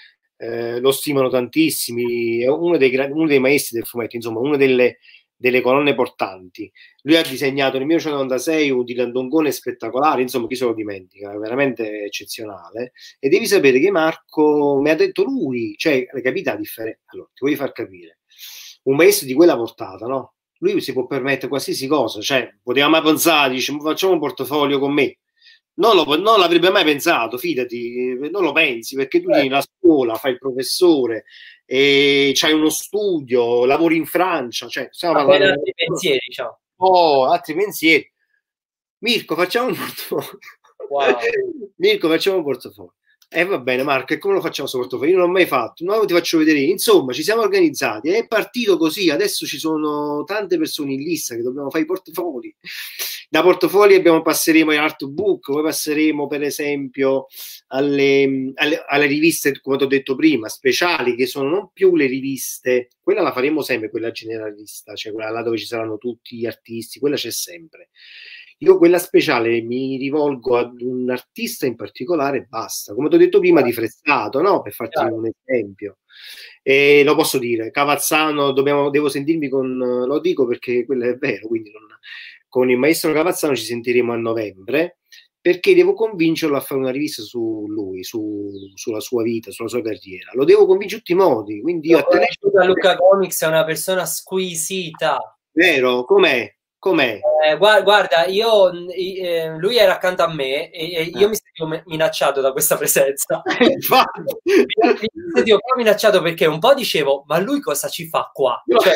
lo stimano tantissimi, è uno dei maestri del fumetto, insomma, una delle colonne portanti. Lui ha disegnato nel 1996 un Dilandongone spettacolare, insomma, chi se lo dimentica, è veramente eccezionale. E devi sapere che Marco mi ha detto lui, cioè, capite la differenza? Allora, ti voglio far capire. Un maestro di quella portata, no? Lui si può permettere qualsiasi cosa, cioè, poteva mai pensare, dice, facciamo un portafoglio con me. Non l'avrebbe mai pensato, fidati, non lo pensi, perché tu vieni alla scuola, fai il professore, e c'hai uno studio, lavori in Francia, cioè, stiamo parlando di altri pensieri, diciamo. altri pensieri. Mirko, facciamo un portafoglio. Wow. Mirko, facciamo un portafoglio. Va bene, Marco, e come lo facciamo questo portafoglio? Io non l'ho mai fatto, no, ti faccio vedere. Insomma, ci siamo organizzati, è partito così. Adesso ci sono tante persone in lista che dobbiamo fare i portafogli. Da portafogli passeremo ai artbook, poi passeremo per esempio alle riviste, come ti ho detto prima, speciali, che sono non più le riviste, quella la faremo sempre, quella generalista, cioè quella là dove ci saranno tutti gli artisti, quella c'è sempre. Io quella speciale mi rivolgo ad un artista in particolare e basta. Come ti ho detto prima, di Frezzato, no? Per farti un esempio. E lo posso dire, Cavazzano, devo sentirmi con, lo dico perché quello è vero, quindi con il maestro Cavazzano ci sentiremo a novembre, perché devo convincerlo a fare una rivista su lui, sulla sua vita, sulla sua carriera. Lo devo convincere in tutti i modi. Quindi io Luca Comics è una persona squisita. Vero? Com'è? Guarda, lui era accanto a me e io mi sentivo minacciato da questa presenza. Mi sentivo proprio minacciato perché un po' dicevo, ma lui cosa ci fa qua? Cioè,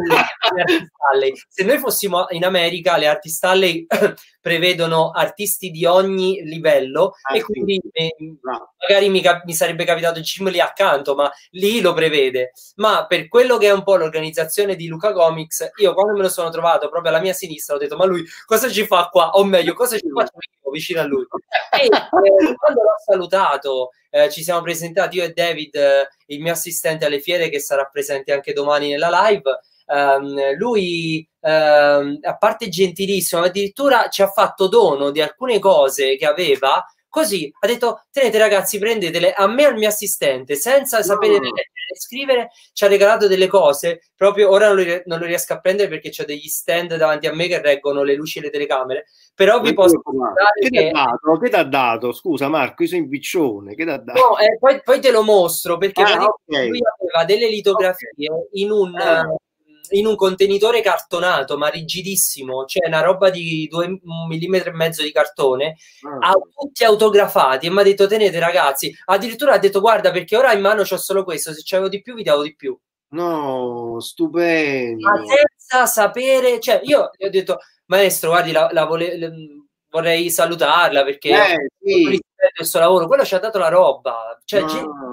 se noi fossimo in America, le Artist Alley prevedono artisti di ogni livello e quindi magari mi sarebbe capitato Jim lì accanto, ma lì lo prevede. Ma per quello che è un po' l'organizzazione di Luca Comics, io quando me lo sono trovato proprio alla mia sinistra ho detto, ma lui cosa ci fa qua? O meglio, cosa ci faccio io vicino a lui? E quando l'ho salutato, ci siamo presentati io e David, il mio assistente alle fiere, che sarà presente anche domani nella live. Lui, a parte gentilissimo, addirittura ci ha fatto dono di alcune cose che aveva. Così ha detto, tenete ragazzi, prendetele, a me e al mio assistente, senza sapere leggere e scrivere, ci ha regalato delle cose, proprio ora non lo riesco a prendere perché c'ho degli stand davanti a me che reggono le luci e le telecamere, però vi posso che ti ha dato? Scusa Marco, io sono in piccione, che ti ha dato? No, poi te lo mostro, perché lui aveva delle litografie in un contenitore cartonato, ma rigidissimo, cioè una roba di 2,5 mm di cartone, tutti autografati, e mi ha detto, tenete ragazzi, addirittura ha detto, guarda, perché ora in mano c'ho solo questo, se c'avevo di più vi davo di più. No, stupendo. Ma senza sapere, cioè io gli ho detto, maestro, guardi, vorrei salutarla perché rispetto il suo lavoro, quello ci ha dato la roba, cioè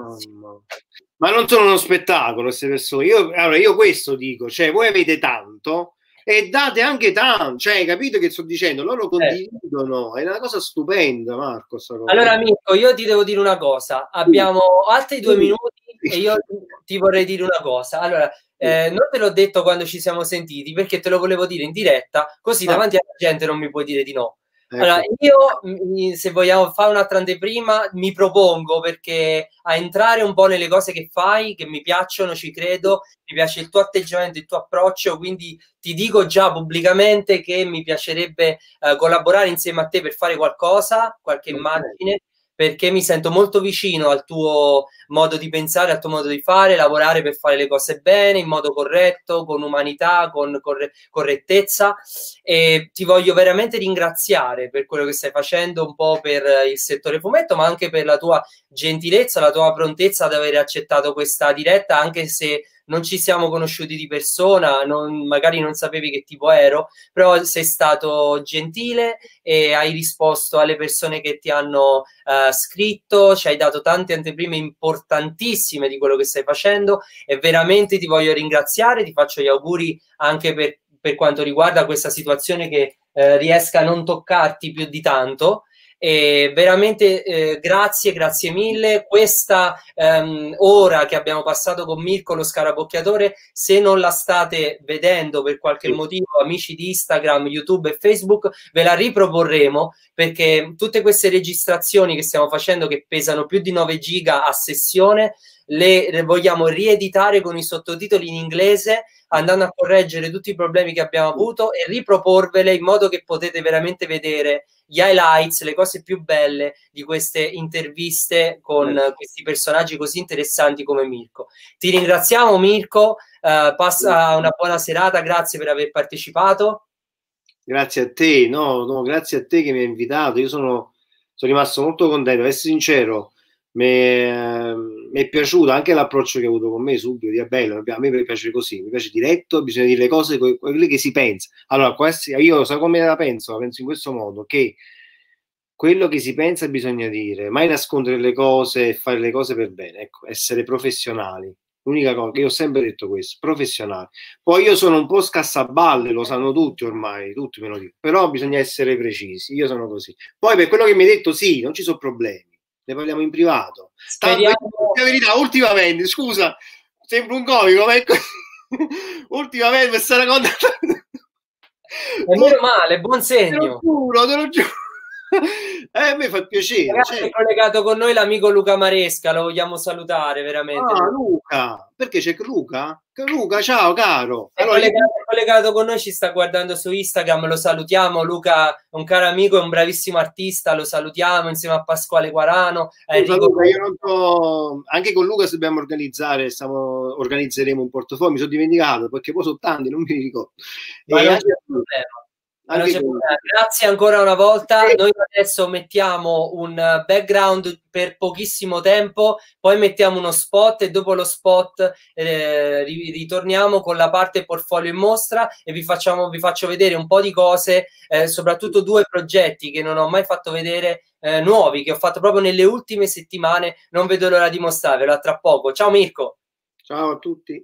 ma non sono uno spettacolo queste persone. Io questo dico, cioè voi avete tanto e date anche tanto, cioè capite che sto dicendo? Loro condividono, è una cosa stupenda, Marco. Allora Mirko, io ti devo dire una cosa, abbiamo altri 2 minuti e io ti vorrei dire una cosa. Allora, non te l'ho detto quando ci siamo sentiti perché te lo volevo dire in diretta, così davanti alla gente non mi puoi dire di no. Allora, io, se vogliamo fare un'altra anteprima, mi propongo, perché a entrare un po' nelle cose che fai, che mi piacciono, ci credo, mi piace il tuo atteggiamento, il tuo approccio, quindi ti dico già pubblicamente che mi piacerebbe collaborare insieme a te per fare qualcosa, qualche immagine, perché mi sento molto vicino al tuo modo di pensare, al tuo modo di fare, lavorare per fare le cose bene, in modo corretto, con umanità, con correttezza, e ti voglio veramente ringraziare per quello che stai facendo un po' per il settore fumetto, ma anche per la tua gentilezza, la tua prontezza ad aver accettato questa diretta, anche se non ci siamo conosciuti di persona, magari non sapevi che tipo ero, però sei stato gentile e hai risposto alle persone che ti hanno scritto, ci hai dato tante anteprime importantissime di quello che stai facendo e veramente ti voglio ringraziare, ti faccio gli auguri anche per quanto riguarda questa situazione, che riesca a non toccarti più di tanto. E veramente grazie mille. Questa ora che abbiamo passato con Mirko, lo scarabocchiatore, se non la state vedendo per qualche motivo, amici di Instagram, YouTube e Facebook, ve la riproporremo, perché tutte queste registrazioni che stiamo facendo, che pesano più di 9 giga a sessione, le vogliamo rieditare con i sottotitoli in inglese, andando a correggere tutti i problemi che abbiamo avuto e riproporvele in modo che potete veramente vedere gli highlights, le cose più belle di queste interviste con questi personaggi così interessanti come Mirko. Ti ringraziamo, Mirko, passa una buona serata, grazie per aver partecipato. Grazie a te, no, grazie a te che mi hai invitato. Io sono rimasto molto contento, per essere sincero. Mi è piaciuto anche l'approccio che hai avuto con me subito, è bello, a me piace così, mi piace diretto, bisogna dire le cose quelle che si pensa. Allora, io so come la penso in questo modo, che quello che si pensa bisogna dire, mai nascondere le cose e fare le cose per bene, ecco, essere professionali. L'unica cosa che io ho sempre detto questo, professionali. Poi io sono un po' scassaballe, lo sanno tutti ormai, tutti me lo dicono, però bisogna essere precisi, io sono così. Poi per quello che mi hai detto, sì, non ci sono problemi. Ne parliamo in privato. Speriamo... La verità, ultimamente, scusa, sembra un comico, ma ecco, ultimamente questa racconta... Meno male, buon segno. Te lo giuro. A me fa piacere. Ragazzi, è collegato con noi l'amico Luca Maresca, lo vogliamo salutare veramente. Ah, Luca, perché c'è Luca? Luca, ciao caro. Allora, è collegato con noi, ci sta guardando su Instagram, lo salutiamo. Luca è un caro amico, è un bravissimo artista, lo salutiamo insieme a Pasquale Guarano. Luca, io non so, anche con Luca se dobbiamo organizzeremo un portafoglio, mi sono dimenticato perché poi sono tanti, non mi ricordo. Ma non c'è problema. Grazie ancora una volta. Noi adesso mettiamo un background per pochissimo tempo, poi mettiamo uno spot e dopo lo spot ritorniamo con la parte portfolio in mostra e vi faccio vedere un po' di cose, soprattutto 2 progetti che non ho mai fatto vedere, nuovi, che ho fatto proprio nelle ultime settimane. Non vedo l'ora di mostrarvelo. A tra poco. Ciao Mirko. Ciao a tutti.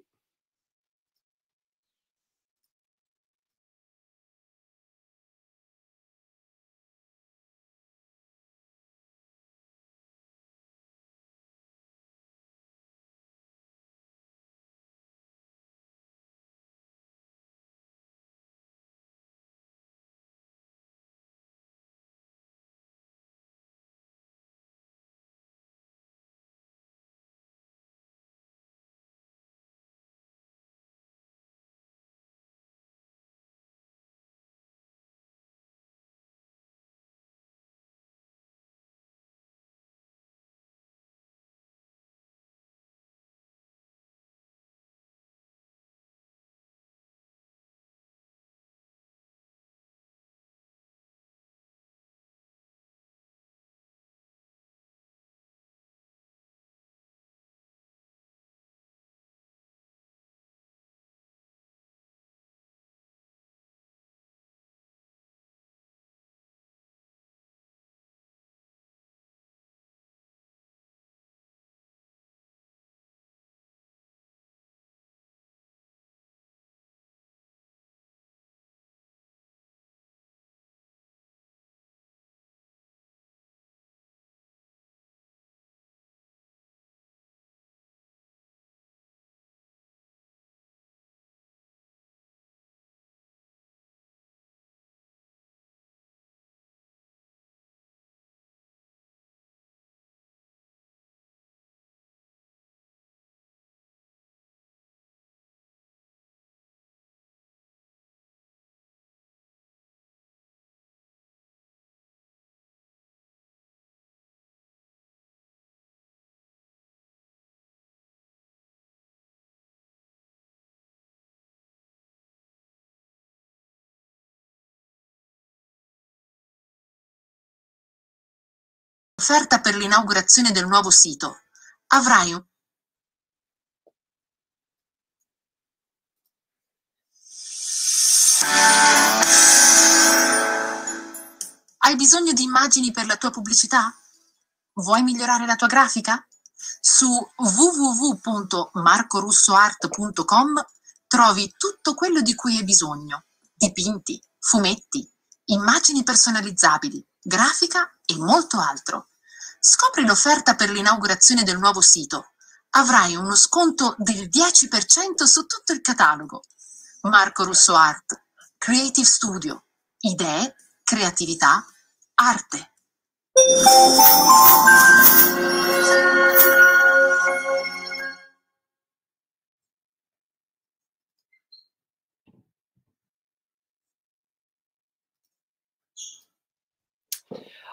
Offerta per l'inaugurazione del nuovo sito. Avrai un... Hai bisogno di immagini per la tua pubblicità? Vuoi migliorare la tua grafica? Su www.marcorussoart.com trovi tutto quello di cui hai bisogno. Dipinti, fumetti, immagini personalizzabili, grafica e molto altro. Scopri l'offerta per l'inaugurazione del nuovo sito. Avrai uno sconto del 10% su tutto il catalogo. Marco Russo Art, Creative Studio, idee, creatività, arte.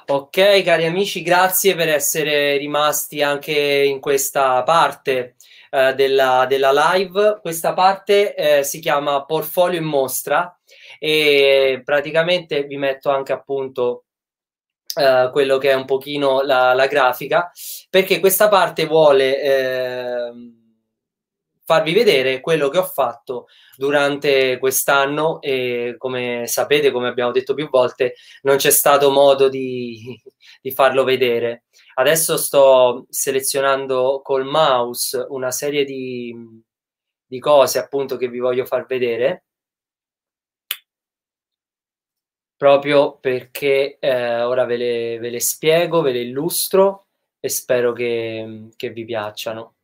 Ok, cari amici, grazie per essere rimasti anche in questa parte della live. Questa parte si chiama Portfolio in mostra e praticamente vi metto anche appunto quello che è un pochino la grafica, perché questa parte vuole farvi vedere quello che ho fatto durante quest'anno e come sapete, come abbiamo detto più volte, non c'è stato modo di farlo vedere. Adesso sto selezionando col mouse una serie di cose appunto che vi voglio far vedere, proprio perché ora ve le spiego, ve le illustro e spero che vi piacciono.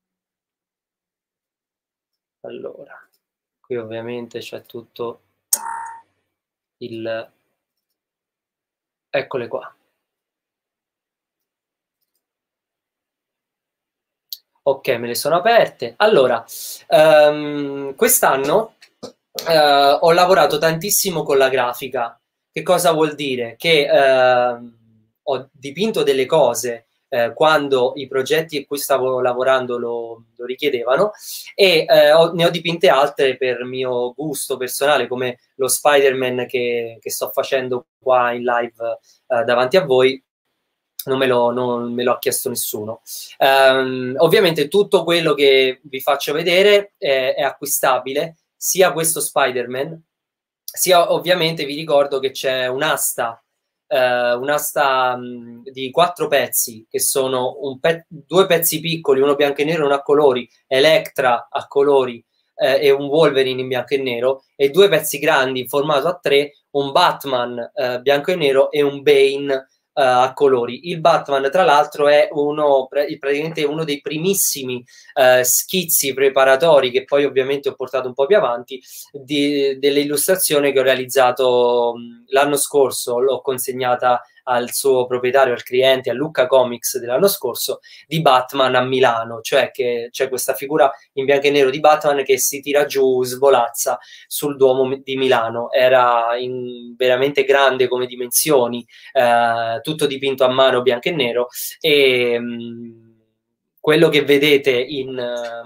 Allora, qui ovviamente c'è tutto il... Eccole qua. Ok, me le sono aperte. Allora, quest'anno ho lavorato tantissimo con la grafica. Che cosa vuol dire? Che ho dipinto delle cose quando i progetti a cui stavo lavorando lo richiedevano e ne ho dipinte altre per mio gusto personale, come lo Spider-Man che sto facendo qua in live davanti a voi. Non me lo ha chiesto nessuno. Ovviamente tutto quello che vi faccio vedere è acquistabile, sia questo Spider-Man, sia ovviamente vi ricordo che c'è un'asta di 4 pezzi, che sono 2 pezzi piccoli, uno bianco e nero e uno a colori, Electra a colori e un Wolverine in bianco e nero, e 2 pezzi grandi in formato a 3, un Batman bianco e nero e un Bane a colori. Il Batman, tra l'altro, è praticamente uno dei primissimi schizzi preparatori che poi ovviamente ho portato un po' più avanti delle illustrazioni che ho realizzato l'anno scorso. L'ho consegnata al suo proprietario, al cliente, a Lucca Comics dell'anno scorso, di Batman a Milano, cioè che c'è questa figura in bianco e nero di Batman che si tira giù, svolazza sul Duomo di Milano. Era veramente grande come dimensioni, tutto dipinto a mano bianco e nero, e quello che vedete in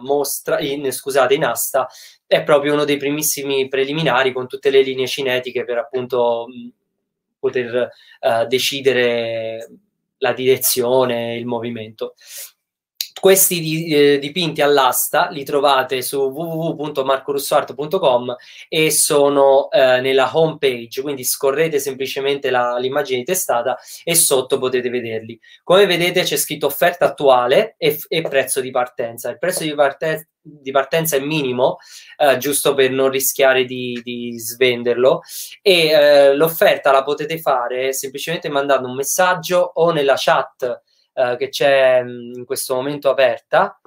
asta è proprio uno dei primissimi preliminari con tutte le linee cinetiche per appunto poter decidere la direzione, il movimento. Questi dipinti all'asta li trovate su www.marcorussoart.com e sono nella home page, quindi scorrete semplicemente l'immagine di testata e sotto potete vederli. Come vedete c'è scritto offerta attuale e prezzo di partenza. Il prezzo di partenza è minimo, giusto per non rischiare di svenderlo, e l'offerta la potete fare semplicemente mandando un messaggio o nella chat che c'è in questo momento aperta.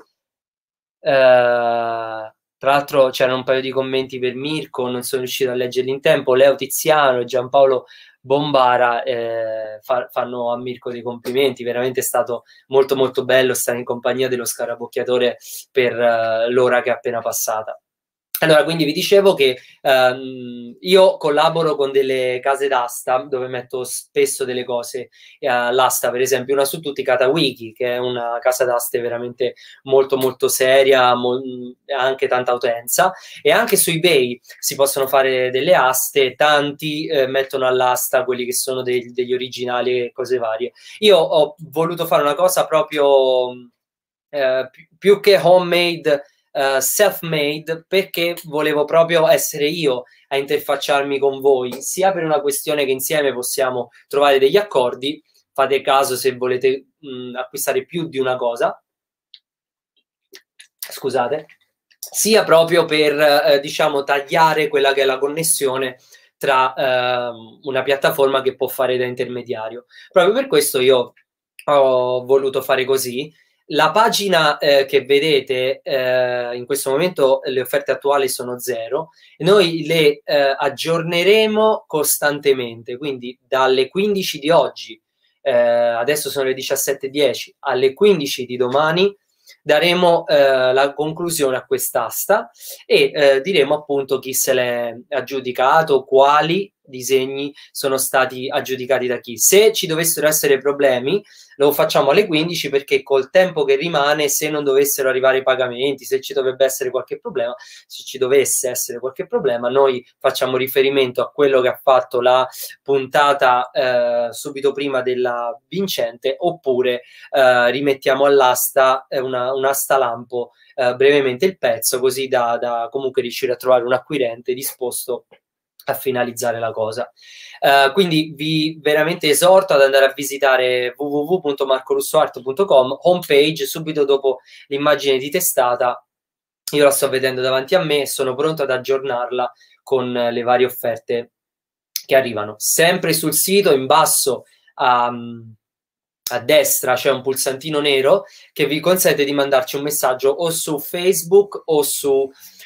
Tra l'altro c'erano un paio di commenti per Mirko, non sono riuscito a leggerli in tempo. Leo Tiziano e Giampaolo Bombara fanno a Mirko dei complimenti. Veramente è stato molto molto bello stare in compagnia dello scarabocchiatore per l'ora che è appena passata. Allora, quindi vi dicevo che io collaboro con delle case d'asta dove metto spesso delle cose all'asta, per esempio una su tutti, Katawiki, che è una casa d'aste veramente molto molto seria, ha anche tanta utenza, e anche su eBay si possono fare delle aste, tanti mettono all'asta quelli che sono degli originali e cose varie. Io ho voluto fare una cosa proprio più che homemade, self-made, perché volevo proprio essere io a interfacciarmi con voi, sia per una questione che insieme possiamo trovare degli accordi. Fate caso se volete acquistare più di una cosa, scusate, sia proprio per diciamo tagliare quella che è la connessione tra una piattaforma che può fare da intermediario. Proprio per questo io ho voluto fare così. La pagina che vedete in questo momento, le offerte attuali sono 0, e noi le aggiorneremo costantemente, quindi dalle 15 di oggi, adesso sono le 17:10, alle 15 di domani daremo la conclusione a quest'asta e diremo appunto chi se l'è aggiudicato, quali disegni sono stati aggiudicati da chi. Se ci dovessero essere problemi, lo facciamo alle 15, perché col tempo che rimane, se non dovessero arrivare i pagamenti, se ci dovrebbe essere qualche problema, se ci dovesse essere qualche problema, noi facciamo riferimento a quello che ha fatto la puntata subito prima della vincente, oppure rimettiamo all'asta un'asta lampo brevemente il pezzo, così da comunque riuscire a trovare un acquirente disposto a finalizzare la cosa. Quindi vi veramente esorto ad andare a visitare www.marcolussoart.com, homepage, subito dopo l'immagine di testata. Io la sto vedendo davanti a me e sono pronto ad aggiornarla con le varie offerte che arrivano. Sempre sul sito, in basso a destra c'è un pulsantino nero che vi consente di mandarci un messaggio o su Facebook o su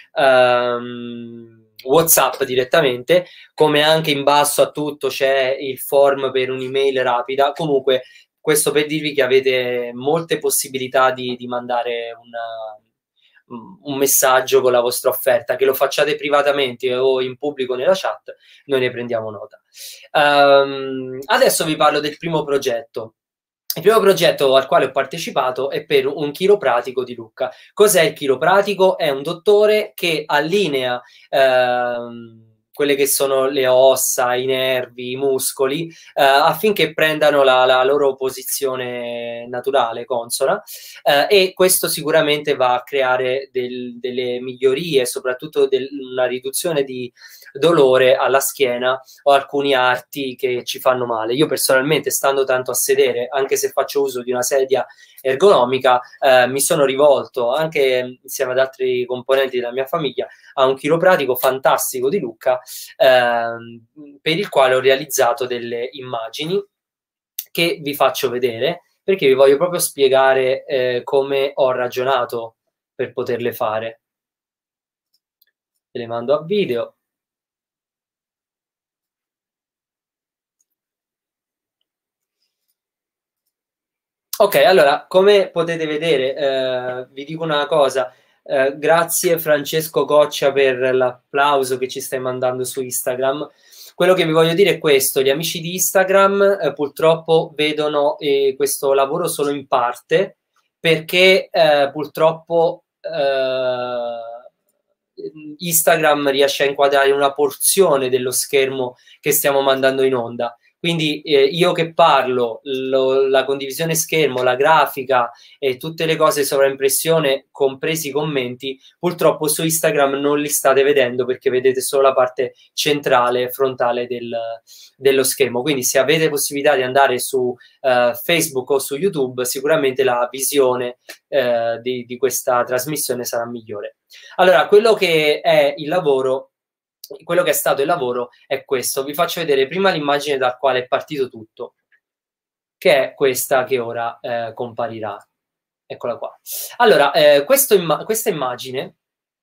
WhatsApp direttamente, come anche in basso a tutto c'è il form per un'email rapida. Comunque, questo per dirvi che avete molte possibilità di mandare un messaggio con la vostra offerta, che lo facciate privatamente o in pubblico nella chat, noi ne prendiamo nota. Adesso vi parlo del primo progetto. Il primo progetto al quale ho partecipato è per un chiropratico di Lucca. Cos'è il chiropratico? È un dottore che allinea quelle che sono le ossa, i nervi, i muscoli, affinché prendano la loro posizione naturale, consona, e questo sicuramente va a creare delle migliorie, soprattutto una riduzione di dolore alla schiena o alcuni arti che ci fanno male. Io personalmente, stando tanto a sedere, anche se faccio uso di una sedia ergonomica, mi sono rivolto anche insieme ad altri componenti della mia famiglia a un chiropratico fantastico di Lucca, per il quale ho realizzato delle immagini che vi faccio vedere, perché vi voglio proprio spiegare come ho ragionato per poterle fare. Ve le mando a video. Ok, allora, come potete vedere, vi dico una cosa, grazie Francesco Coccia per l'applauso che ci stai mandando su Instagram. Quello che vi voglio dire è questo: gli amici di Instagram purtroppo vedono questo lavoro solo in parte, perché purtroppo Instagram riesce a inquadrare una porzione dello schermo che stiamo mandando in onda. Quindi io che parlo, la condivisione schermo, la grafica e tutte le cose sovraimpressione, compresi i commenti, purtroppo su Instagram non li state vedendo, perché vedete solo la parte centrale, frontale dello schermo. Quindi se avete possibilità di andare su Facebook o su YouTube, sicuramente la visione di questa trasmissione sarà migliore. Allora, quello che è il lavoro, quello che è stato il lavoro è questo. Vi faccio vedere prima l'immagine dal quale è partito tutto, che è questa che ora comparirà. Eccola qua. Allora, questa immagine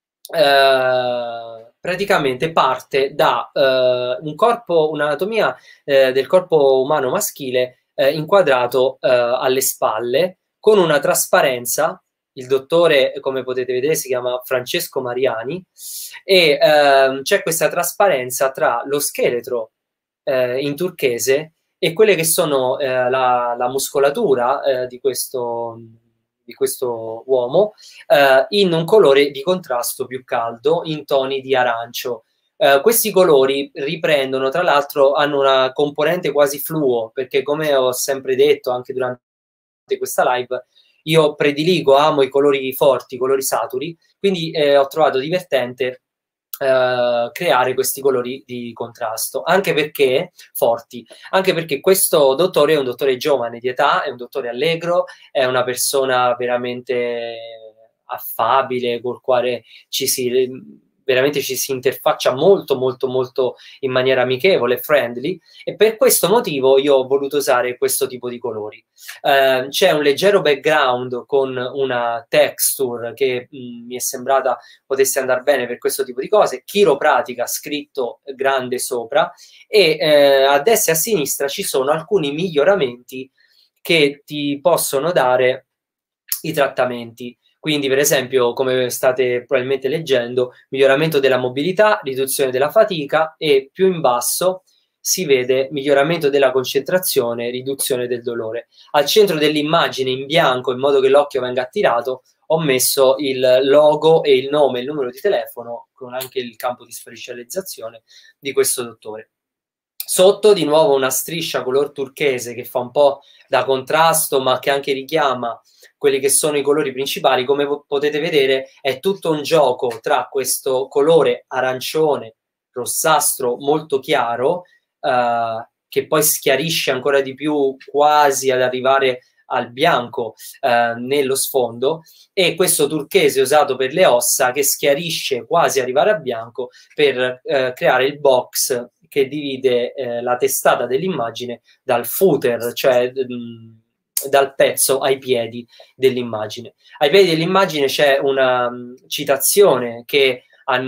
praticamente parte da un corpo, un'anatomia del corpo umano maschile inquadrato alle spalle, con una trasparenza. Il dottore, come potete vedere, si chiama Francesco Mariani, e c'è questa trasparenza tra lo scheletro in turchese e quelle che sono la muscolatura di questo uomo, in un colore di contrasto più caldo, in toni di arancio. Questi colori riprendono, tra l'altro, hanno una componente quasi fluo, perché, come ho sempre detto anche durante questa live, io prediligo, amo i colori forti, i colori saturi, quindi ho trovato divertente creare questi colori di contrasto, anche perché forti, anche perché questo dottore è un dottore giovane di età, è un dottore allegro, è una persona veramente affabile, col quale veramente ci si interfaccia molto in maniera amichevole, friendly, e per questo motivo io ho voluto usare questo tipo di colori. C'è un leggero background con una texture che mi è sembrata potesse andare bene per questo tipo di cose, chiropratica scritto grande sopra, e a destra e a sinistra ci sono alcuni miglioramenti che ti possono dare i trattamenti. Quindi, per esempio, come state probabilmente leggendo, miglioramento della mobilità, riduzione della fatica, e più in basso si vede miglioramento della concentrazione, riduzione del dolore. Al centro dell'immagine in bianco, in modo che l'occhio venga attirato, ho messo il logo e il nome, il numero di telefono, con anche il campo di specializzazione di questo dottore. Sotto di nuovo una striscia color turchese che fa un po' da contrasto, ma che anche richiama quelli che sono i colori principali. Come potete vedere, è tutto un gioco tra questo colore arancione, rossastro molto chiaro, che poi schiarisce ancora di più quasi ad arrivare al bianco nello sfondo, e questo turchese usato per le ossa che schiarisce quasi arrivare a bianco per creare il box che divide la testata dell'immagine dal footer, cioè dal pezzo ai piedi dell'immagine. Ai piedi dell'immagine c'è una citazione che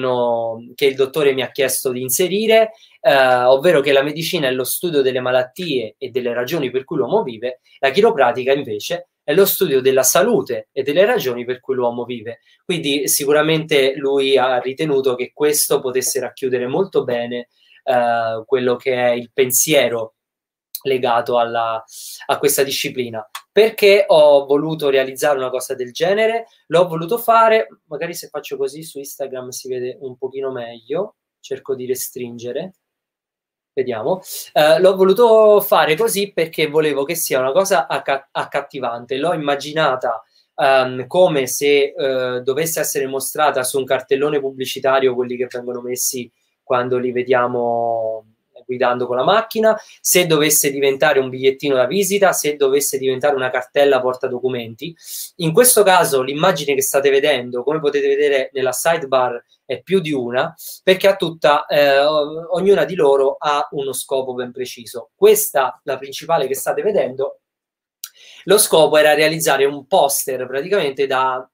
il dottore mi ha chiesto di inserire, ovvero che la medicina è lo studio delle malattie e delle ragioni per cui l'uomo vive, la chiropratica invece è lo studio della salute e delle ragioni per cui l'uomo vive. Quindi sicuramente lui ha ritenuto che questo potesse racchiudere molto bene quello che è il pensiero legato a questa disciplina. Perché ho voluto realizzare una cosa del genere? L'ho voluto fare, magari se faccio così su Instagram si vede un pochino meglio, cerco di restringere, vediamo. L'ho voluto fare così perché volevo che sia una cosa accattivante. L'ho immaginata come se dovesse essere mostrata su un cartellone pubblicitario, quelli che vengono messi quando li vediamo guidando con la macchina, se dovesse diventare un bigliettino da visita, se dovesse diventare una cartella portadocumenti. In questo caso l'immagine che state vedendo, come potete vedere nella sidebar, è più di una, perché ha tutta, ognuna di loro ha uno scopo ben preciso. Questa, la principale che state vedendo, lo scopo era realizzare un poster praticamente da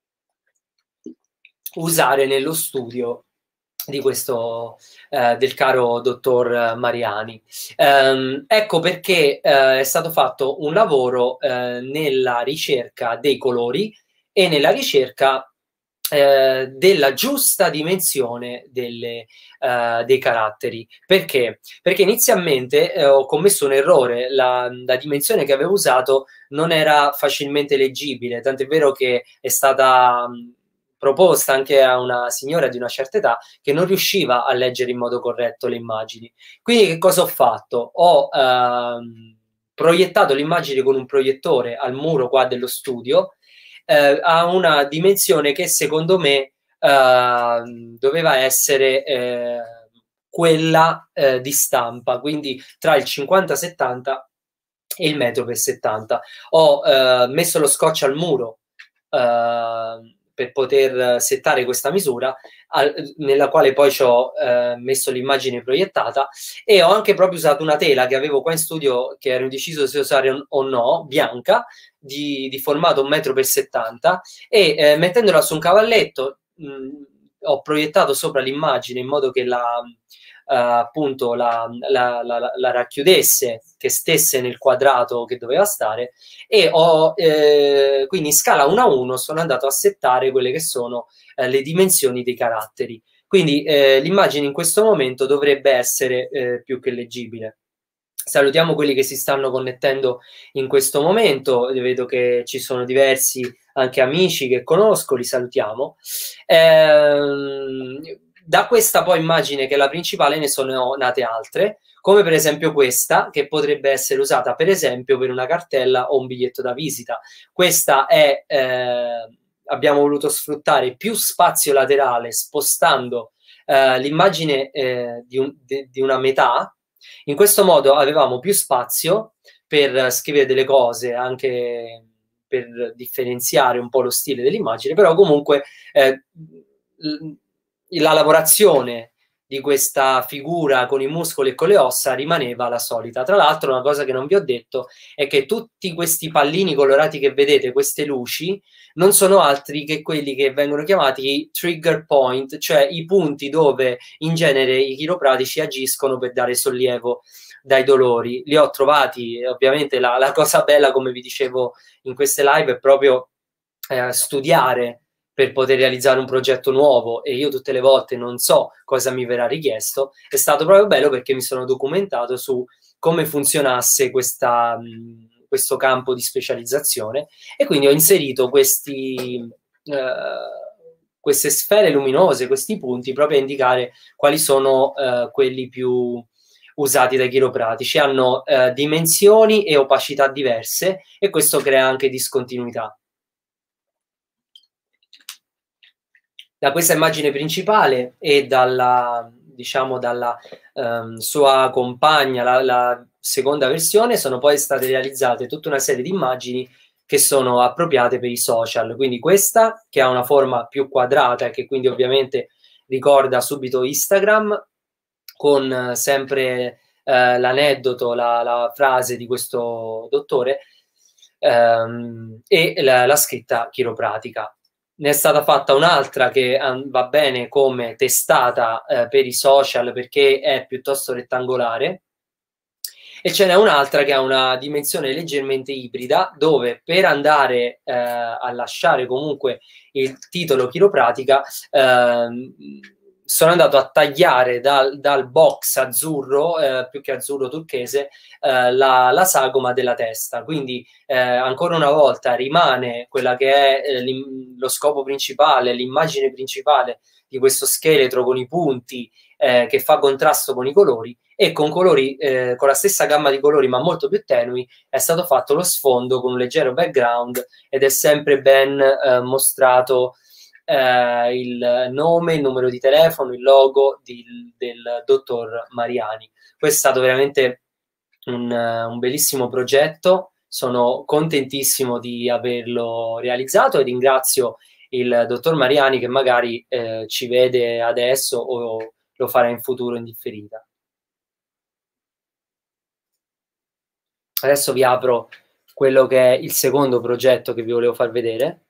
usare nello studio di questo del caro dottor Mariani. Ecco perché è stato fatto un lavoro nella ricerca dei colori e nella ricerca della giusta dimensione dei caratteri. Perché? Perché inizialmente ho commesso un errore, la dimensione che avevo usato non era facilmente leggibile, tant'è vero che è stata proposta anche a una signora di una certa età che non riusciva a leggere in modo corretto le immagini. Quindi che cosa ho fatto? Ho proiettato l'immagine con un proiettore al muro qua dello studio a una dimensione che secondo me doveva essere quella di stampa, quindi tra il 50-70 e il 1,70 m. Ho messo lo scotch al muro per poter settare questa misura, nella quale poi ci ho messo l'immagine proiettata, e ho anche proprio usato una tela che avevo qua in studio, che ero indeciso se usare o no, bianca, di formato 1,70 m, e mettendola su un cavalletto ho proiettato sopra l'immagine in modo che appunto la racchiudesse, che stesse nel quadrato che doveva stare, e quindi in scala 1 a 1 sono andato a settare quelle che sono le dimensioni dei caratteri. Quindi l'immagine in questo momento dovrebbe essere più che leggibile. Salutiamo quelli che si stanno connettendo in questo momento, vedo che ci sono diversi anche amici che conosco, li salutiamo. Da questa poi immagine, che è la principale, ne sono nate altre, come per esempio questa, che potrebbe essere usata per esempio per una cartella o un biglietto da visita. Questa è, abbiamo voluto sfruttare più spazio laterale spostando l'immagine di una metà. In questo modo avevamo più spazio per scrivere delle cose, anche per differenziare un po' lo stile dell'immagine, però comunque la lavorazione di questa figura con i muscoli e con le ossa rimaneva la solita. Tra l'altro, una cosa che non vi ho detto è che tutti questi pallini colorati che vedete, queste luci, non sono altri che quelli che vengono chiamati trigger point, cioè i punti dove in genere i chiropratici agiscono per dare sollievo dai dolori. Li ho trovati, ovviamente la cosa bella, come vi dicevo in queste live, è proprio studiare per poter realizzare un progetto nuovo e io tutte le volte non so cosa mi verrà richiesto, è stato proprio bello perché mi sono documentato su come funzionasse questo campo di specializzazione e quindi ho inserito queste sfere luminose, questi punti, proprio a indicare quali sono quelli più usati dai chiropratici. Hanno dimensioni e opacità diverse e questo crea anche discontinuità. Da questa immagine principale e dalla, diciamo, dalla sua compagna, la seconda versione, sono poi state realizzate tutta una serie di immagini che sono appropriate per i social. Quindi questa, che ha una forma più quadrata e che quindi ovviamente ricorda subito Instagram, con sempre l'aneddoto, la frase di questo dottore e la scritta chiropratica. Ne è stata fatta un'altra che va bene come testata per i social perché è piuttosto rettangolare e ce n'è un'altra che ha una dimensione leggermente ibrida dove per andare a lasciare comunque il titolo chiropratica sono andato a tagliare dal box azzurro, più che azzurro turchese, la sagoma della testa. Quindi ancora una volta rimane quella che è lo scopo principale, l'immagine principale di questo scheletro con i punti che fa contrasto con i colori e con colori, con la stessa gamma di colori ma molto più tenui, è stato fatto lo sfondo con un leggero background ed è sempre ben mostrato il nome, il numero di telefono, il logo del dottor Mariani. Questo è stato veramente un bellissimo progetto, sono contentissimo di averlo realizzato e ringrazio il dottor Mariani che magari ci vede adesso o lo farà in futuro in differita. Adesso vi apro quello che è il secondo progetto che vi volevo far vedere.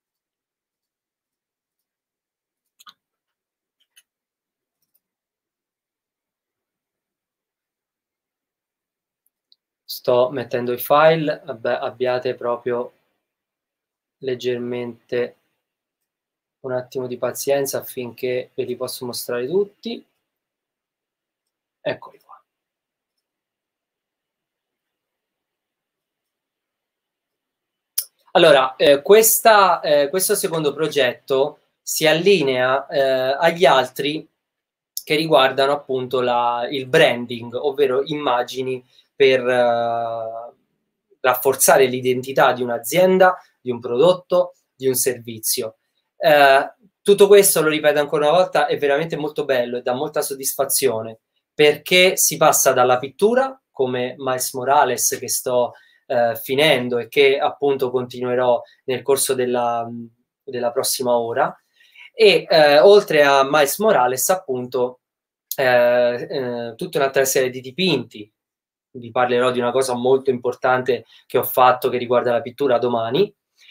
Sto mettendo i file, abbiate proprio leggermente un attimo di pazienza affinché ve li posso mostrare tutti. Eccoli qua. Allora, questo secondo progetto si allinea agli altri che riguardano appunto il branding, ovvero immagini per rafforzare l'identità di un'azienda, di un prodotto, di un servizio. Tutto questo, lo ripeto ancora una volta, è veramente molto bello e dà molta soddisfazione perché si passa dalla pittura, come Miles Morales che sto finendo e che appunto continuerò nel corso della prossima ora, e oltre a Miles Morales appunto tutta un'altra serie di dipinti. Vi parlerò di una cosa molto importante che ho fatto che riguarda la pittura domani,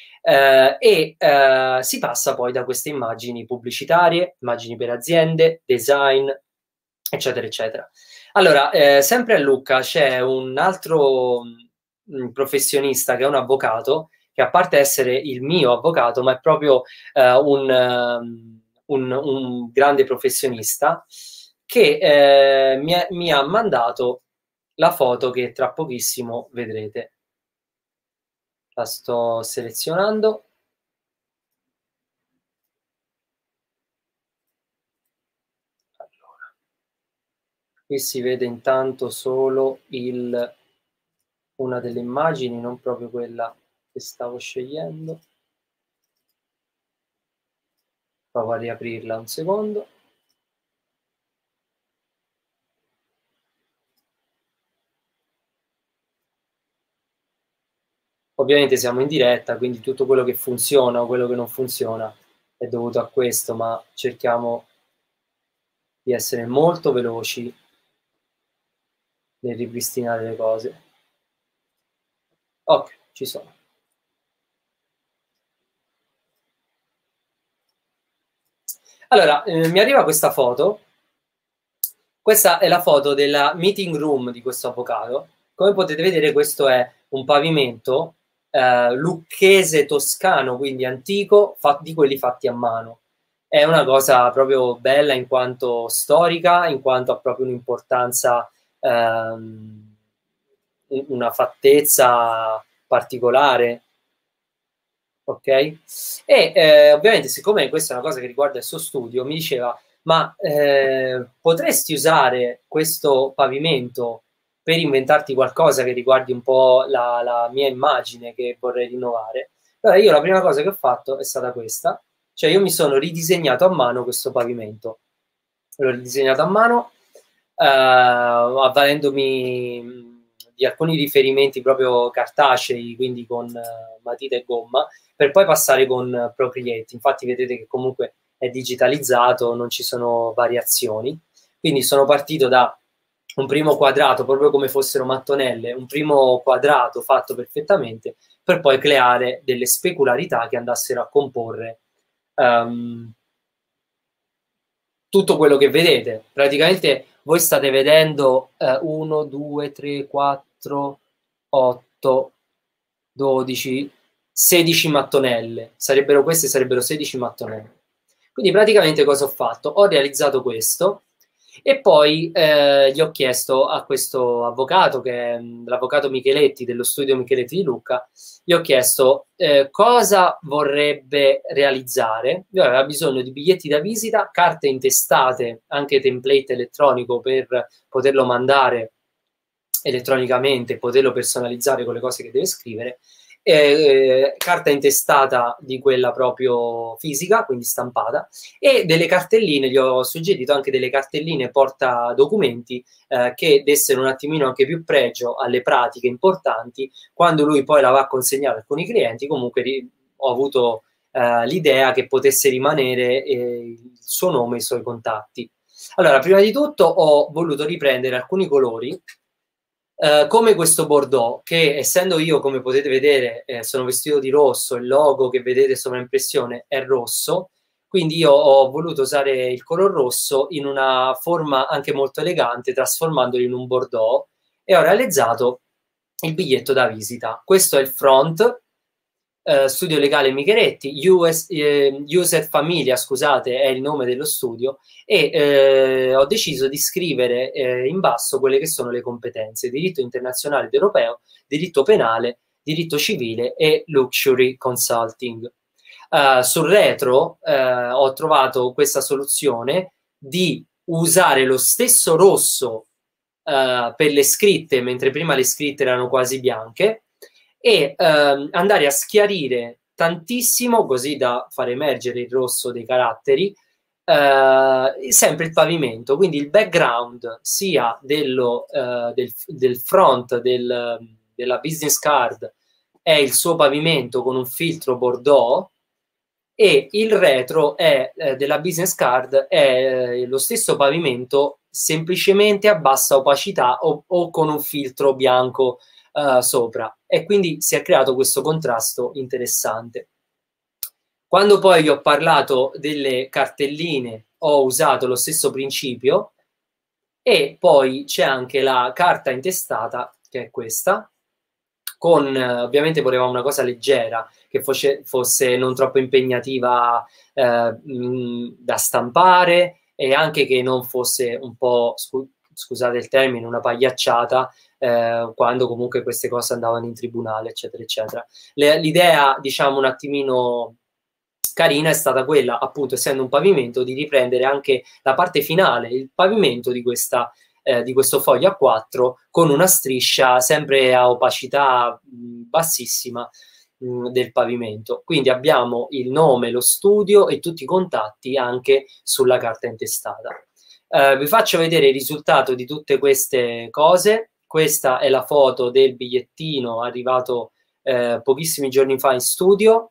si passa poi da queste immagini pubblicitarie, immagini per aziende, design, eccetera eccetera. Allora, sempre a Lucca c'è un altro professionista che è un avvocato, che a parte essere il mio avvocato, ma è proprio un grande professionista che mi ha mandato la foto che tra pochissimo vedrete. La sto selezionando. Allora, qui si vede intanto solo una delle immagini, non proprio quella che stavo scegliendo. Provo a riaprirla un secondo. Ovviamente siamo in diretta, quindi tutto quello che funziona o quello che non funziona è dovuto a questo, ma cerchiamo di essere molto veloci nel ripristinare le cose. Ok, ci sono. Allora, mi arriva questa foto. Questa è la foto della meeting room di questo avvocato. Come potete vedere, questo è un pavimento lucchese toscano, quindi antico, di quelli fatti a mano. È una cosa proprio bella in quanto storica, in quanto ha proprio un'importanza, una fattezza particolare. Ok? E ovviamente, siccome questa è una cosa che riguarda il suo studio, mi diceva: ma potresti usare questo pavimento per inventarti qualcosa che riguardi un po' la mia immagine che vorrei rinnovare? Allora io la prima cosa che ho fatto è stata questa, cioè io mi sono ridisegnato a mano questo pavimento. L'ho ridisegnato a mano avvalendomi di alcuni riferimenti proprio cartacei, quindi con matita e gomma, per poi passare con Procreate. Infatti vedete che comunque è digitalizzato, non ci sono variazioni. Quindi sono partito da un primo quadrato, proprio come fossero mattonelle, un primo quadrato fatto perfettamente, per poi creare delle specularità che andassero a comporre tutto quello che vedete. Praticamente voi state vedendo 1, 2, 3, 4, 8, 12, 16 mattonelle. Queste sarebbero 16 mattonelle. Quindi praticamente cosa ho fatto? Ho realizzato questo e poi gli ho chiesto a questo avvocato, che è l'avvocato Micheletti dello studio Micheletti di Lucca, gli ho chiesto cosa vorrebbe realizzare. Lui aveva bisogno di biglietti da visita, carte intestate, anche template elettronico per poterlo mandare elettronicamente, poterlo personalizzare con le cose che deve scrivere, carta intestata di quella proprio fisica, quindi stampata, e delle cartelline. Gli ho suggerito anche delle cartelline porta documenti che dessero un attimino anche più pregio alle pratiche importanti. Quando lui poi la va a consegnare a alcuni clienti, comunque ho avuto l'idea che potesse rimanere il suo nome e i suoi contatti. Allora, prima di tutto ho voluto riprendere alcuni colori, come questo bordeaux, che essendo io, come potete vedere, sono vestito di rosso, il logo che vedete sovraimpressione è rosso, quindi io ho voluto usare il color rosso in una forma anche molto elegante, trasformandolo in un bordeaux, e ho realizzato il biglietto da visita. Questo è il front, studio legale Micheletti, Used Famiglia, scusate, è il nome dello studio, e ho deciso di scrivere in basso quelle che sono le competenze: diritto internazionale ed europeo, diritto penale, diritto civile e luxury consulting. Sul retro ho trovato questa soluzione di usare lo stesso rosso per le scritte, mentre prima le scritte erano quasi bianche, e andare a schiarire tantissimo, così da far emergere il rosso dei caratteri, sempre il pavimento. Quindi il background sia del front della business card è il suo pavimento con un filtro bordeaux, e il retro della business card è lo stesso pavimento, semplicemente a bassa opacità o con un filtro bianco sopra, e quindi si è creato questo contrasto interessante. Quando poi vi ho parlato delle cartelline ho usato lo stesso principio, e poi c'è anche la carta intestata, che è questa, con ovviamente volevamo una cosa leggera, che fosse non troppo impegnativa da stampare, e anche che non fosse un po', scusate il termine, una pagliacciata quando comunque queste cose andavano in tribunale, eccetera, eccetera. L'idea, diciamo, un attimino carina è stata quella, appunto, essendo un pavimento, di riprendere anche la parte finale, il pavimento di questo foglio A4, con una striscia sempre a opacità bassissima del pavimento. Quindi abbiamo il nome, lo studio e tutti i contatti anche sulla carta intestata. Vi faccio vedere il risultato di tutte queste cose. Questa è la foto del bigliettino arrivato pochissimi giorni fa in studio,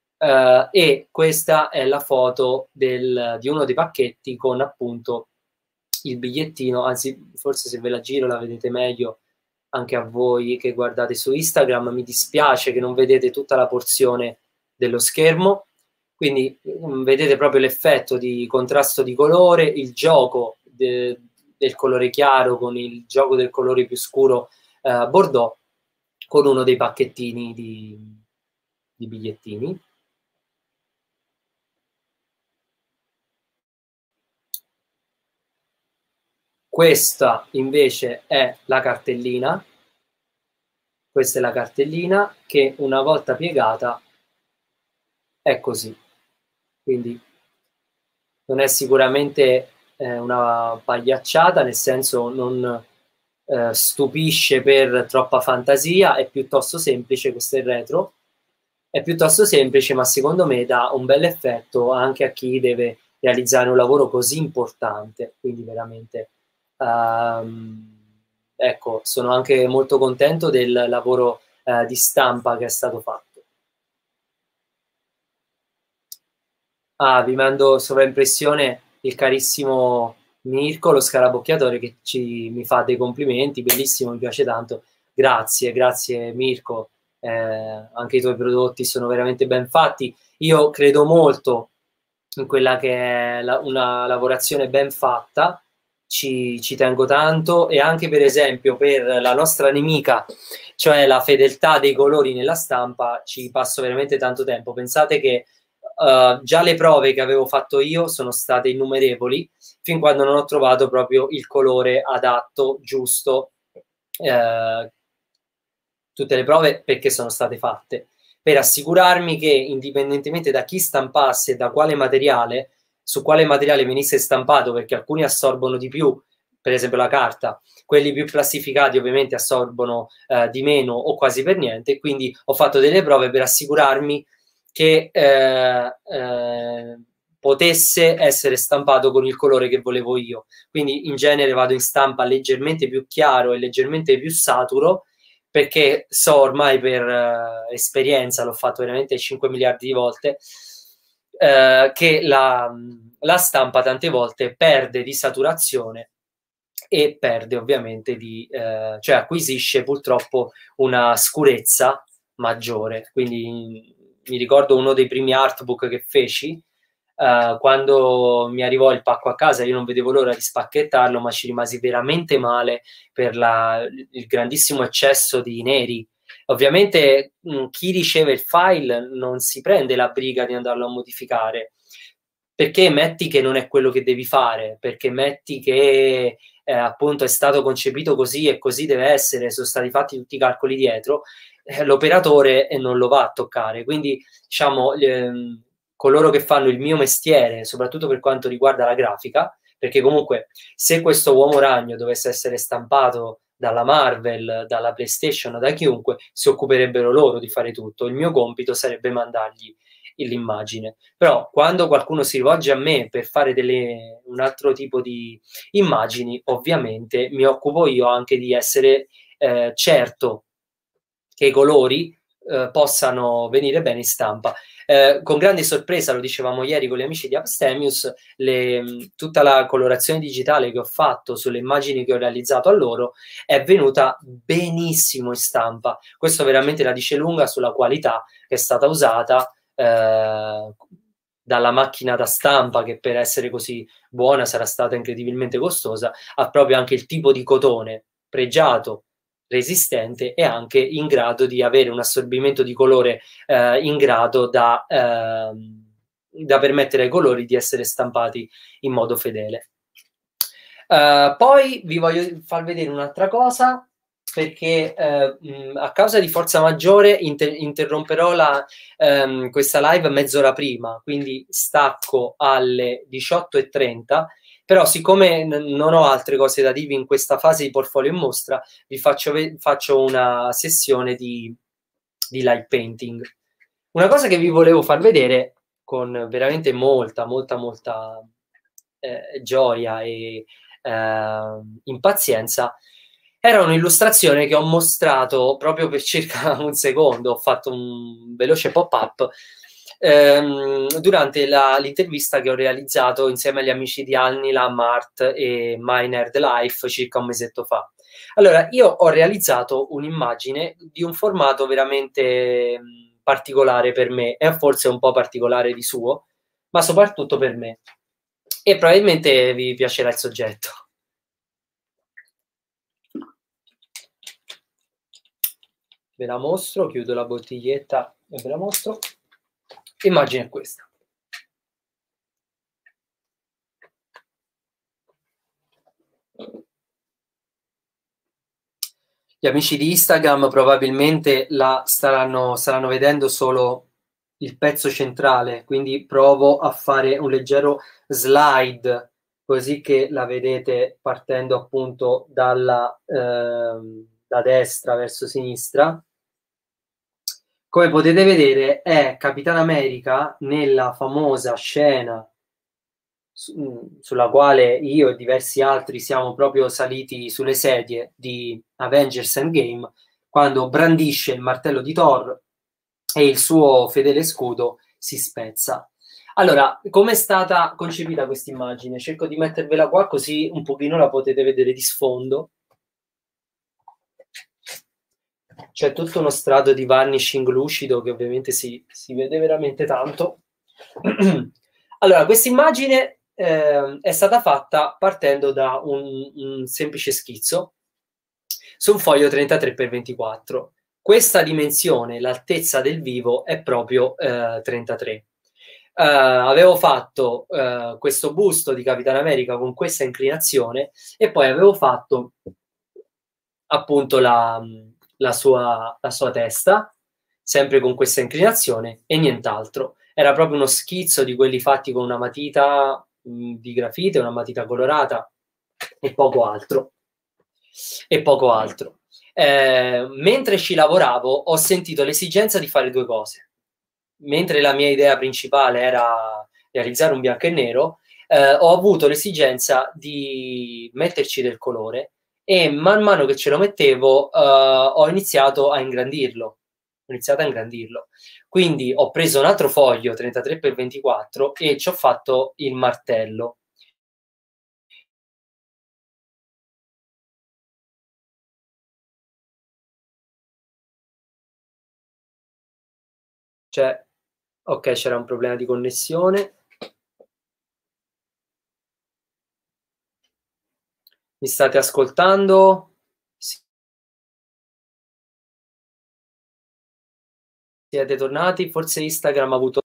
e questa è la foto di uno dei pacchetti con appunto il bigliettino. Anzi, forse se ve la giro la vedete meglio anche a voi che guardate su Instagram. Mi dispiace che non vedete tutta la porzione dello schermo, quindi vedete proprio l'effetto di contrasto di colore, il gioco del colore chiaro con il gioco del colore più scuro bordeaux, con uno dei pacchettini di bigliettini. Questa invece è la cartellina. Questa è la cartellina che una volta piegata è così. Quindi non è sicuramente una pagliacciata, nel senso non stupisce per troppa fantasia, è piuttosto semplice. Questo è il retro. È piuttosto semplice, ma secondo me dà un bel effetto anche a chi deve realizzare un lavoro così importante. Quindi veramente, ecco, sono anche molto contento del lavoro di stampa che è stato fatto. Vi mando sovraimpressione il carissimo Mirko, lo scarabocchiatore, che mi fa dei complimenti, bellissimo, mi piace tanto. Grazie, grazie Mirko. Anche i tuoi prodotti sono veramente ben fatti. Io credo molto in quella che è una lavorazione ben fatta, ci tengo tanto, e anche per esempio per la nostra nemica, cioè la fedeltà dei colori nella stampa, ci passo veramente tanto tempo. Pensate che già le prove che avevo fatto io sono state innumerevoli, fin quando non ho trovato proprio il colore adatto, giusto. Tutte le prove perché sono state fatte, per assicurarmi che indipendentemente da chi stampasse e da quale materiale, su quale materiale venisse stampato, perché alcuni assorbono di più, per esempio la carta, quelli più plastificati ovviamente assorbono di meno o quasi per niente, quindi ho fatto delle prove per assicurarmi che potesse essere stampato con il colore che volevo io. Quindi in genere vado in stampa leggermente più chiaro e leggermente più saturo, perché so ormai per esperienza, l'ho fatto veramente 5 miliardi di volte, che la stampa tante volte perde di saturazione e perde ovviamente cioè acquisisce purtroppo una scurezza maggiore. Quindi mi ricordo uno dei primi artbook che feci, quando mi arrivò il pacco a casa, io non vedevo l'ora di spacchettarlo, ma ci rimasi veramente male per il grandissimo eccesso di neri. Ovviamente chi riceve il file non si prende la briga di andarlo a modificare, perché metti che non è quello che devi fare, perché metti che appunto è stato concepito così e così deve essere, sono stati fatti tutti i calcoli dietro, l'operatore non lo va a toccare. Quindi diciamo coloro che fanno il mio mestiere, soprattutto per quanto riguarda la grafica, perché comunque se questo Uomo Ragno dovesse essere stampato dalla Marvel, dalla PlayStation, da chiunque, si occuperebbero loro di fare tutto. Il mio compito sarebbe mandargli l'immagine. Però quando qualcuno si rivolge a me per fare un altro tipo di immagini, ovviamente mi occupo io anche di essere certo che i colori possano venire bene in stampa. Con grande sorpresa, lo dicevamo ieri con gli amici di Abstemius, tutta la colorazione digitale che ho fatto sulle immagini che ho realizzato a loro è venuta benissimo in stampa. Questo veramente la dice lunga sulla qualità che è stata usata dalla macchina da stampa, che per essere così buona sarà stata incredibilmente costosa, ha proprio anche il tipo di cotone pregiato, resistente e anche in grado di avere un assorbimento di colore in grado da permettere ai colori di essere stampati in modo fedele. Poi vi voglio far vedere un'altra cosa, perché a causa di forza maggiore interromperò questa live mezz'ora prima, quindi stacco alle 18:30. Però siccome non ho altre cose da dirvi in questa fase di portfolio in mostra, vi faccio una sessione di light painting. Una cosa che vi volevo far vedere con veramente molta gioia e impazienza era un'illustrazione che ho mostrato proprio per circa un secondo. Ho fatto un veloce pop-up durante l'intervista che ho realizzato insieme agli amici di Annilam Art e My Nerd Life circa un mesetto fa. Allora, io ho realizzato un'immagine di un formato veramente particolare per me, e forse un po' particolare di suo, ma soprattutto per me. E probabilmente vi piacerà il soggetto. ve la mostro, chiudo la bottiglietta e ve la mostro. L'immagine è questa. Gli amici di Instagram probabilmente la staranno vedendo solo il pezzo centrale, quindi provo a fare un leggero slide così che la vedete partendo appunto da destra verso sinistra. Come potete vedere è Capitan America nella famosa scena sulla quale io e diversi altri siamo proprio saliti sulle sedie di Avengers Endgame, quando brandisce il martello di Thor e il suo fedele scudo si spezza. Allora, come è stata concepita questa immagine? Cerco di mettervela qua così un pochino la potete vedere di sfondo. C'è tutto uno strato di varnishing lucido che ovviamente si vede veramente tanto. Allora, questa immagine è stata fatta partendo da un semplice schizzo su un foglio 33x24. Questa dimensione, l'altezza del vivo, è proprio 33. Avevo fatto questo busto di Capitan America con questa inclinazione e poi avevo fatto appunto la sua testa, sempre con questa inclinazione e nient'altro. Era proprio uno schizzo di quelli fatti con una matita di grafite, una matita colorata e poco altro. Mentre ci lavoravo ho sentito l'esigenza di fare due cose. Mentre la mia idea principale era realizzare un bianco e nero, ho avuto l'esigenza di metterci del colore e man mano che ce lo mettevo ho iniziato a ingrandirlo. Quindi ho preso un altro foglio 33x24 e ci ho fatto il martello. Ok, c'era un problema di connessione. Mi state ascoltando? Siete tornati? Forse Instagram ha avuto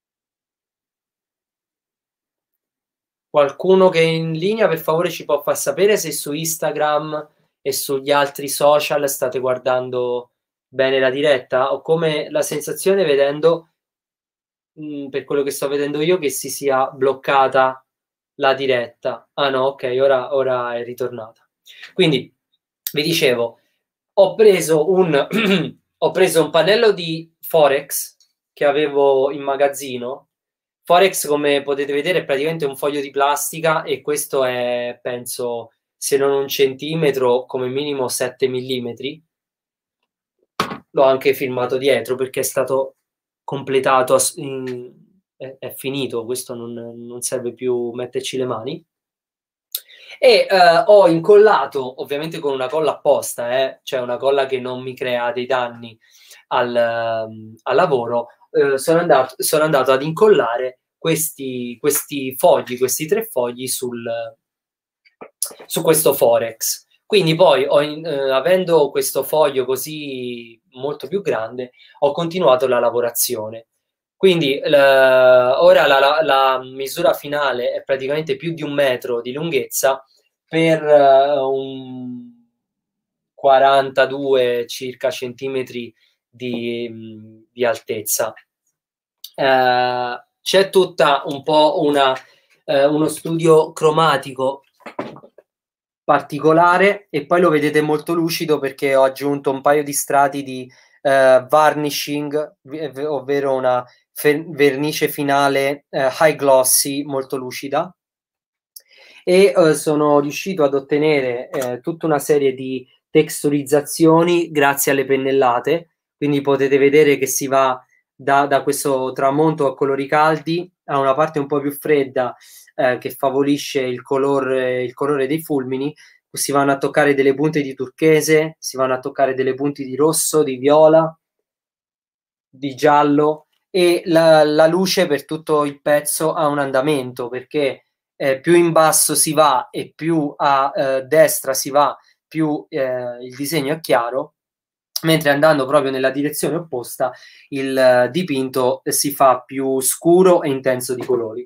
qualcuno che è in linea, per favore ci può far sapere se su Instagram e sugli altri social state guardando bene la diretta. Ho come la sensazione, vedendo per quello che sto vedendo io, che si sia bloccata la diretta. Ah no, ok, ora è ritornata. Quindi vi dicevo, ho preso un pannello di Forex che avevo in magazzino. Forex, come potete vedere, è praticamente un foglio di plastica e questo è, penso, se non un centimetro, come minimo 7 millimetri. L'ho anche filmato dietro perché è stato completato, è finito, questo non serve più metterci le mani. E ho incollato, ovviamente con una colla apposta, cioè una colla che non mi crea dei danni al lavoro, sono andato ad incollare questi fogli, questi 3 fogli su questo Forex. Quindi poi, avendo questo foglio così molto più grande, ho continuato la lavorazione. Quindi ora la misura finale è praticamente più di 1 metro di lunghezza per un 42 circa centimetri di altezza. C'è tutta un po' uno studio cromatico particolare e poi lo vedete molto lucido perché ho aggiunto un paio di strati di varnishing, ovvero una vernice finale high glossy molto lucida, e sono riuscito ad ottenere tutta una serie di texturizzazioni grazie alle pennellate. Quindi potete vedere che si va da questo tramonto a colori caldi a una parte un po' più fredda che favorisce il colore dei fulmini. Si vanno a toccare delle punte di turchese, si vanno a toccare delle punte di rosso, di viola, di giallo, e la luce per tutto il pezzo ha un andamento, perché più in basso si va e più a destra si va, più il disegno è chiaro, mentre andando proprio nella direzione opposta il dipinto si fa più scuro e intenso di colori.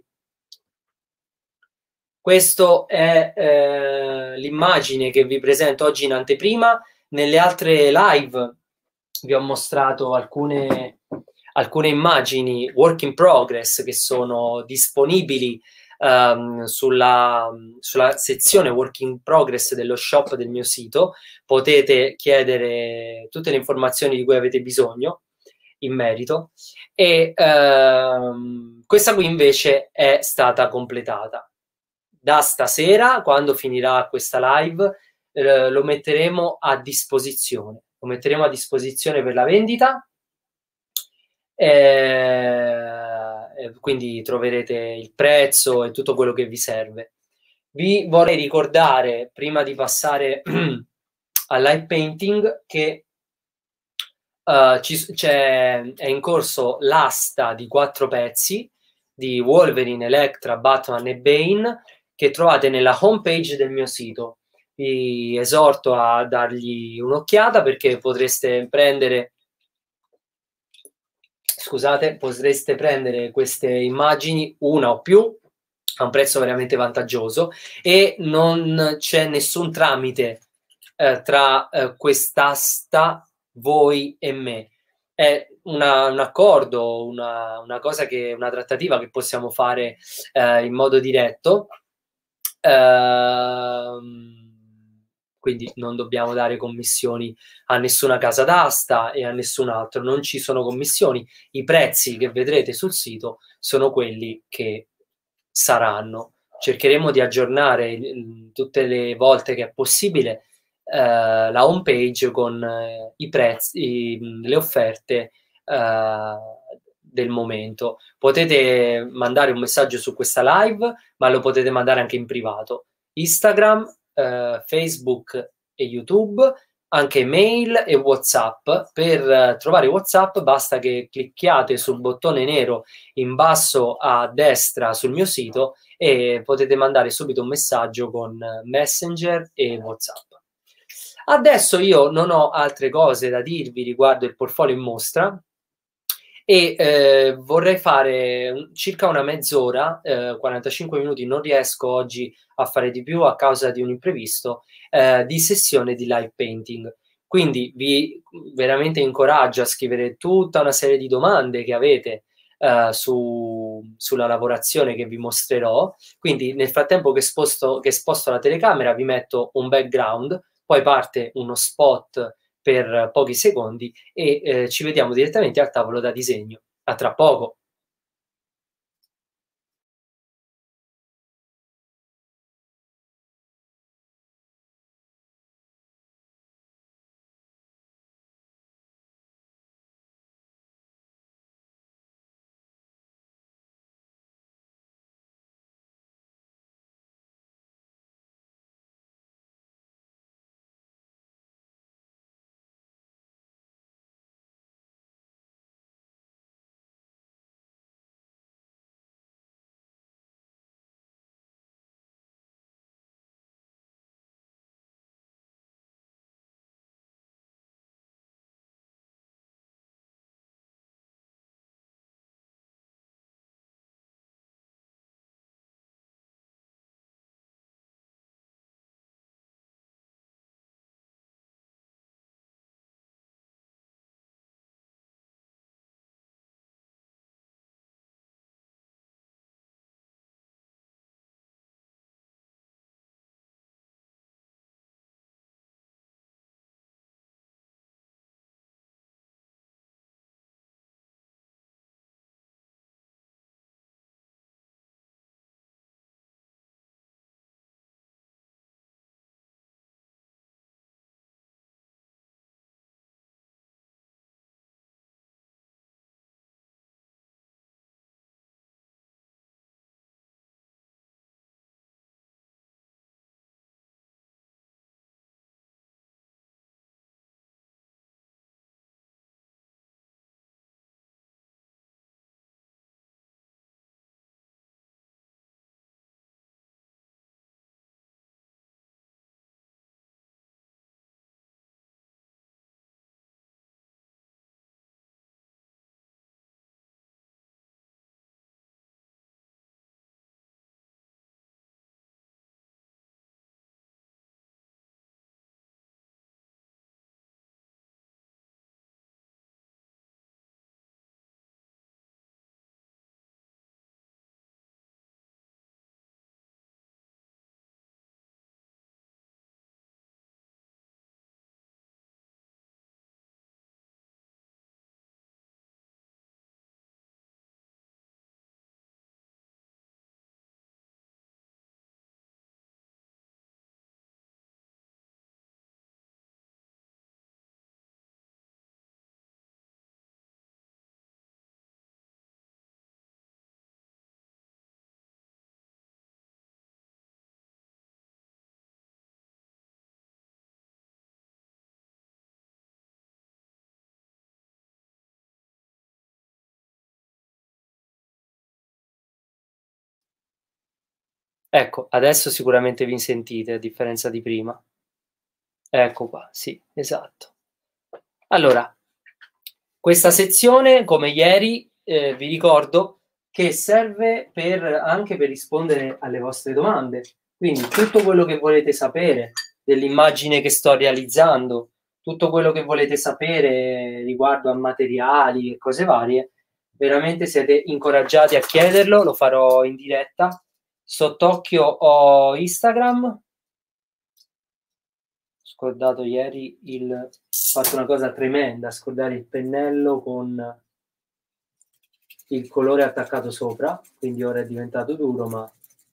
Questa è l'immagine che vi presento oggi in anteprima. Nelle altre live vi ho mostrato alcune immagini work in progress che sono disponibili sulla sezione work in progress dello shop del mio sito. Potete chiedere tutte le informazioni di cui avete bisogno in merito, e questa qui invece è stata completata. Da stasera, quando finirà questa live, lo metteremo a disposizione. Lo metteremo a disposizione per la vendita. Quindi troverete il prezzo e tutto quello che vi serve. Vi vorrei ricordare, prima di passare al live painting, che è in corso l'asta di 4 pezzi di Wolverine, Elektra, Batman e Bane, che trovate nella home page del mio sito. Vi esorto a dargli un'occhiata, perché potreste prendere queste immagini, una o più, a un prezzo veramente vantaggioso, e non c'è nessun tramite tra quest'asta, voi e me. È un accordo, una trattativa che possiamo fare in modo diretto. Quindi non dobbiamo dare commissioni a nessuna casa d'asta e a nessun altro, non ci sono commissioni. I prezzi che vedrete sul sito sono quelli che saranno. Cercheremo di aggiornare tutte le volte che è possibile la home page con i prezzi, le offerte del momento. Potete mandare un messaggio su questa live, ma lo potete mandare anche in privato. Instagram, Facebook e YouTube, anche mail e WhatsApp. Per trovare WhatsApp basta che clicchiate sul bottone nero in basso a destra sul mio sito e potete mandare subito un messaggio con Messenger e WhatsApp. Adesso io non ho altre cose da dirvi riguardo il portfolio in mostra, e vorrei fare circa una mezz'ora, 45 minuti, non riesco oggi a fare di più a causa di un imprevisto, di sessione di live painting. Quindi vi veramente incoraggio a scrivere tutta una serie di domande che avete sulla lavorazione che vi mostrerò. Quindi nel frattempo che sposto la telecamera, vi metto un background, poi parte uno spot per pochi secondi e ci vediamo direttamente al tavolo da disegno. A tra poco. Ecco, adesso sicuramente vi sentite a differenza di prima. Ecco qua, sì, esatto. Allora, questa sezione, come ieri, vi ricordo che serve anche per rispondere alle vostre domande. Quindi tutto quello che volete sapere dell'immagine che sto realizzando, tutto quello che volete sapere riguardo a materiali e cose varie, veramente siete incoraggiati a chiederlo, lo farò in diretta. Sott'occhio ho Instagram, scordato ieri ho fatto una cosa tremenda, scordare il pennello con il colore attaccato sopra, quindi ora è diventato duro, ma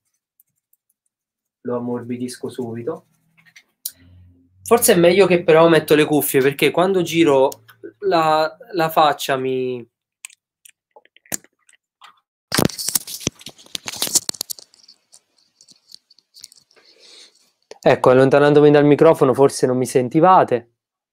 lo ammorbidisco subito. Forse è meglio che però metto le cuffie, perché quando giro la faccia mi... Ecco, allontanandomi dal microfono forse non mi sentivate.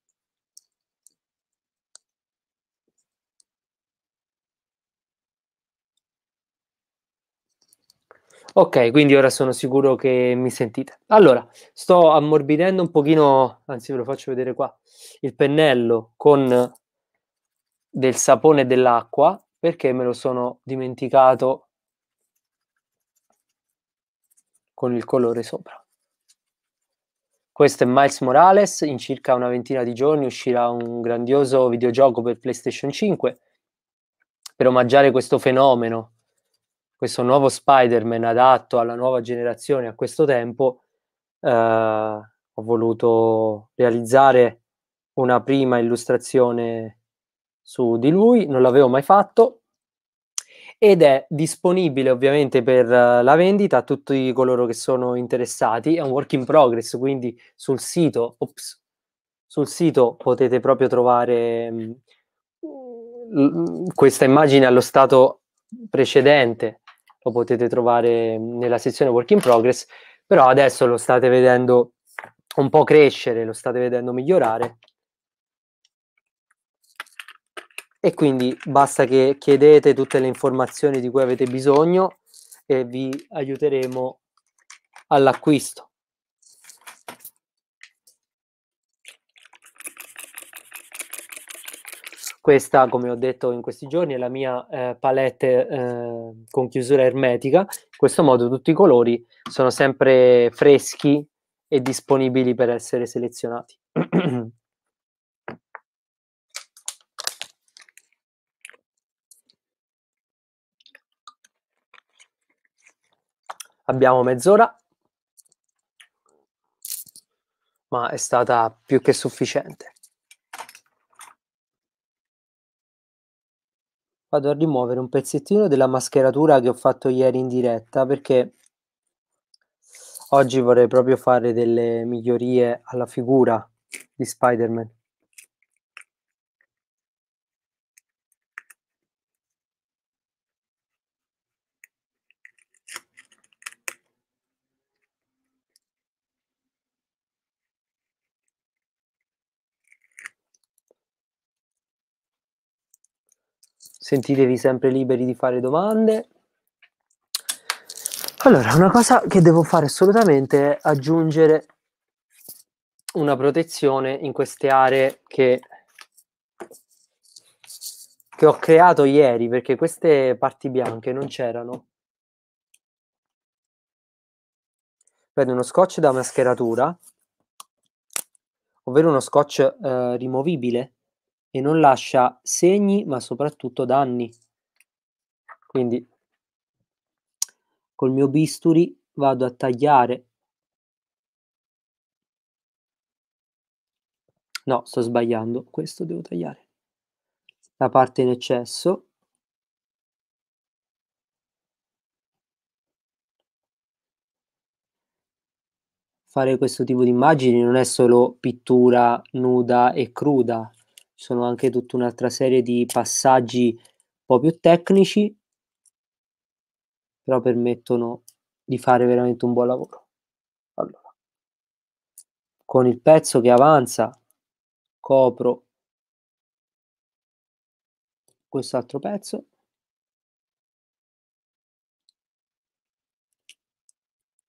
Ok, quindi ora sono sicuro che mi sentite. Allora, sto ammorbidendo un pochino, anzi ve lo faccio vedere qua, il pennello con del sapone e dell'acqua, perché me lo sono dimenticato con il colore sopra. Questo è Miles Morales, in circa una ventina di giorni uscirà un grandioso videogioco per PlayStation 5 per omaggiare questo fenomeno, questo nuovo Spider-Man adatto alla nuova generazione a questo tempo. Ho voluto realizzare una prima illustrazione su di lui, non l'avevo mai fatto, ed è disponibile ovviamente per la vendita a tutti coloro che sono interessati. È un work in progress, quindi sul sito potete proprio trovare questa immagine allo stato precedente, lo potete trovare nella sezione work in progress, però adesso lo state vedendo un po' crescere, lo state vedendo migliorare. E quindi basta che chiedete tutte le informazioni di cui avete bisogno e vi aiuteremo all'acquisto. Questa, come ho detto in questi giorni, è la mia palette con chiusura ermetica. In questo modo tutti i colori sono sempre freschi e disponibili per essere selezionati. Abbiamo mezz'ora, ma è stata più che sufficiente. Vado a rimuovere un pezzettino della mascheratura che ho fatto ieri in diretta, perché oggi vorrei proprio fare delle migliorie alla figura di Spider-Man. Sentitevi sempre liberi di fare domande. Allora, una cosa che devo fare assolutamente è aggiungere una protezione in queste aree che ho creato ieri, perché queste parti bianche non c'erano. Prendo uno scotch da mascheratura, ovvero uno scotch rimovibile, e non lascia segni ma soprattutto danni. Quindi col mio bisturi vado a tagliare. No, sto sbagliando, questo devo tagliare. La parte in eccesso. Fare questo tipo di immagini non è solo pittura nuda e cruda, ci sono anche tutta un'altra serie di passaggi un po' più tecnici, però permettono di fare veramente un buon lavoro. Allora, con il pezzo che avanza copro quest'altro pezzo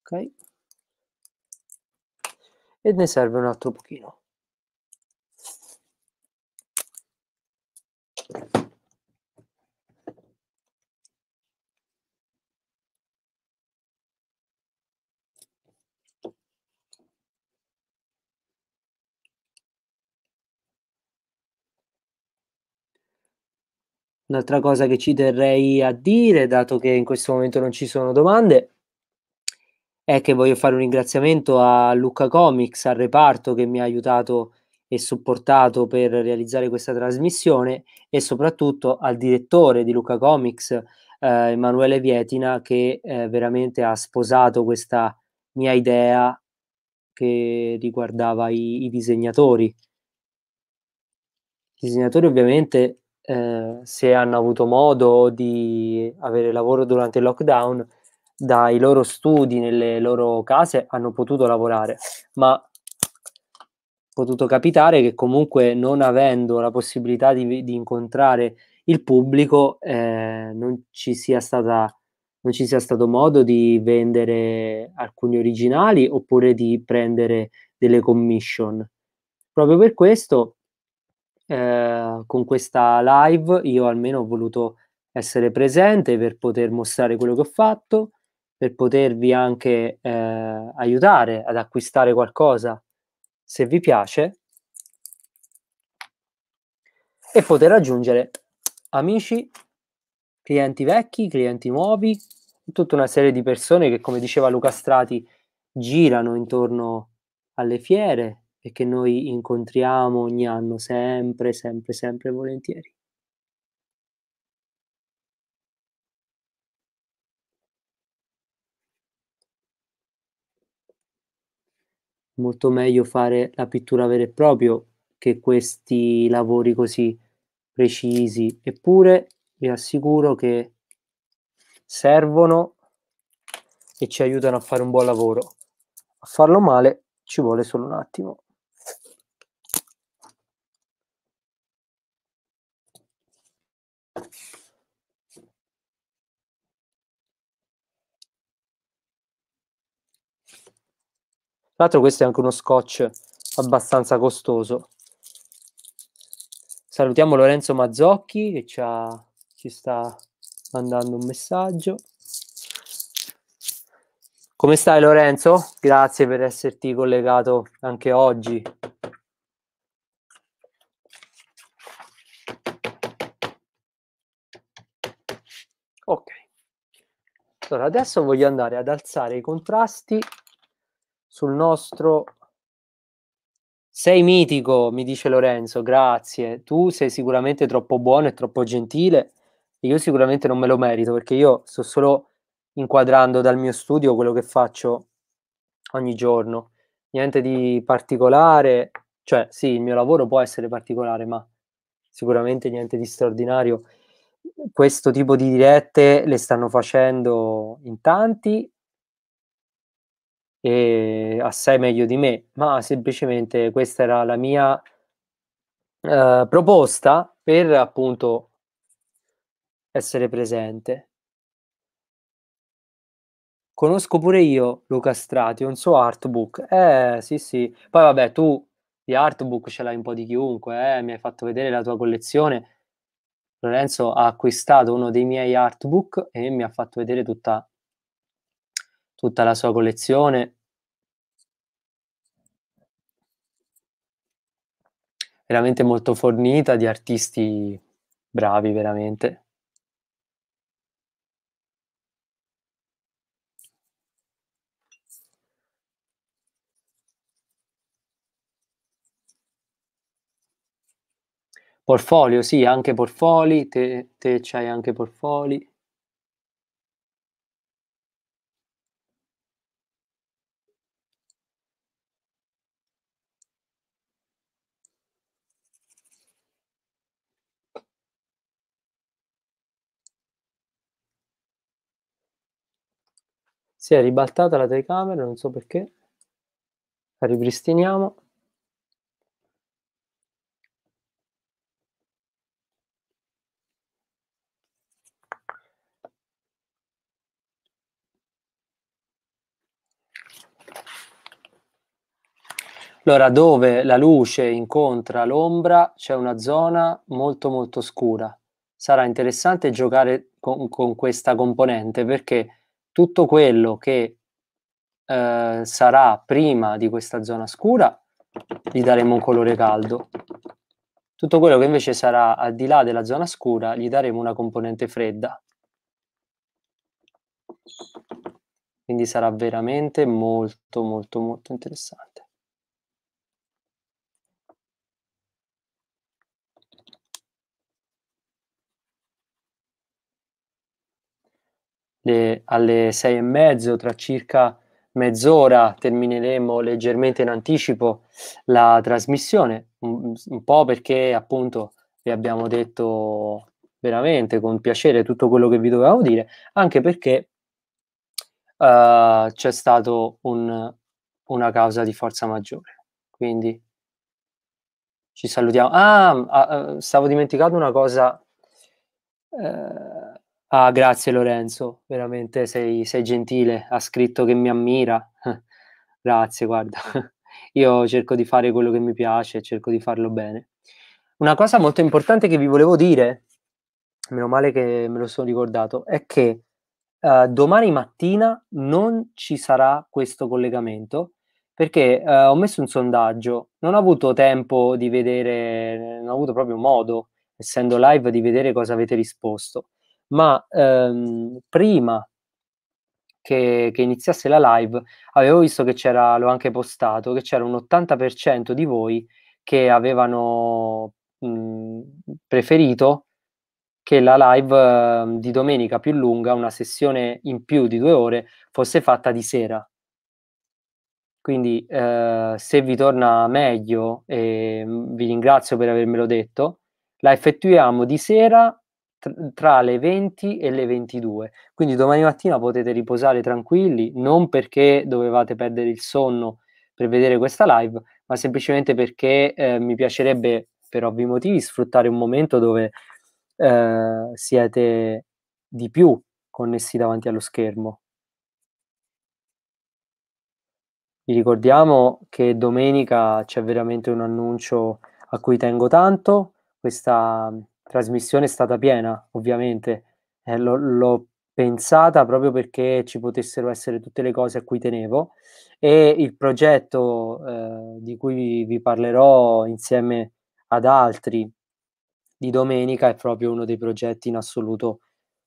ok, e ne serve un altro pochino. Un'altra cosa che ci terrei a dire, dato che in questo momento non ci sono domande, è che voglio fare un ringraziamento a Lucca Comics, al reparto che mi ha aiutato e supportato per realizzare questa trasmissione, e soprattutto al direttore di Lucca Comics, Emanuele Vietina, che veramente ha sposato questa mia idea che riguardava i disegnatori. I disegnatori ovviamente, se hanno avuto modo di avere lavoro durante il lockdown, dai loro studi nelle loro case hanno potuto lavorare, ma è potuto capitare che comunque, non avendo la possibilità di incontrare il pubblico, non ci sia stato modo di vendere alcuni originali oppure di prendere delle commission. Proprio per questo, con questa live io almeno ho voluto essere presente per poter mostrare quello che ho fatto, per potervi anche aiutare ad acquistare qualcosa se vi piace, e poter raggiungere amici, clienti vecchi, clienti nuovi, tutta una serie di persone che, come diceva Luca Strati, girano intorno alle fiere e che noi incontriamo ogni anno sempre, sempre, sempre volentieri. Molto meglio fare la pittura vera e propria che questi lavori così precisi, eppure vi assicuro che servono e ci aiutano a fare un buon lavoro. A farlo male ci vuole solo un attimo. Tra l'altro questo è anche uno scotch abbastanza costoso. Salutiamo Lorenzo Mazzocchi che ci sta mandando un messaggio. Come stai Lorenzo? Grazie per esserti collegato anche oggi. Ok. Allora, adesso voglio andare ad alzare i contrasti sul nostro... Sei mitico, mi dice Lorenzo, grazie. Tu sei sicuramente troppo buono e troppo gentile, e io sicuramente non me lo merito, perché io sto solo inquadrando dal mio studio quello che faccio ogni giorno. Niente di particolare, cioè sì, il mio lavoro può essere particolare, ma sicuramente niente di straordinario. Questo tipo di dirette le stanno facendo in tanti, e assai meglio di me, ma semplicemente questa era la mia proposta per appunto essere presente. Conosco pure io Luca Strati, un suo artbook. Sì, sì. Poi vabbè, tu di artbook ce l'hai un po' di chiunque, mi hai fatto vedere la tua collezione. Lorenzo ha acquistato uno dei miei artbook e mi ha fatto vedere tutta la sua collezione. Veramente molto fornita, di artisti bravi, veramente. Portfolio, sì, anche portfoli, te c'hai anche portfoli. Si è ribaltata la telecamera, non so perché. La ripristiniamo. Allora, dove la luce incontra l'ombra c'è una zona molto molto scura. Sarà interessante giocare con questa componente, perché tutto quello che sarà prima di questa zona scura gli daremo un colore caldo. Tutto quello che invece sarà al di là della zona scura gli daremo una componente fredda. Quindi sarà veramente molto molto molto interessante. Alle 6:30, tra circa mezz'ora, termineremo leggermente in anticipo la trasmissione, un po' perché appunto vi abbiamo detto veramente con piacere tutto quello che vi dovevamo dire, anche perché c'è stato una causa di forza maggiore. Quindi ci salutiamo. Stavo dimenticando una cosa. Grazie Lorenzo, veramente sei gentile, ha scritto che mi ammira. Grazie, guarda, io cerco di fare quello che mi piace, cerco di farlo bene. Una cosa molto importante che vi volevo dire, meno male che me lo sono ricordato, è che domani mattina non ci sarà questo collegamento, perché ho messo un sondaggio, non ho avuto tempo di vedere, non ho avuto proprio modo, essendo live, di vedere cosa avete risposto, ma prima che iniziasse la live avevo visto che c'era, l'ho anche postato, che c'era un 80% di voi che avevano preferito che la live di domenica più lunga, una sessione in più di 2 ore, fosse fatta di sera. Quindi se vi torna meglio, vi ringrazio per avermelo detto, la effettuiamo di sera tra le 20 e le 22. Quindi domani mattina potete riposare tranquilli, non perché dovevate perdere il sonno per vedere questa live, ma semplicemente perché mi piacerebbe, per ovvi motivi, sfruttare un momento dove siete di più connessi davanti allo schermo. Vi ricordiamo che domenica c'è veramente un annuncio a cui tengo tanto. Questa trasmissione è stata piena, ovviamente, l'ho pensata proprio perché ci potessero essere tutte le cose a cui tenevo, e il progetto di cui vi parlerò insieme ad altri di domenica è proprio uno dei progetti in assoluto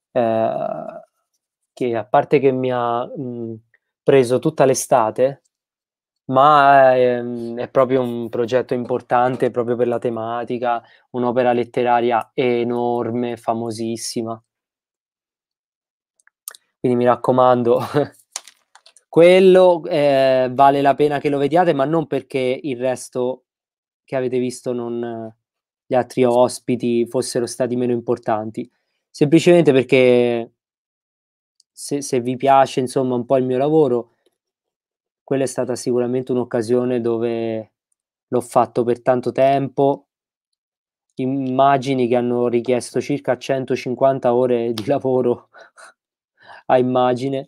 che, a parte che mi ha preso tutta l'estate, ma è proprio un progetto importante proprio per la tematica, un'opera letteraria enorme, famosissima. Quindi mi raccomando, quello vale la pena che lo vediate, ma non perché il resto che avete visto, non gli altri ospiti, fossero stati meno importanti, semplicemente perché se vi piace insomma un po' il mio lavoro, quella è stata sicuramente un'occasione dove l'ho fatto per tanto tempo. Immagini che hanno richiesto circa 150 ore di lavoro a immagine.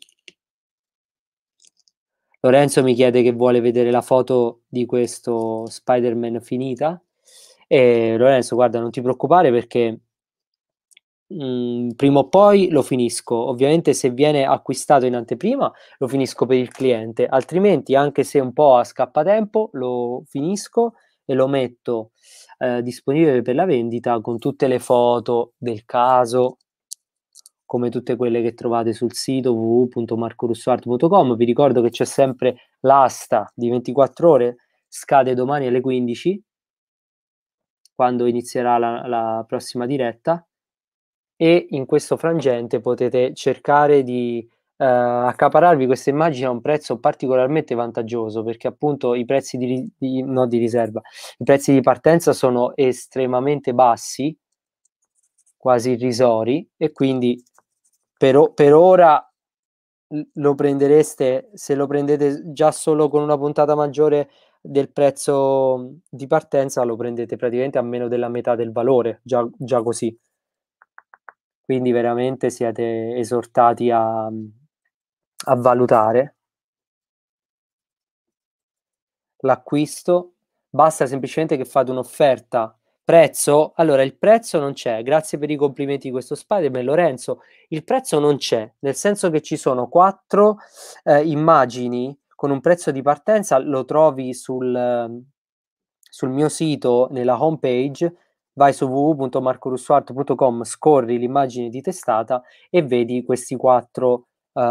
Lorenzo mi chiede che vuole vedere la foto di questo Spider-Man finita. E Lorenzo, guarda, non ti preoccupare perché prima o poi lo finisco. Ovviamente se viene acquistato in anteprima lo finisco per il cliente, altrimenti, anche se un po' a scappatempo, lo finisco e lo metto disponibile per la vendita con tutte le foto del caso, come tutte quelle che trovate sul sito www.marcorussoart.com. Vi ricordo che c'è sempre l'asta di 24 ore, scade domani alle 15, quando inizierà la prossima diretta, e in questo frangente potete cercare di accaparrarvi queste immagini a un prezzo particolarmente vantaggioso, perché appunto i prezzi no, di riserva, i prezzi di partenza sono estremamente bassi, quasi irrisori, e quindi per ora lo prendereste, se lo prendete già solo con una puntata maggiore del prezzo di partenza, lo prendete praticamente a meno della metà del valore, già così. Quindi veramente siete esortati a valutare. l'acquisto, basta semplicemente che fate un'offerta. Prezzo? Allora, il prezzo non c'è. Grazie per i complimenti di questo Spider-Man, Lorenzo. Il prezzo non c'è, nel senso che ci sono 4 immagini con un prezzo di partenza, lo trovi sul mio sito, nella home page, vai su www.marcorussuarto.com, scorri l'immagine di testata e vedi queste 4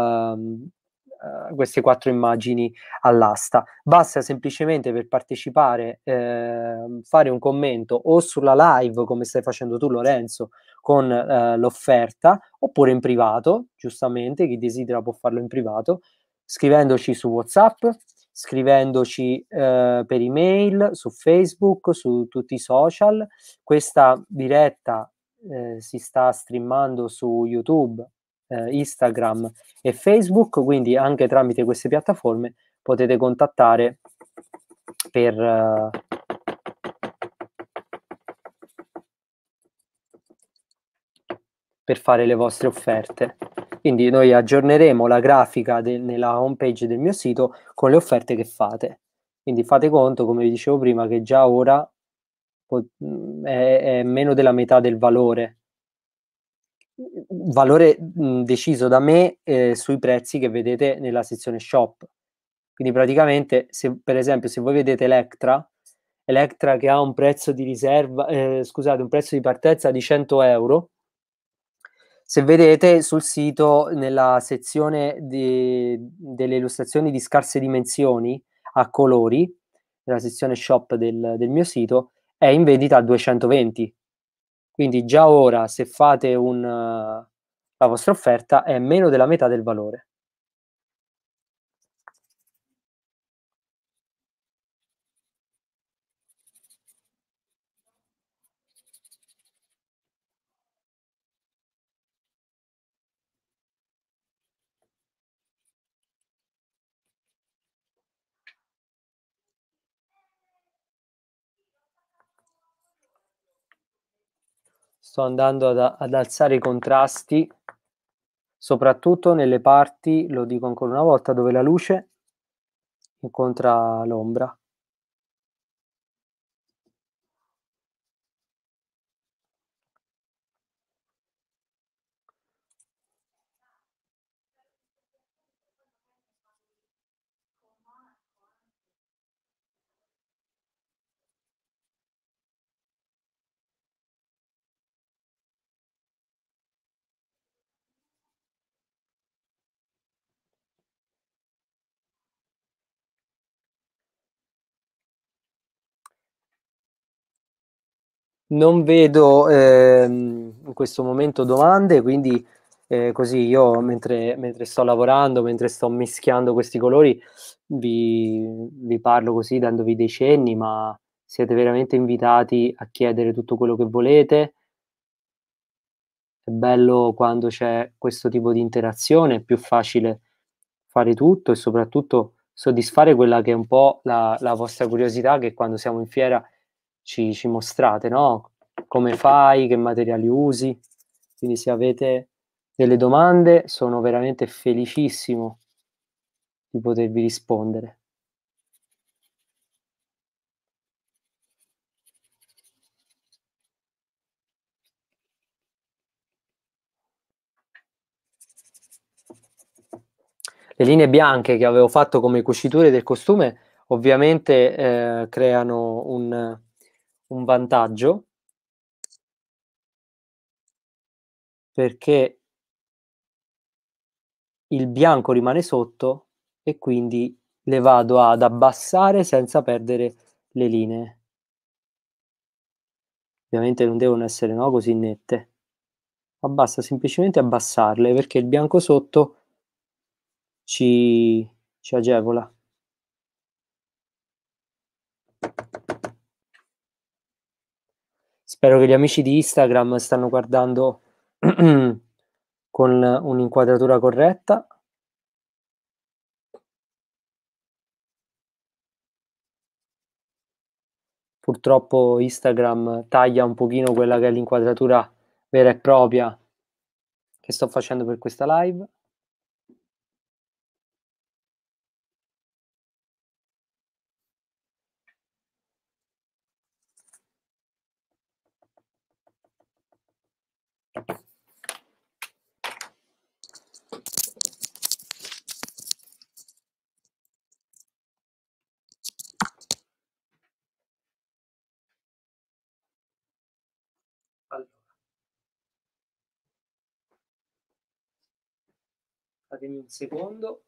immagini all'asta. Basta semplicemente per partecipare, fare un commento o sulla live, come stai facendo tu, Lorenzo, con l'offerta, oppure in privato, giustamente, chi desidera può farlo in privato, scrivendoci su WhatsApp, scrivendoci per email, su Facebook, su tutti i social. Questa diretta si sta streamando su YouTube, Instagram e Facebook, quindi anche tramite queste piattaforme potete contattare per fare le vostre offerte. Quindi noi aggiorneremo la grafica nella home page del mio sito con le offerte che fate. Quindi fate conto, come vi dicevo prima, che già ora è meno della metà del valore deciso da me sui prezzi che vedete nella sezione shop. Quindi praticamente, se per esempio se voi vedete Electra che ha un prezzo di riserva, scusate, un prezzo di partenza di 100 euro, se vedete sul sito nella sezione delle illustrazioni di scarse dimensioni a colori, nella sezione shop del mio sito, è in vendita a 220. Quindi già ora, se fate la vostra offerta, è meno della metà del valore. Sto andando ad alzare i contrasti, soprattutto nelle parti, lo dico ancora una volta, dove la luce incontra l'ombra. Non vedo in questo momento domande, quindi così io mentre sto lavorando, mentre sto mischiando questi colori, vi parlo così dandovi dei cenni, ma siete veramente invitati a chiedere tutto quello che volete. È bello quando c'è questo tipo di interazione, è più facile fare tutto e soprattutto soddisfare quella che è un po' la vostra curiosità, che quando siamo in fiera ci mostrate, no? Come fai, che materiali usi. Quindi se avete delle domande sono veramente felicissimo di potervi rispondere. Le linee bianche che avevo fatto come cuciture del costume ovviamente creano un vantaggio, perché il bianco rimane sotto e quindi le vado ad abbassare senza perdere le linee. Ovviamente non devono essere, no, così nette, ma basta semplicemente abbassarle perché il bianco sotto ci agevola. Spero che gli amici di Instagram stanno guardando con un'inquadratura corretta. Purtroppo Instagram taglia un pochino quella che è l'inquadratura vera e propria che sto facendo per questa live. Datemi un secondo.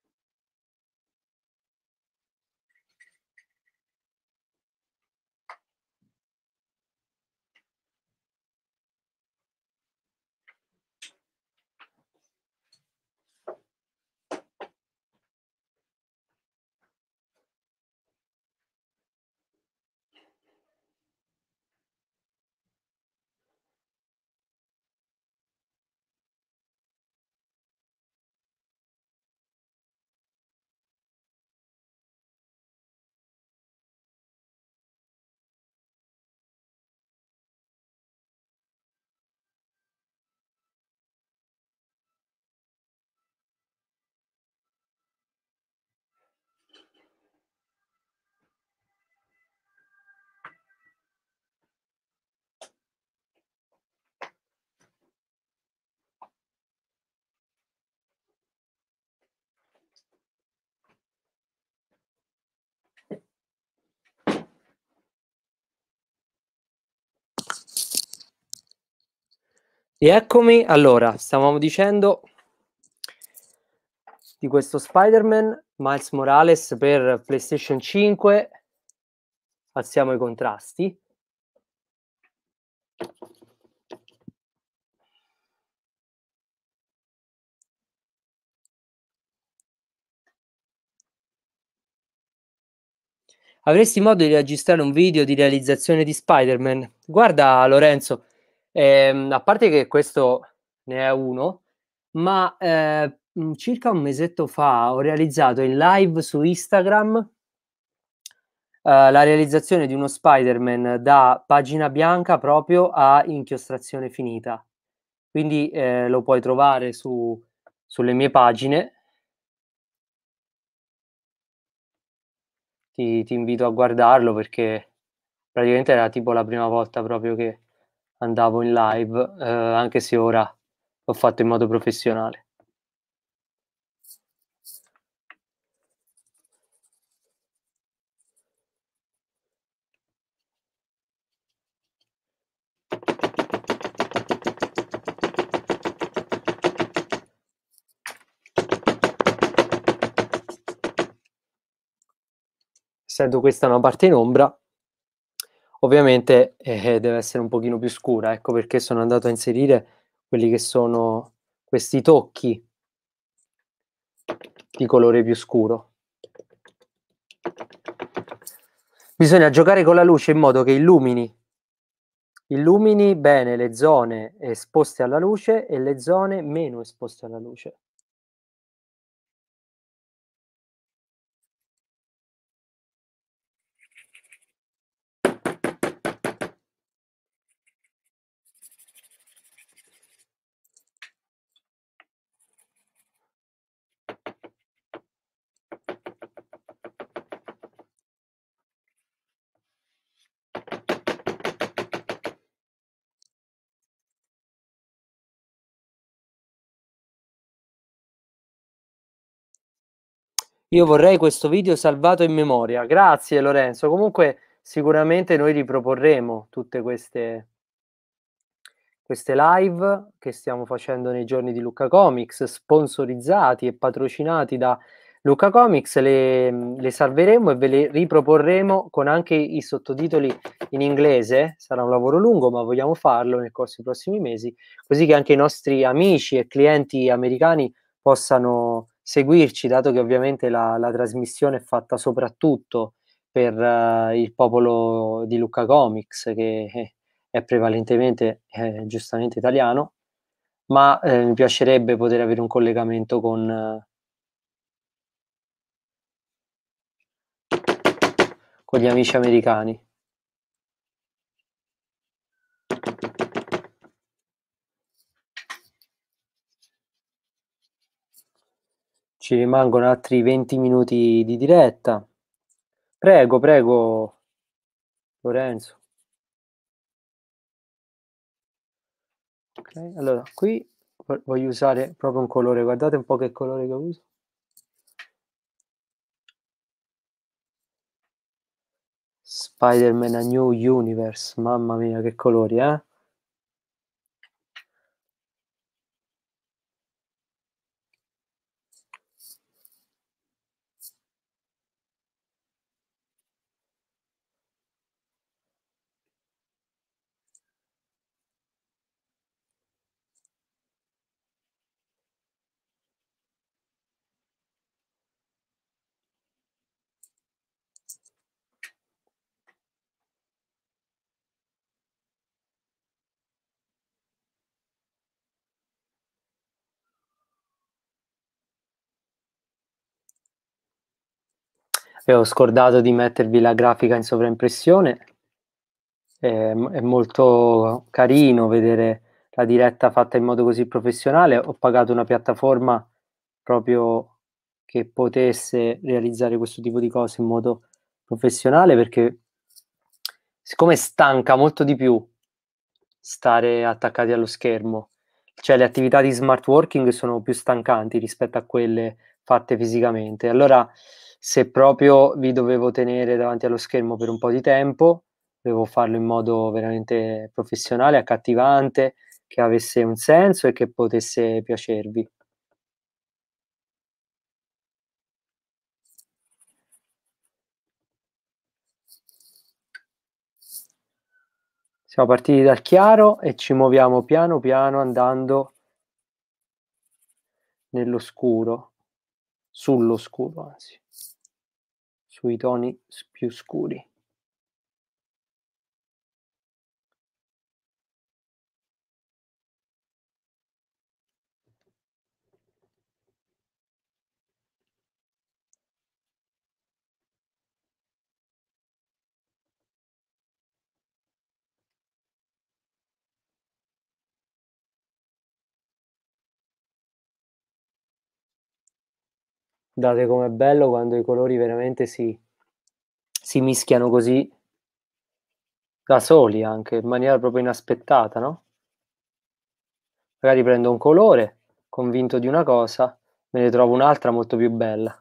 E eccomi, allora, stavamo dicendo di questo Spider-Man Miles Morales per PlayStation 5. Passiamo ai contrasti. Avresti modo di registrare un video di realizzazione di Spider-Man? Guarda Lorenzo, a parte che questo ne è uno, ma circa un mesetto fa ho realizzato in live su Instagram la realizzazione di uno Spider-Man da pagina bianca proprio a inchiostrazione finita. Quindi lo puoi trovare sulle mie pagine. Ti invito a guardarlo perché praticamente era tipo la prima volta proprio che andavo in live, anche se ora l'ho fatto in modo professionale. Essendo questa una parte in ombra, ovviamente deve essere un pochino più scura, ecco perché sono andato a inserire quelli che sono questi tocchi di colore più scuro. Bisogna giocare con la luce in modo che illumini bene le zone esposte alla luce e le zone meno esposte alla luce. Io vorrei questo video salvato in memoria. Grazie Lorenzo. Comunque sicuramente noi riproporremo tutte queste live che stiamo facendo nei giorni di Lucca Comics, sponsorizzati e patrocinati da Lucca Comics, le salveremo e ve le riproporremo con anche i sottotitoli in inglese. Sarà un lavoro lungo, ma vogliamo farlo nel corso dei prossimi mesi, così che anche i nostri amici e clienti americani possano seguirci, dato che ovviamente la trasmissione è fatta soprattutto per il popolo di Lucca Comics, che è prevalentemente giustamente italiano, ma mi piacerebbe poter avere un collegamento con gli amici americani. Ci rimangono altri 20 minuti di diretta. Prego, prego, Lorenzo. Ok, allora qui voglio usare proprio un colore, guardate un po' che colore che uso. Spider-Man A New Universe, mamma mia che colori, eh? Avevo scordato di mettervi la grafica in sovraimpressione. È molto carino vedere la diretta fatta in modo così professionale. Ho pagato una piattaforma proprio che potesse realizzare questo tipo di cose in modo professionale, perché siccome stanca molto di più stare attaccati allo schermo, cioè le attività di smart working sono più stancanti rispetto a quelle fatte fisicamente. Allora, se proprio vi dovevo tenere davanti allo schermo per un po' di tempo, dovevo farlo in modo veramente professionale, accattivante, che avesse un senso e che potesse piacervi. Siamo partiti dal chiaro e ci muoviamo piano piano andando nell'oscuro, sull'oscuro, anzi, sui toni più scuri. Guardate com'è bello quando i colori veramente si mischiano così da soli, anche in maniera proprio inaspettata, no? Magari prendo un colore, convinto di una cosa, me ne trovo un'altra molto più bella.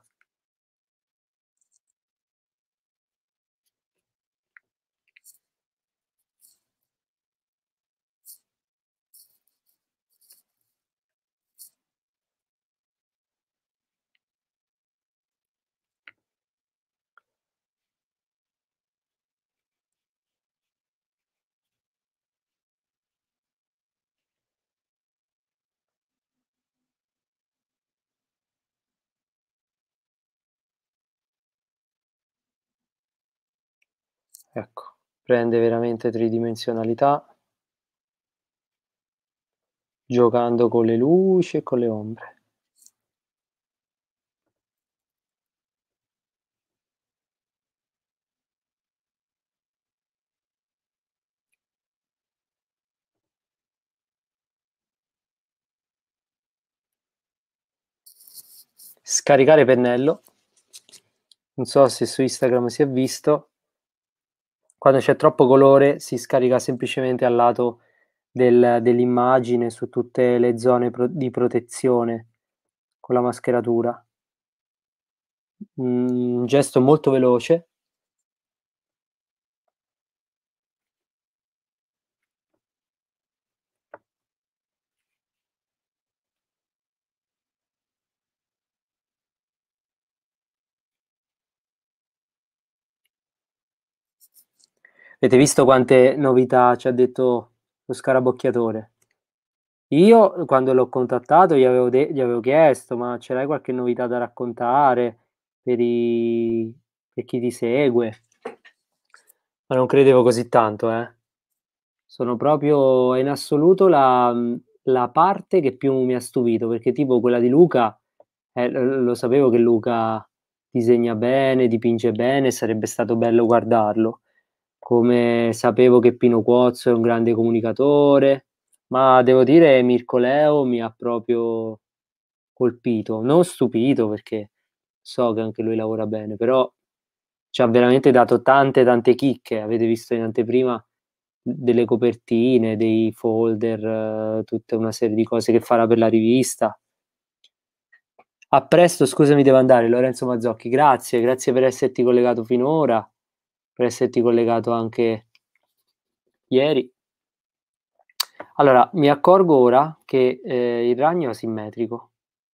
Ecco, prende veramente tridimensionalità, giocando con le luci e con le ombre. Scaricare pennello, non so se su Instagram si è visto, quando c'è troppo colore si scarica semplicemente al lato dell'immagine su tutte le zone di protezione con la mascheratura. Un gesto molto veloce. Avete visto quante novità ci ha detto lo scarabocchiatore? Io quando l'ho contattato gli avevo chiesto, ma ce l'hai qualche novità da raccontare per chi ti segue? Ma non credevo così tanto, eh. Sono proprio in assoluto la parte che più mi ha stupito, perché tipo quella di Luca, lo sapevo che Luca disegna bene, dipinge bene, sarebbe stato bello guardarlo. Come sapevo che Pino Cuozzo è un grande comunicatore, ma devo dire Mirko Leo mi ha proprio colpito, non stupito perché so che anche lui lavora bene, però ci ha veramente dato tante chicche. Avete visto in anteprima delle copertine, dei folder, tutta una serie di cose che farà per la rivista. A presto, scusami, devo andare, Lorenzo Mazzocchi, grazie per esserti collegato finora, per esserti collegato anche ieri. Allora, mi accorgo ora che il ragno è asimmetrico,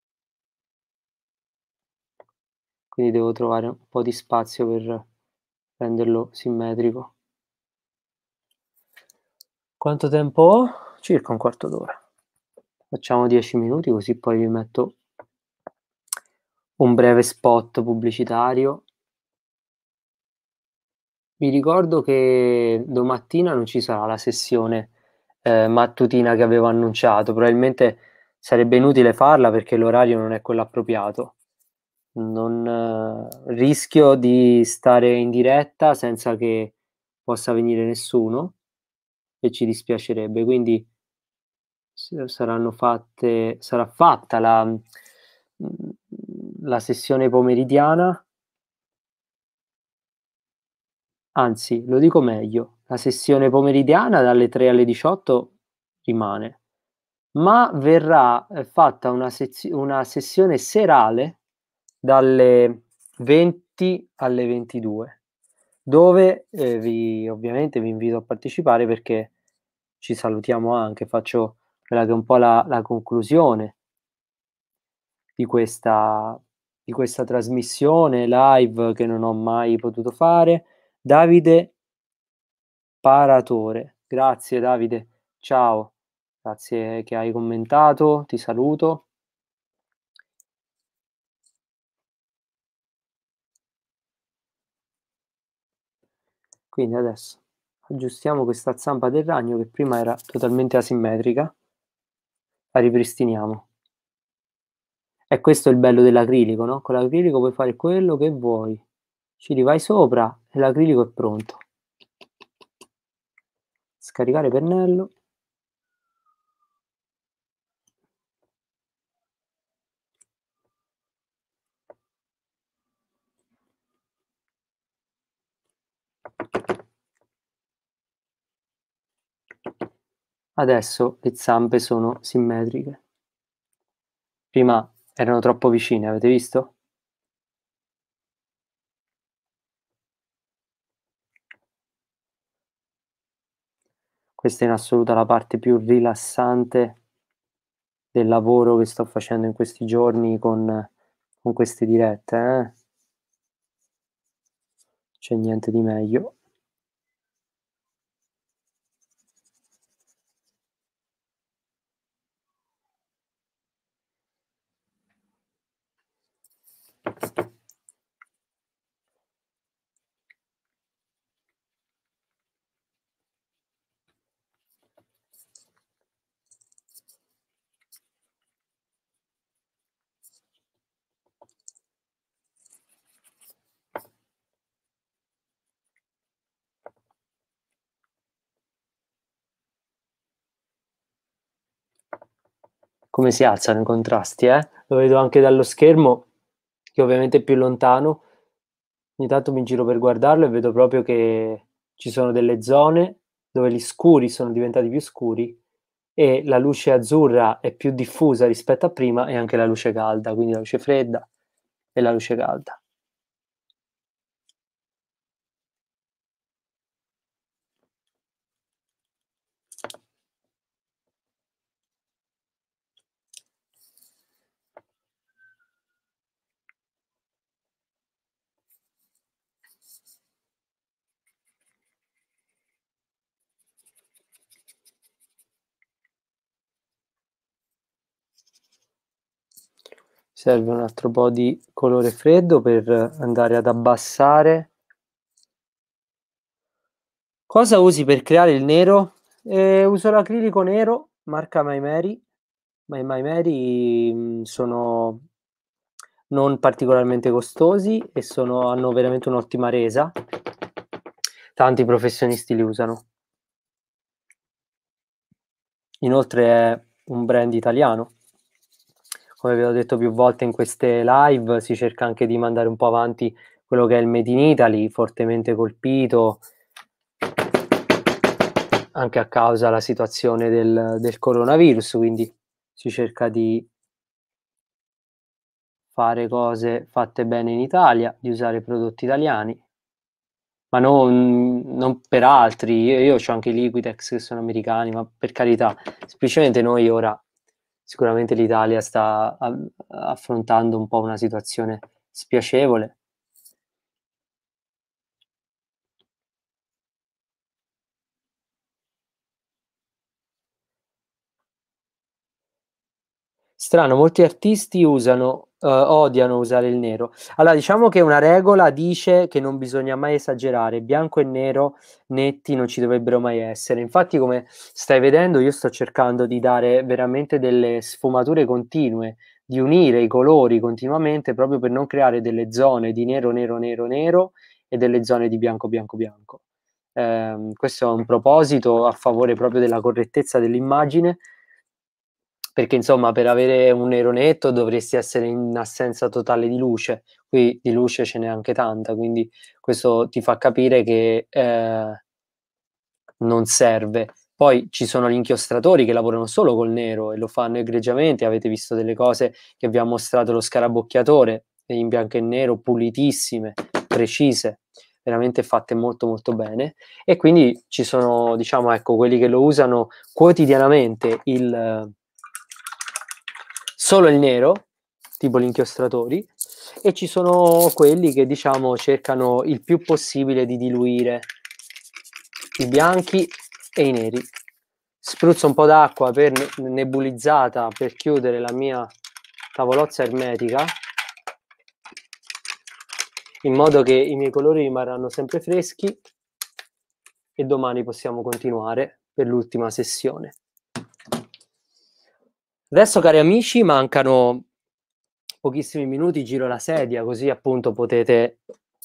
quindi devo trovare un po' di spazio per renderlo simmetrico. Quanto tempo ho? Circa un quarto d'ora. Facciamo 10 minuti così poi vi metto un breve spot pubblicitario. Vi ricordo che domattina non ci sarà la sessione mattutina che avevo annunciato, probabilmente sarebbe inutile farla perché l'orario non è quello appropriato. non rischio di stare in diretta senza che possa venire nessuno e ci dispiacerebbe, quindi sarà fatta la sessione pomeridiana, anzi, lo dico meglio, la sessione pomeridiana dalle 3 alle 18 rimane, ma verrà fatta una sessione serale dalle 20 alle 22, dove ovviamente vi invito a partecipare perché ci salutiamo anche, faccio quella che è un po' la conclusione di questa trasmissione live che non ho mai potuto fare. Davide Paratore, grazie Davide, ciao, grazie che hai commentato, ti saluto. Quindi adesso aggiustiamo questa zampa del ragno che prima era totalmente asimmetrica, la ripristiniamo. E questo è il bello dell'acrilico, no? Con l'acrilico puoi fare quello che vuoi, ci rivai sopra e l'acrilico è pronto. Scaricare pennello. Adesso le zampe sono simmetriche. Prima erano troppo vicine, avete visto? Questa è in assoluto la parte più rilassante del lavoro che sto facendo in questi giorni con queste dirette. C'è niente di meglio. Come si alzano i contrasti, Lo vedo anche dallo schermo, che ovviamente è più lontano. Ogni tanto mi giro per guardarlo e vedo proprio che ci sono delle zone dove gli scuri sono diventati più scuri e la luce azzurra è più diffusa rispetto a prima e anche la luce calda, quindi la luce fredda e la luce calda. Serve un altro po' di colore freddo per andare ad abbassare. Cosa usi per creare il nero? Uso l'acrilico nero, marca My Mary, ma i My Mary sono non particolarmente costosi e hanno veramente un'ottima resa. Tanti professionisti li usano. Inoltre è un brand italiano. Come vi ho detto più volte in queste live, si cerca anche di mandare un po' avanti quello che è il Made in Italy, fortemente colpito anche a causa della situazione del coronavirus, quindi si cerca di fare cose fatte bene in Italia, di usare prodotti italiani, ma non per altri. Io ho anche i Liquitex che sono americani, ma per carità, semplicemente noi ora, sicuramente l'Italia sta affrontando un po' una situazione spiacevole. Strano, molti artisti odiano usare il nero. Allora, diciamo che una regola dice che non bisogna mai esagerare, bianco e nero netti non ci dovrebbero mai essere. Infatti, come stai vedendo, io sto cercando di dare veramente delle sfumature continue di unire i colori continuamente proprio per non creare delle zone di nero, nero, nero, nero e delle zone di bianco, bianco, bianco. Questo è un proposito a favore proprio della correttezza dell'immagine, perché insomma per avere un nero netto dovresti essere in assenza totale di luce, qui di luce ce n'è anche tanta, quindi questo ti fa capire che non serve. Poi ci sono gli inchiostratori che lavorano solo col nero e lo fanno egregiamente, avete visto delle cose che vi ha mostrato lo scarabocchiatore in bianco e nero, pulitissime, precise, veramente fatte molto molto bene, e quindi ci sono, diciamo, ecco, quelli che lo usano quotidianamente solo il nero, tipo gli inchiostratori, e ci sono quelli che, diciamo, cercano il più possibile di diluire i bianchi e i neri. Spruzzo un po' d'acqua nebulizzata per chiudere la mia tavolozza ermetica, in modo che i miei colori rimarranno sempre freschi e domani possiamo continuare per l'ultima sessione. Adesso, cari amici, mancano pochissimi minuti, giro la sedia così appunto potete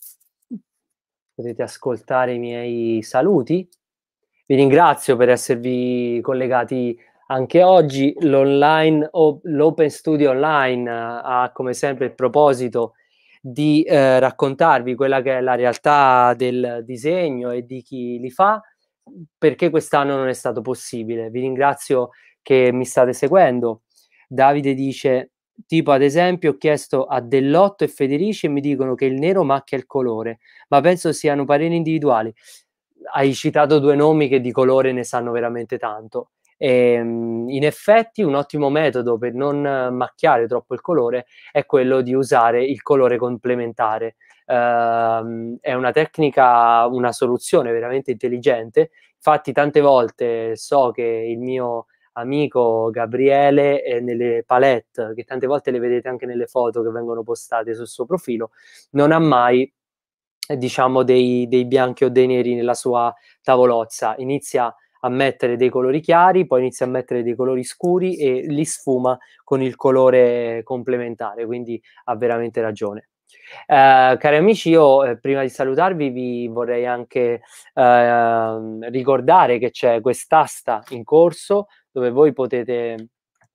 ascoltare i miei saluti. Vi ringrazio per esservi collegati anche oggi. L'Open Studio Online ha come sempre il proposito di raccontarvi quella che è la realtà del disegno e di chi li fa, perché quest'anno non è stato possibile. Vi ringrazio che mi state seguendo. Davide dice, tipo ad esempio ho chiesto a Dell'Otto e Federici e mi dicono che il nero macchia il colore, ma penso siano pareri individuali. Hai citato due nomi che di colore ne sanno veramente tanto. In effetti un ottimo metodo per non macchiare troppo il colore è quello di usare il colore complementare. È una tecnica, una soluzione veramente intelligente. Infatti tante volte so che il mio amico Gabriele nelle palette, che tante volte le vedete anche nelle foto che vengono postate sul suo profilo, non ha mai diciamo dei bianchi o dei neri nella sua tavolozza. Inizia a mettere dei colori chiari, poi inizia a mettere dei colori scuri e li sfuma con il colore complementare, quindi ha veramente ragione. Cari amici, io prima di salutarvi vi vorrei anche ricordare che c'è quest'asta in corso dove voi potete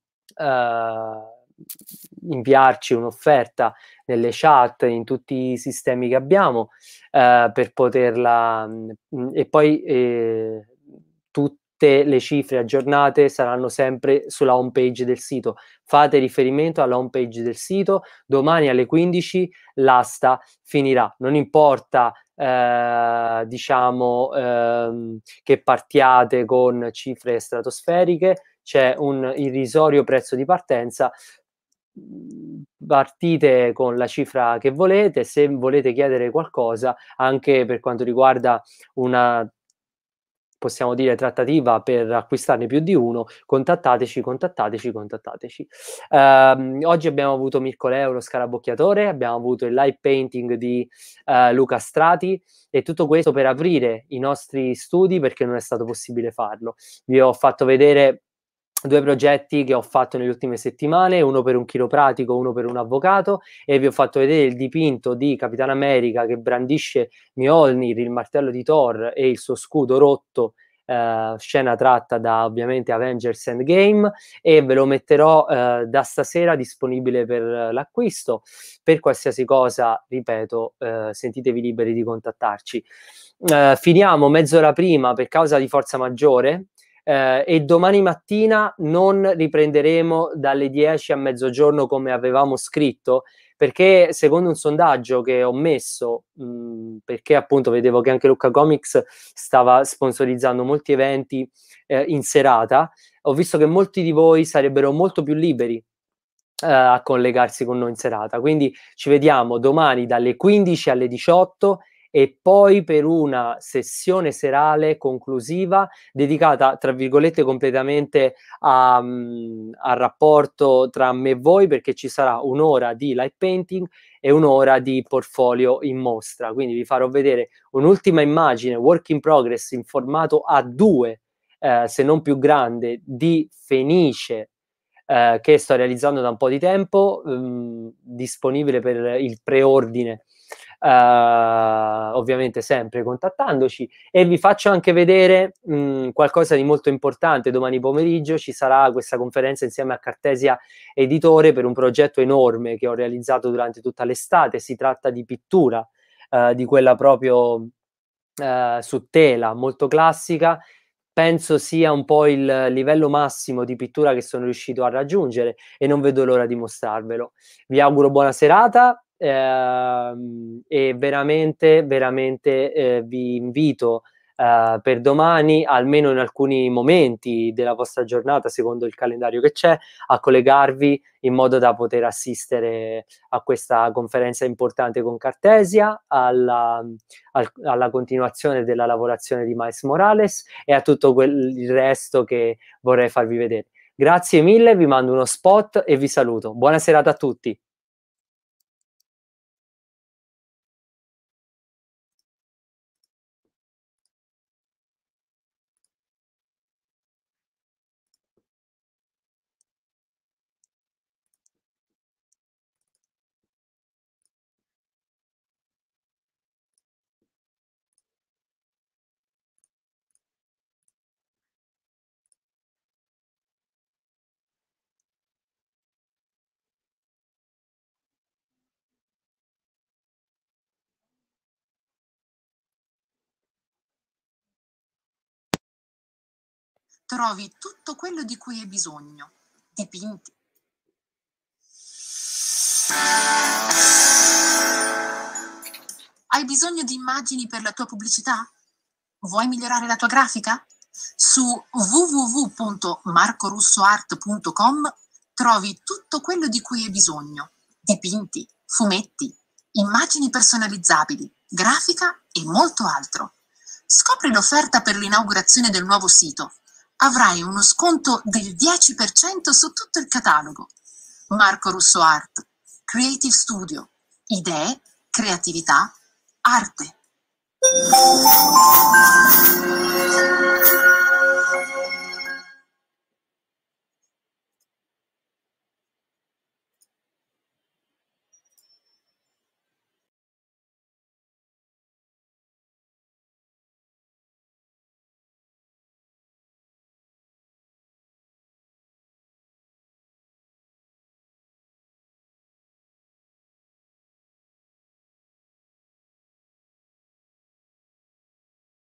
inviarci un'offerta nelle chat in tutti i sistemi che abbiamo per poterla e poi tutte le cifre aggiornate saranno sempre sulla home page del sito. Fate riferimento alla home page del sito, domani alle 15 l'asta finirà, non importa diciamo che partiate con cifre stratosferiche, c'è un irrisorio prezzo di partenza. Partite con la cifra che volete. Se volete chiedere qualcosa anche per quanto riguarda una, possiamo dire, trattativa per acquistarne più di uno, contattateci. Oggi abbiamo avuto Mirko Leo, lo scarabocchiatore, abbiamo avuto il live painting di Luca Strati, e tutto questo per aprire i nostri studi perché non è stato possibile farlo. Vi ho fatto vedere due progetti che ho fatto nelle ultime settimane, uno per un chiropratico, uno per un avvocato, e vi ho fatto vedere il dipinto di Capitan America che brandisce Mjolnir, il martello di Thor e il suo scudo rotto, scena tratta da ovviamente Avengers Endgame, e ve lo metterò da stasera disponibile per l'acquisto. Per qualsiasi cosa, ripeto, sentitevi liberi di contattarci. Finiamo mezz'ora prima per causa di forza maggiore. E domani mattina non riprenderemo dalle 10 a mezzogiorno come avevamo scritto, perché secondo un sondaggio che ho messo, perché appunto vedevo che anche Lucca Comics stava sponsorizzando molti eventi in serata, ho visto che molti di voi sarebbero molto più liberi a collegarsi con noi in serata, quindi ci vediamo domani dalle 15 alle 18 e poi per una sessione serale conclusiva dedicata, tra virgolette, completamente al rapporto tra me e voi, perché ci sarà un'ora di live painting e un'ora di portfolio in mostra. Quindi vi farò vedere un'ultima immagine work in progress in formato A2, se non più grande, di Fenice, che sto realizzando da un po' di tempo, disponibile per il preordine, ovviamente sempre contattandoci, e vi faccio anche vedere qualcosa di molto importante. Domani pomeriggio ci sarà questa conferenza insieme a Cartesia Editore per un progetto enorme che ho realizzato durante tutta l'estate. Si tratta di pittura, di quella proprio su tela, molto classica. Penso sia un po' il livello massimo di pittura che sono riuscito a raggiungere e non vedo l'ora di mostrarvelo. Vi auguro buona serata e veramente, veramente vi invito per domani, almeno in alcuni momenti della vostra giornata, secondo il calendario che c'è, a collegarvi in modo da poter assistere a questa conferenza importante con Cartesia, alla continuazione della lavorazione di Miles Morales e a tutto il resto che vorrei farvi vedere. Grazie mille, vi mando uno spot e vi saluto. Buona serata a tutti. Trovi tutto quello di cui hai bisogno. Dipinti. Hai bisogno di immagini per la tua pubblicità? Vuoi migliorare la tua grafica? Su www.marcorussoart.com trovi tutto quello di cui hai bisogno. Dipinti, fumetti, immagini personalizzabili, grafica e molto altro. Scopri l'offerta per l'inaugurazione del nuovo sito. Avrai uno sconto del 10% su tutto il catalogo. Marco Russo Art, Creative Studio, idee, creatività, arte.